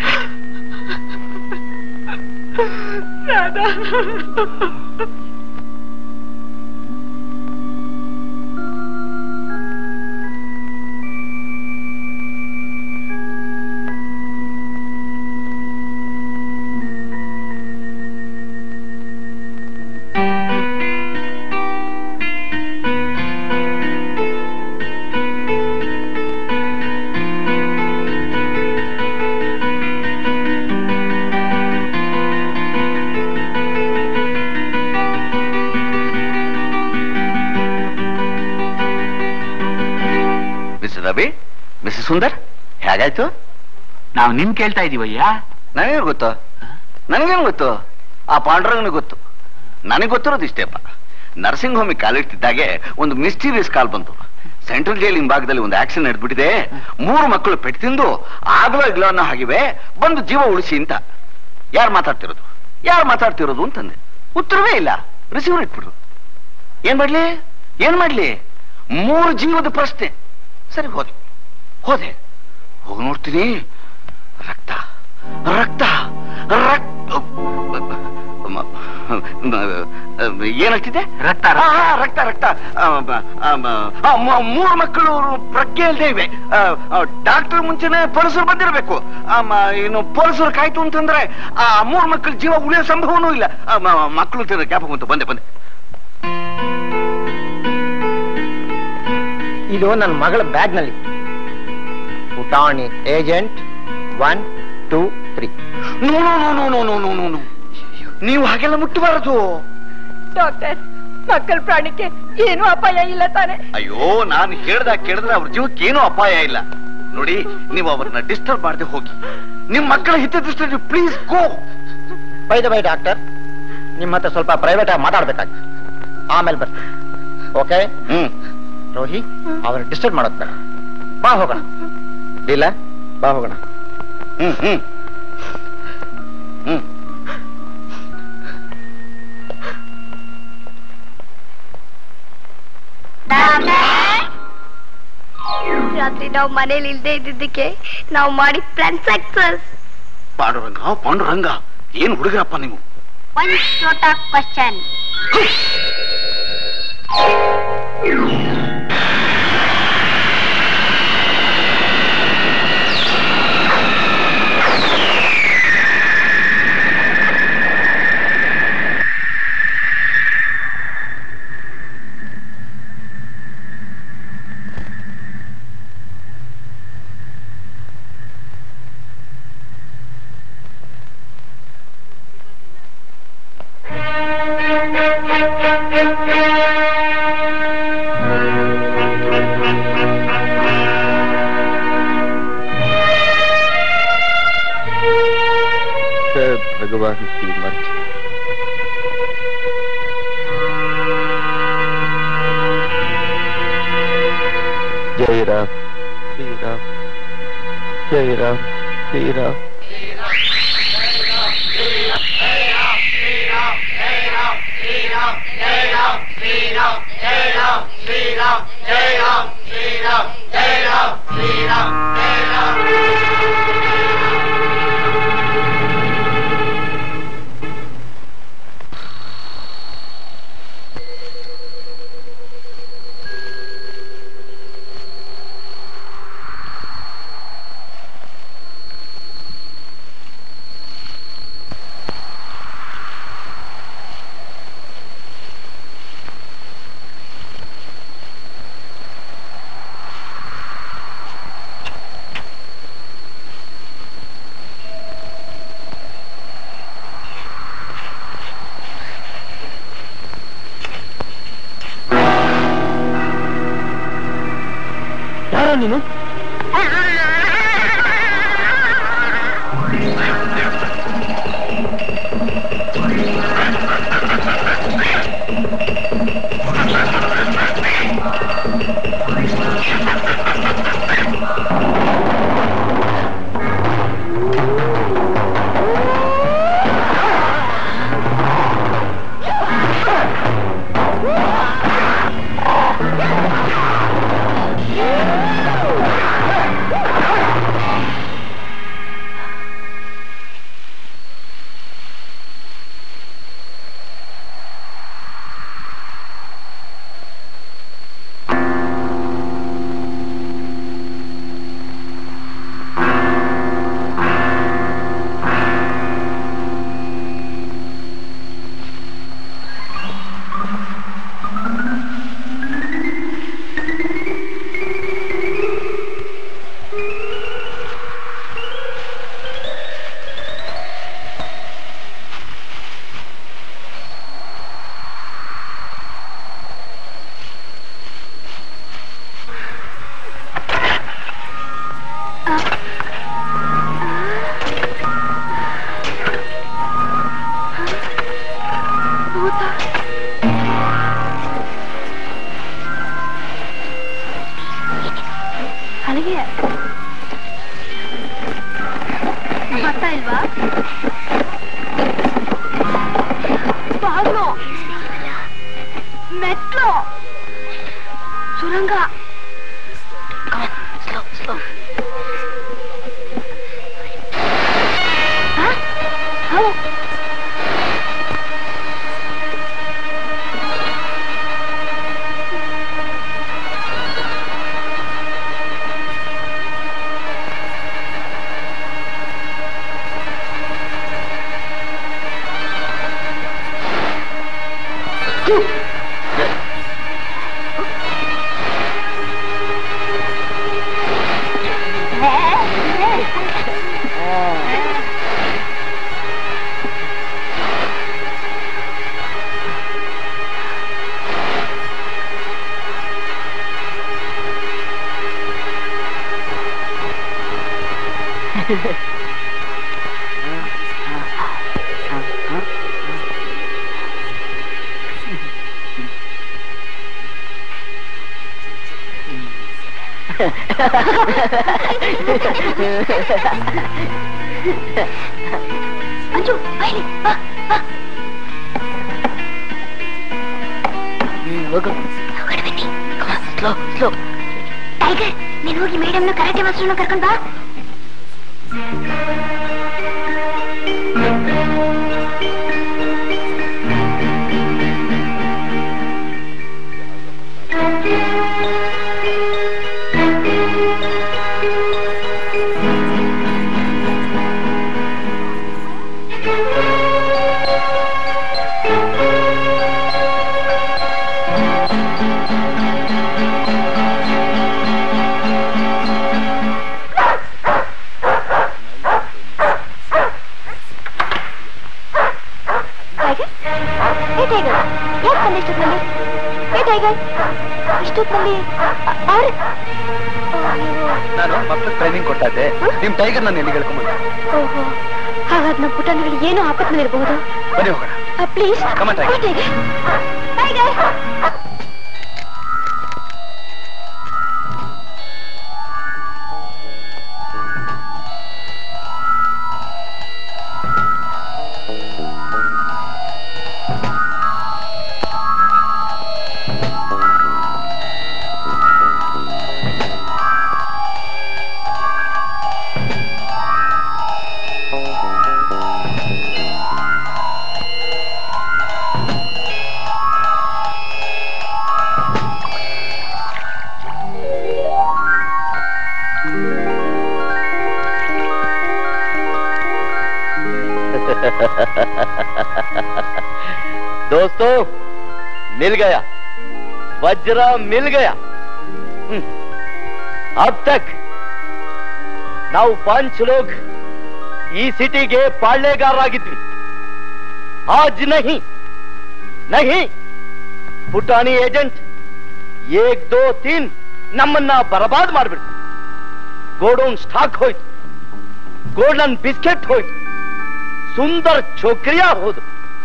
ಮಿಸ್ಟರ್ ಸುಂದರ್, ಹೇಗಾಯ್ತು? ನಾವು ನಿನ್ ಕೇಳ್ತಾ ಇದೀವಯ್ಯ. ನನಗೇನು ಗೊತ್ತು? ನನಗೇನು ಗೊತ್ತು? ಆ ಪಾಂಡುರಂಗನಿಗೆ ಗೊತ್ತು. ನನಗೆ ಗೊತ್ತಿರೋದು ಇಷ್ಟೇಪ್ಪ. ನರ್ಸಿಂಗ್ ಹೋಮಿಗೆ ಕಾಲಿಡ್ತಿದ್ದಾಗೆ ಒಂದು ಮಿಸ್ಟೀರಿಯಸ್ ಕಾಲ್ ಬಂತು. ಸೆಂಟ್ರಲ್ ಜೈಲಿನ ಭಾಗದಲ್ಲಿ ಒಂದು ಆಕ್ಸಿಡೆಂಟ್ ನಡೆದ್ಬಿಟ್ಟಿದೆ, 3 ಮಕ್ಕಳು ಪೆಟ್ಟು ತಿಂದು ಆಗ್ಲೋ ಇಗ್ಲೋ ಅನ್ನೋ ಹಾಗಿವೆ, ಬಂದು ಜೀವ ಉಳಿಸಿ ಅಂತ. ಯಾರು ಮಾತಾಡ್ತಿರೋದು ಅಂತಂದೆ. ಉತ್ತರವೇ ಇಲ್ಲ. ರಿಸೀವರ್ ಇಟ್ಬಿಟ್ರು. ಏನ್ ಮಾಡ್ಲಿ 3 ಜೀವದ ಪ್ರಶ್ನೆ. ಸರಿ, ಹೋದೆ ಹೋಗಿ ನೋಡ್ತೀನಿ, ರಕ್ತ ರಕ್ತ ರಕ್ತ ಏನಾಗ್ತಿದೆ? ರಕ್ತ ರಕ್ತ ರಕ್ತ. 3 ಮಕ್ಕಳು ಪ್ರಜ್ಞೆ ಇಲ್ಲದೆ ಇವೆ. ಡಾಕ್ಟರ್ ಮುಂಚೆನೆ ಪೊಲೀಸರು ಬಂದಿರಬೇಕು. ಇನ್ನು ಪೊಲೀಸರು ಕಾಯ್ತು ಅಂತಂದ್ರೆ ಆ 3 ಮಕ್ಕಳ ಜೀವ ಉಳಿಯೋ ಸಂಭವನೂ ಇಲ್ಲ. ಮಕ್ಕಳು ಜ್ಞಾಪಕ ಬಂತು. ಬಂದೆ. ಇದು ನನ್ನ ಮಗಳ ಬ್ಯಾಗ್ ನಲ್ಲಿ. ಪುಟಾಣಿ ಏಜೆಂಟ್ 1, 2, 3. ನೀವು ಹಾಗೆಲ್ಲ ಮುಟ್ಟಬಾರದು. ಡಾಕ್ಟರ್, ಮಕ್ಕಳ ಪ್ರಾಣಕ್ಕೆ ಏನು ಅಪಾಯ ಇಲ್ಲ ತಾನೆ? ಅಯ್ಯೋ, ನಾನು ಕೇಳಿದ್ರೆ ಅವ್ರ ಜೀವಕ್ಕೆ ಏನೂ ಅಪಾಯ ಇಲ್ಲ. ನೋಡಿ, ನೀವು ಅವ್ರನ್ನ ಡಿಸ್ಟರ್ಬ್ ಮಾಡದೆ ಹೋಗಿ. ನಿಮ್ ಮಕ್ಕಳ ಹಿತದೃಷ್ಟಿ ಪ್ಲೀಸ್ ಗೋ. ಬೈ ಡಾಕ್ಟರ್, ನಿಮ್ಮ ಹತ್ರ ಸ್ವಲ್ಪ ಪ್ರೈವೇಟ್ ಆಗಿ ಮಾತಾಡ್ಬೇಕಾಗಿ. ಆಮೇಲೆ ಬರ್ತೀನಿ. ಓಕೆ? ರೋಹಿ, ಅವ್ರನ್ನ ಡಿಸ್ಟರ್ಬ್ ಮಾಡೋದು ಬೇಡ. ಬಾ ಹೋಗೋಣ. ಇಲ್ಲ, ಬಾ ಹೋಗೋಣ. ರಾತ್ರಿ ನಾವು ಮನೇಲಿ ಇಲ್ದೇ ಇದ್ದಿದ್ದಕ್ಕೆ ನಾವು ಮಾಡಿ ಪ್ಲಾನ್ ಸಕ್ಸಸ್. ಪಾಂಡುರಂಗ ಏನ್ ಹುಡುಗರಪ್ಪ ನೀವು? ಒನ್ ಶೋಟ ಕ್ವಶನ್. भगवान की मर्जी। जय राम श्री राम, जय राम श्री राम। ನೀನು ಬರ್ತಾ ಇಲ್ವಾ? ಬಾಗ್ಲು, ಮೆಟ್ಲು, ಸುರಂಗ. ಅಂಜು ಬೈಲಿ ಬಾ ಬಾ ಹೋಗು ಸ್ಲೋ ಸ್ಲೋ ಟೈಗರ್ ನೀನು ಹೋಗಿ ಮೇಡಮ್ನ ಕರಾಟೆ ಮಾಸ್ಟರ್ನ ಕರ್ಕೊಂಡ್ ಬಾ ಇಷ್ಟೊತ್ತಲ್ಲಿ ನಾನು ಮಕ್ಕಳು ಟ್ರೈನಿಂಗ್ ಕೊಡ್ತಾ ಇದ್ದೆ ನಿಮ್ ಟೈಗರ್ ನಾನು ಎಲ್ಲಿ ಹೇಳ್ಕೊಂಬಂದೆ ಓಹೋ ಹಾಗಾದ್ರೆ ನಮ್ಮ ಪುಟಾಣಿಗಳಿಗೆ ಏನೋ ಆಪತ್ನಲ್ಲಿ ಇರಬಹುದು ಬನ್ನಿ ಹೋಗೋಣ ಪ್ಲೀಸ್ ಕಮ ಟೈಗರ್ दोस्तों मिल गया वज्रा मिल गया अब तक ನಾವು 5 लोग ಈ ಸಿಟಿಗೆ ಪಾಳ್ಯಗಾರರಾಗಿದ್ವಿ आज नहीं नहीं ಪುಟಾಣಿ ಏಜೆಂಟ್ 1 2 3 ನಮ್ಮನ್ನ ಬರಬಾದ್ ಮಾಡ್ಬಿಡ್ತು ಗೋಡೌನ್ ಸ್ಟಾಕ್ ಹೋಯ್ತು ಗೋಲ್ಡನ್ ಬಿಸ್ಕೆಟ್ ಹೋಯ್ತು ಸುಂದರ್ ಚೋಕ್ರಿಯಾ ಹೋದು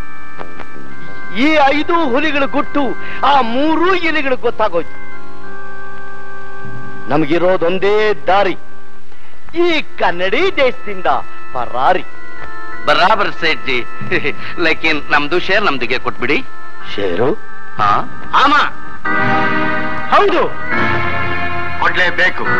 ಈ 5 ಹುಲಿಗಳು ಗುಟ್ಟು ಆ 3 ಇಲಿಗಳು ಗೊತ್ತಾಗೋಯ್ತು ನಮಗಿರೋದೊಂದೇ ದಾರಿ ಈ ಕನ್ನಡಿ ದೇಶದಿಂದ ಪರಾರಿ ಬರಾಬರ್ ಸೇಠ್ ಜಿ ಲೇಕಿನ್ ನಮ್ದು ಶೇರ್ ನಮ್ದಿಗೆ ಕೊಟ್ಬಿಡಿ ಶೇರು ಹಾ ಆಮ ಹೌದು ಕೊಡ್ಲೇಬೇಕು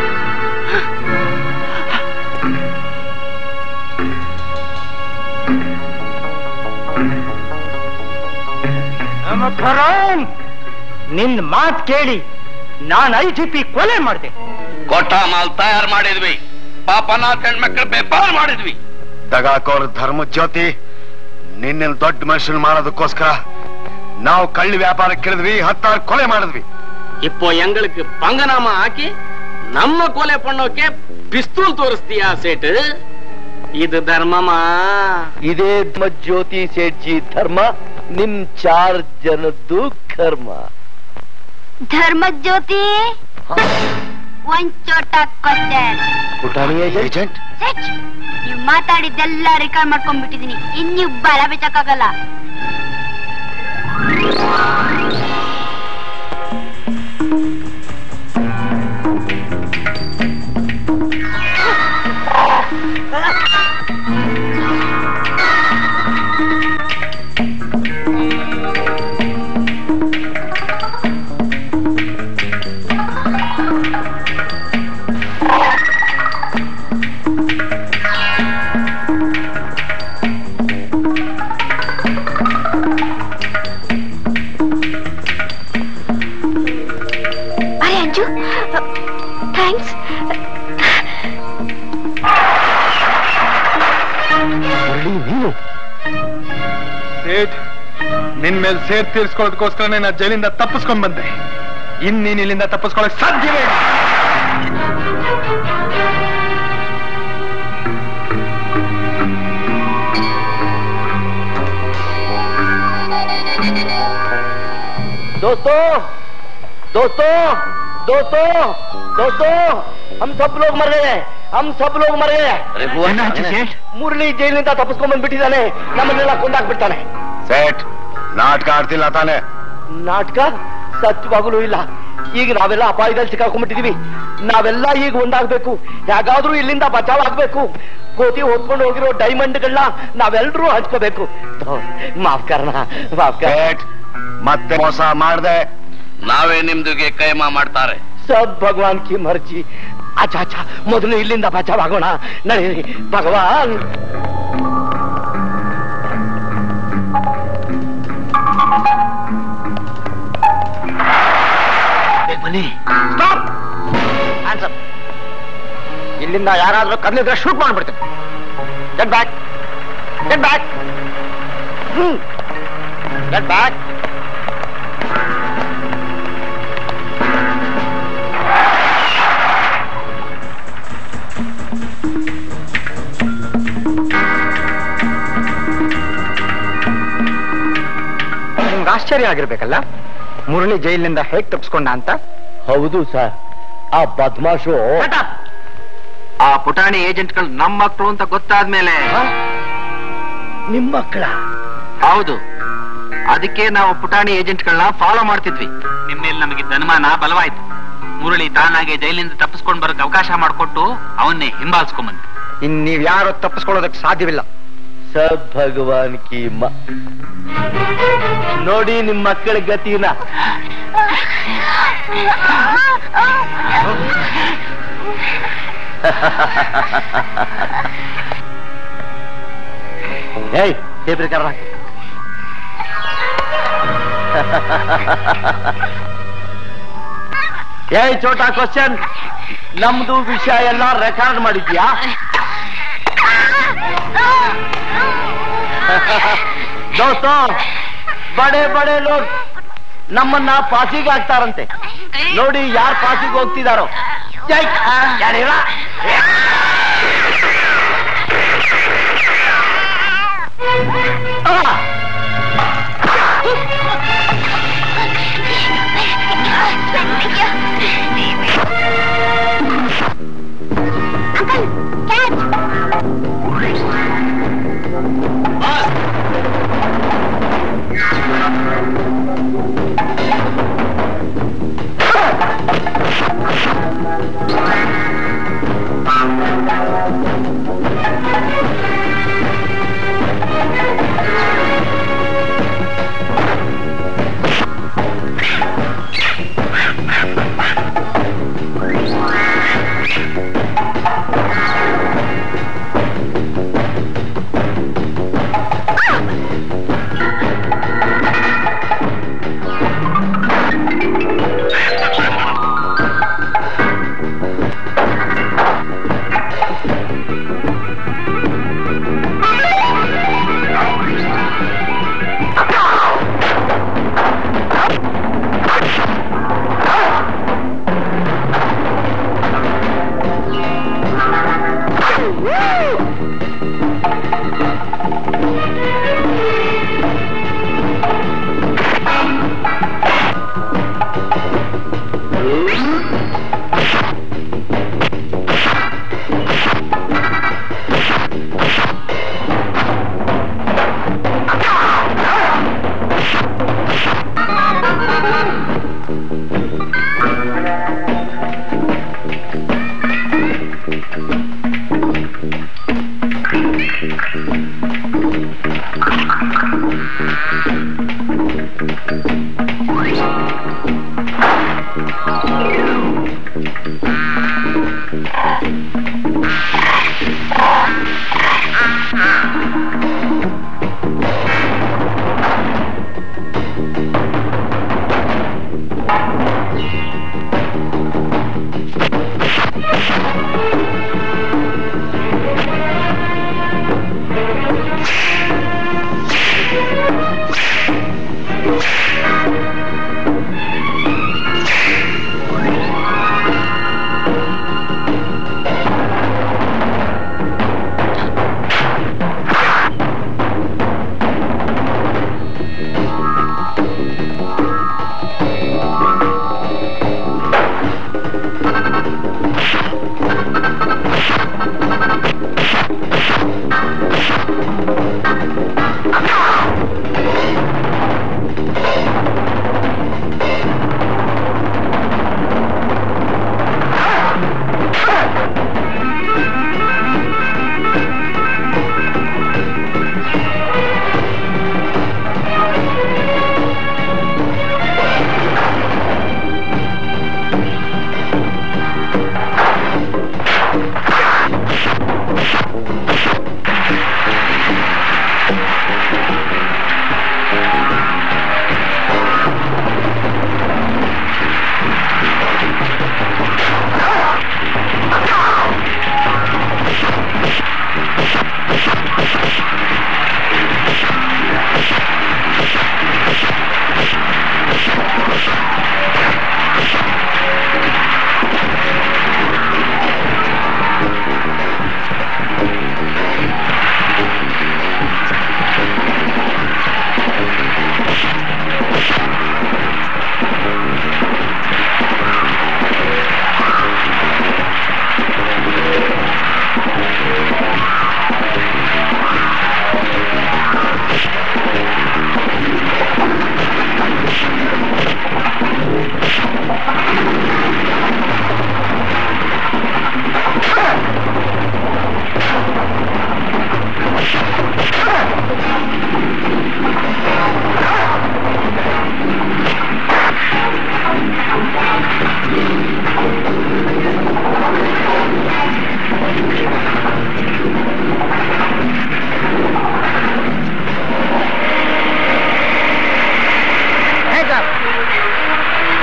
ನಿನ್ ಮಾತ್ ಕೇಳಿ ನಾನು IGP ಕೊಲೆ ಮಾಡಿದೆ ಕೊಟ್ಟ ಮಾಲ್ ತಯಾರು ಮಾಡಿದ್ವಿ ಪಾಪನಾಥ್ ಹೆಣ್ಮಕ್ಳು ವ್ಯಾಪಾರ ಮಾಡಿದ್ವಿ ದಗಾಕೋರ್ ಧರ್ಮ ಜ್ಯೋತಿ ನಿನ್ನ ದೊಡ್ಡ ಮನುಷ್ಯನ್ ಮಾಡೋದಕ್ಕೋಸ್ಕರ ನಾವು ಕಳ್ಳಿ ವ್ಯಾಪಾರಕ್ಕೆ ಕೇಳಿದ್ವಿ 16 ಕೊಲೆ ಮಾಡಿದ್ವಿ இப்போ எங்களுக்கு பங்கநாம ஆக்கி நம்ம கொலை பண்ணோಕೆ பிஸ்தூல் தோರಿಸ್ತೀಯಾ ಸೇಟ್ ಇದು ಧರ್ಮಮಾ ಇದೇ ಜ್ಯೋತಿ ಸೇಠ್ಜಿ ಧರ್ಮ ನಿಮ್ 4 ಜನದ್ದು ಕರ್ಮ ಧರ್ಮ ಜ್ಯೋತಿ ಒಂದ್ ಚೋಟ ಕ್ವಶನ್ ಪುಟಾಣಿ ಏಜೆಂಟ್ ನೀವು ಮಾತಾಡಿದ್ದೆಲ್ಲ ರೆಕಾರ್ಡ್ ಮಾಡ್ಕೊಂಡ್ಬಿಟ್ಟಿದೀನಿ ಇನ್ನು ಬಲ ಬೆಚ್ಚಕ್ಕಾಗಲ್ಲ अरे अंजू थैंक्स ಸೇಠ್ ನಿನ್ ಮೇಲೆ ಸೇರ್ ತೀರ್ಸ್ಕೊಳ್ಳೋದಕ್ಕೋಸ್ಕರ ನಾನು ಜೈಲಿಂದ ತಪ್ಪಿಸ್ಕೊಂಡ್ ಬಂದೆ ಇನ್ನೀನ್ ಇಲ್ಲಿಂದ ತಪ್ಪಿಸ್ಕೊಳ್ಳೋಕೆ ಸಾಧ್ಯವೇ दोस्तों दोस्तों दोस्तों दोस्तों हम सब लोग मर गए हम सब लोग मर गए ಮುರಳಿ ಜೈಲಿನಿಂದ ತಪ್ಪಿಸ್ಕೊಂಡ್ ಬಂದ್ಬಿಟ್ಟಿದ್ದಾನೆ ನಮ್ಮನ್ನೆಲ್ಲ ಕೊಂದಾಕ್ಬಿಡ್ತಾನೆ ಸೇಠ್ ನಾಟಕ ಆಡ್ತಿಲ್ಲ ತಾನೆ ನಾಟಕ ಸತ್ಯವಾಗಲೂ ಇಲ್ಲ. ಈಗ ನಾವೆಲ್ಲ ಅಪಾಯದಲ್ಲಿ ಸಿಕ್ಕಾಕೊಂಡ್ಬಿಟ್ಟಿದೀವಿ. ನಾವೆಲ್ಲ ಈಗ ಒಂದಾಗ್ಬೇಕು. ಹೇಗಾದ್ರೂ ಇಲ್ಲಿಂದ ಬಚಾವ್ ಆಗ್ಬೇಕು. ಕೋತಿ ಹೊತ್ಕೊಂಡು ಹೋಗಿರೋ ಡೈಮಂಡ್ಗಳನ್ನ ನಾವೆಲ್ಲರೂ ಹಂಚ್ಕೋಬೇಕು. ಮಾಫ್ ಕರ್ಣ, ಮಾಫ್ ಕರ್. ಮತ್ತೆ ಮೋಸ ಮಾಡ್ದೆ ನಾವೇ ನಿಮ್ದುಗೆ ಕೈಮಾ ಮಾಡ್ತಾರೆ. ಸಬ್ ಭಗವಾನ್ ಕಿ ಮರ್ಜಿ. ಅಚ್ಚಾ ಅಚ್ಚಾ, ಮೊದಲು ಇಲ್ಲಿಂದ ಬಚಾವ್ ಆಗೋಣ. ನಡೀರಿ ಭಗವಾನ್. ಇಲ್ಲಿಂದ ಯಾರಾದ್ರೂ ಕದ್ಲಿದ್ರೆ ಶೂಟ್ ಮಾಡ್ಬಿಡ್ತೇನೆ. Get back, get back, get back. ನಿಮ್ಗೆ ಆಶ್ಚರ್ಯ ಆಗಿರ್ಬೇಕಲ್ಲ ಮುರಳಿ ಜೈಲಿನಿಂದ ಹೇಗ್ ತಪ್ಪಿಸ್ಕೊಂಡ ಅಂತ. ಹೌದು ಸರ್, ಆ ಬದ್ಮಾಶು ಆ ಪುಟಾಣಿ ಏಜೆಂಟ್ಗಳು ನಮ್ಮ ಮಕ್ಕಳು ಅಂತ ಗೊತ್ತಾದ್ಮೇಲೆ ನಿಮ್ ಮಕ್ಕಳ? ಹೌದು, ಅದಕ್ಕೆ ನಾವು ಪುಟಾಣಿ ಏಜೆಂಟ್ಗಳನ್ನ ಫಾಲೋ ಮಾಡ್ತಿದ್ವಿ. ನಿಮ್ಮೇಲೆ ನಮಗಿದ್ದ ಅನುಮಾನ ಬಲವಾಯ್ತು. ಮುರಳಿ ತಾನಾಗೆ ಜೈಲಿಂದ ತಪ್ಪಿಸ್ಕೊಂಡ್ ಬರಕ್ ಅವಕಾಶ ಮಾಡಿಕೊಟ್ಟು ಅವನ್ನೇ ಹಿಂಬಾಲಿಸ್ಕೊಂಬಂದು. ಇನ್ ನೀವ್ ಯಾರು ತಪ್ಪಿಸ್ಕೊಳ್ಳೋದಕ್ಕೆ ಸಾಧ್ಯವಿಲ್ಲ. ಸಬ್ ಭಗವಾನ್ ಕಿ ನೋಡಿ ನಿಮ್ ಮಕ್ಕಳ ಗತಿನ. ಏಯ್ ಟೇಪ್ ರೆಕಾರ್ಡರ್ ಹಾಕಿ. ಏಯ್ ಚೋಟಾ ಕ್ವಶನ್, ನಮ್ದು ವಿಷಯ ಎಲ್ಲ ರೆಕಾರ್ಡ್ ಮಾಡಿದ್ಯಾ? ದೋಸ್ತೋ, ಬಡೆ ಬಡೆ ಲೋಗ್ ನಮ್ಮನ್ನ ಪಾಸಿಗೆ ಹಾಕ್ತಾರಂತೆ. ನೋಡಿ ಯಾರು ಪಾಸಿಗೆ ಹೋಗ್ತಿದಾರೋ. ಯಾರಿಲ್ಲ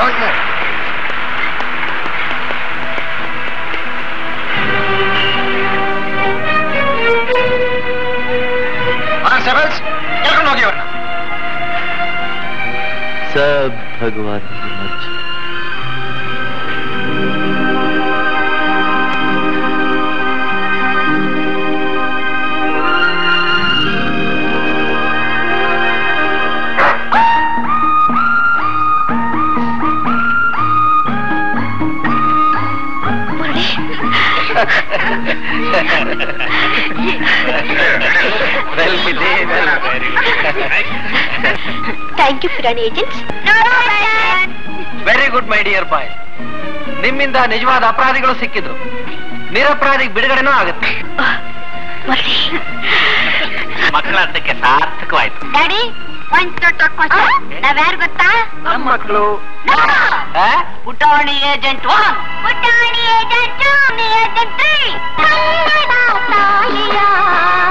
Don't move. Constables, ಕರ್ಕೊಂಡು ಹೋಗಿ ಅವ್ರನ್ನ. सब भगवान की मर्जी. ಥ್ಯಾಂಕ್ ಯು ಪುರಾಣಿ agents. Very good my dear boy. ನಿಮ್ಮಿಂದ ನಿಜವಾದ ಅಪರಾಧಿಗಳು ಸಿಕ್ಕಿದ್ರು, ನಿರಪರಾಧಿಗೆ ಬಿಡುಗಡೆನೂ ಆಗುತ್ತೆ. ಮಕ್ಕಳ ಅದಕ್ಕೆ ಸಾರ್ಥಕವಾಯ್ತು. ಡ್ಯಾಡಿ ಒಂದ್ ದೊಡ್ಡ ಕ್ವಶನ್. ನಾವ್ಯಾರು ಗೊತ್ತಾ? ನಮ್ಮ ಮಕ್ಕಳು. ಪುಟಾಣಿ ಏಜೆಂಟ್ 1, ಪುಟಾಣಿ ಏಜೆಂಟ್ 2, ಏಜೆಂಟ್ 3. ಕನ್ನಡ ತಾಯಿಯ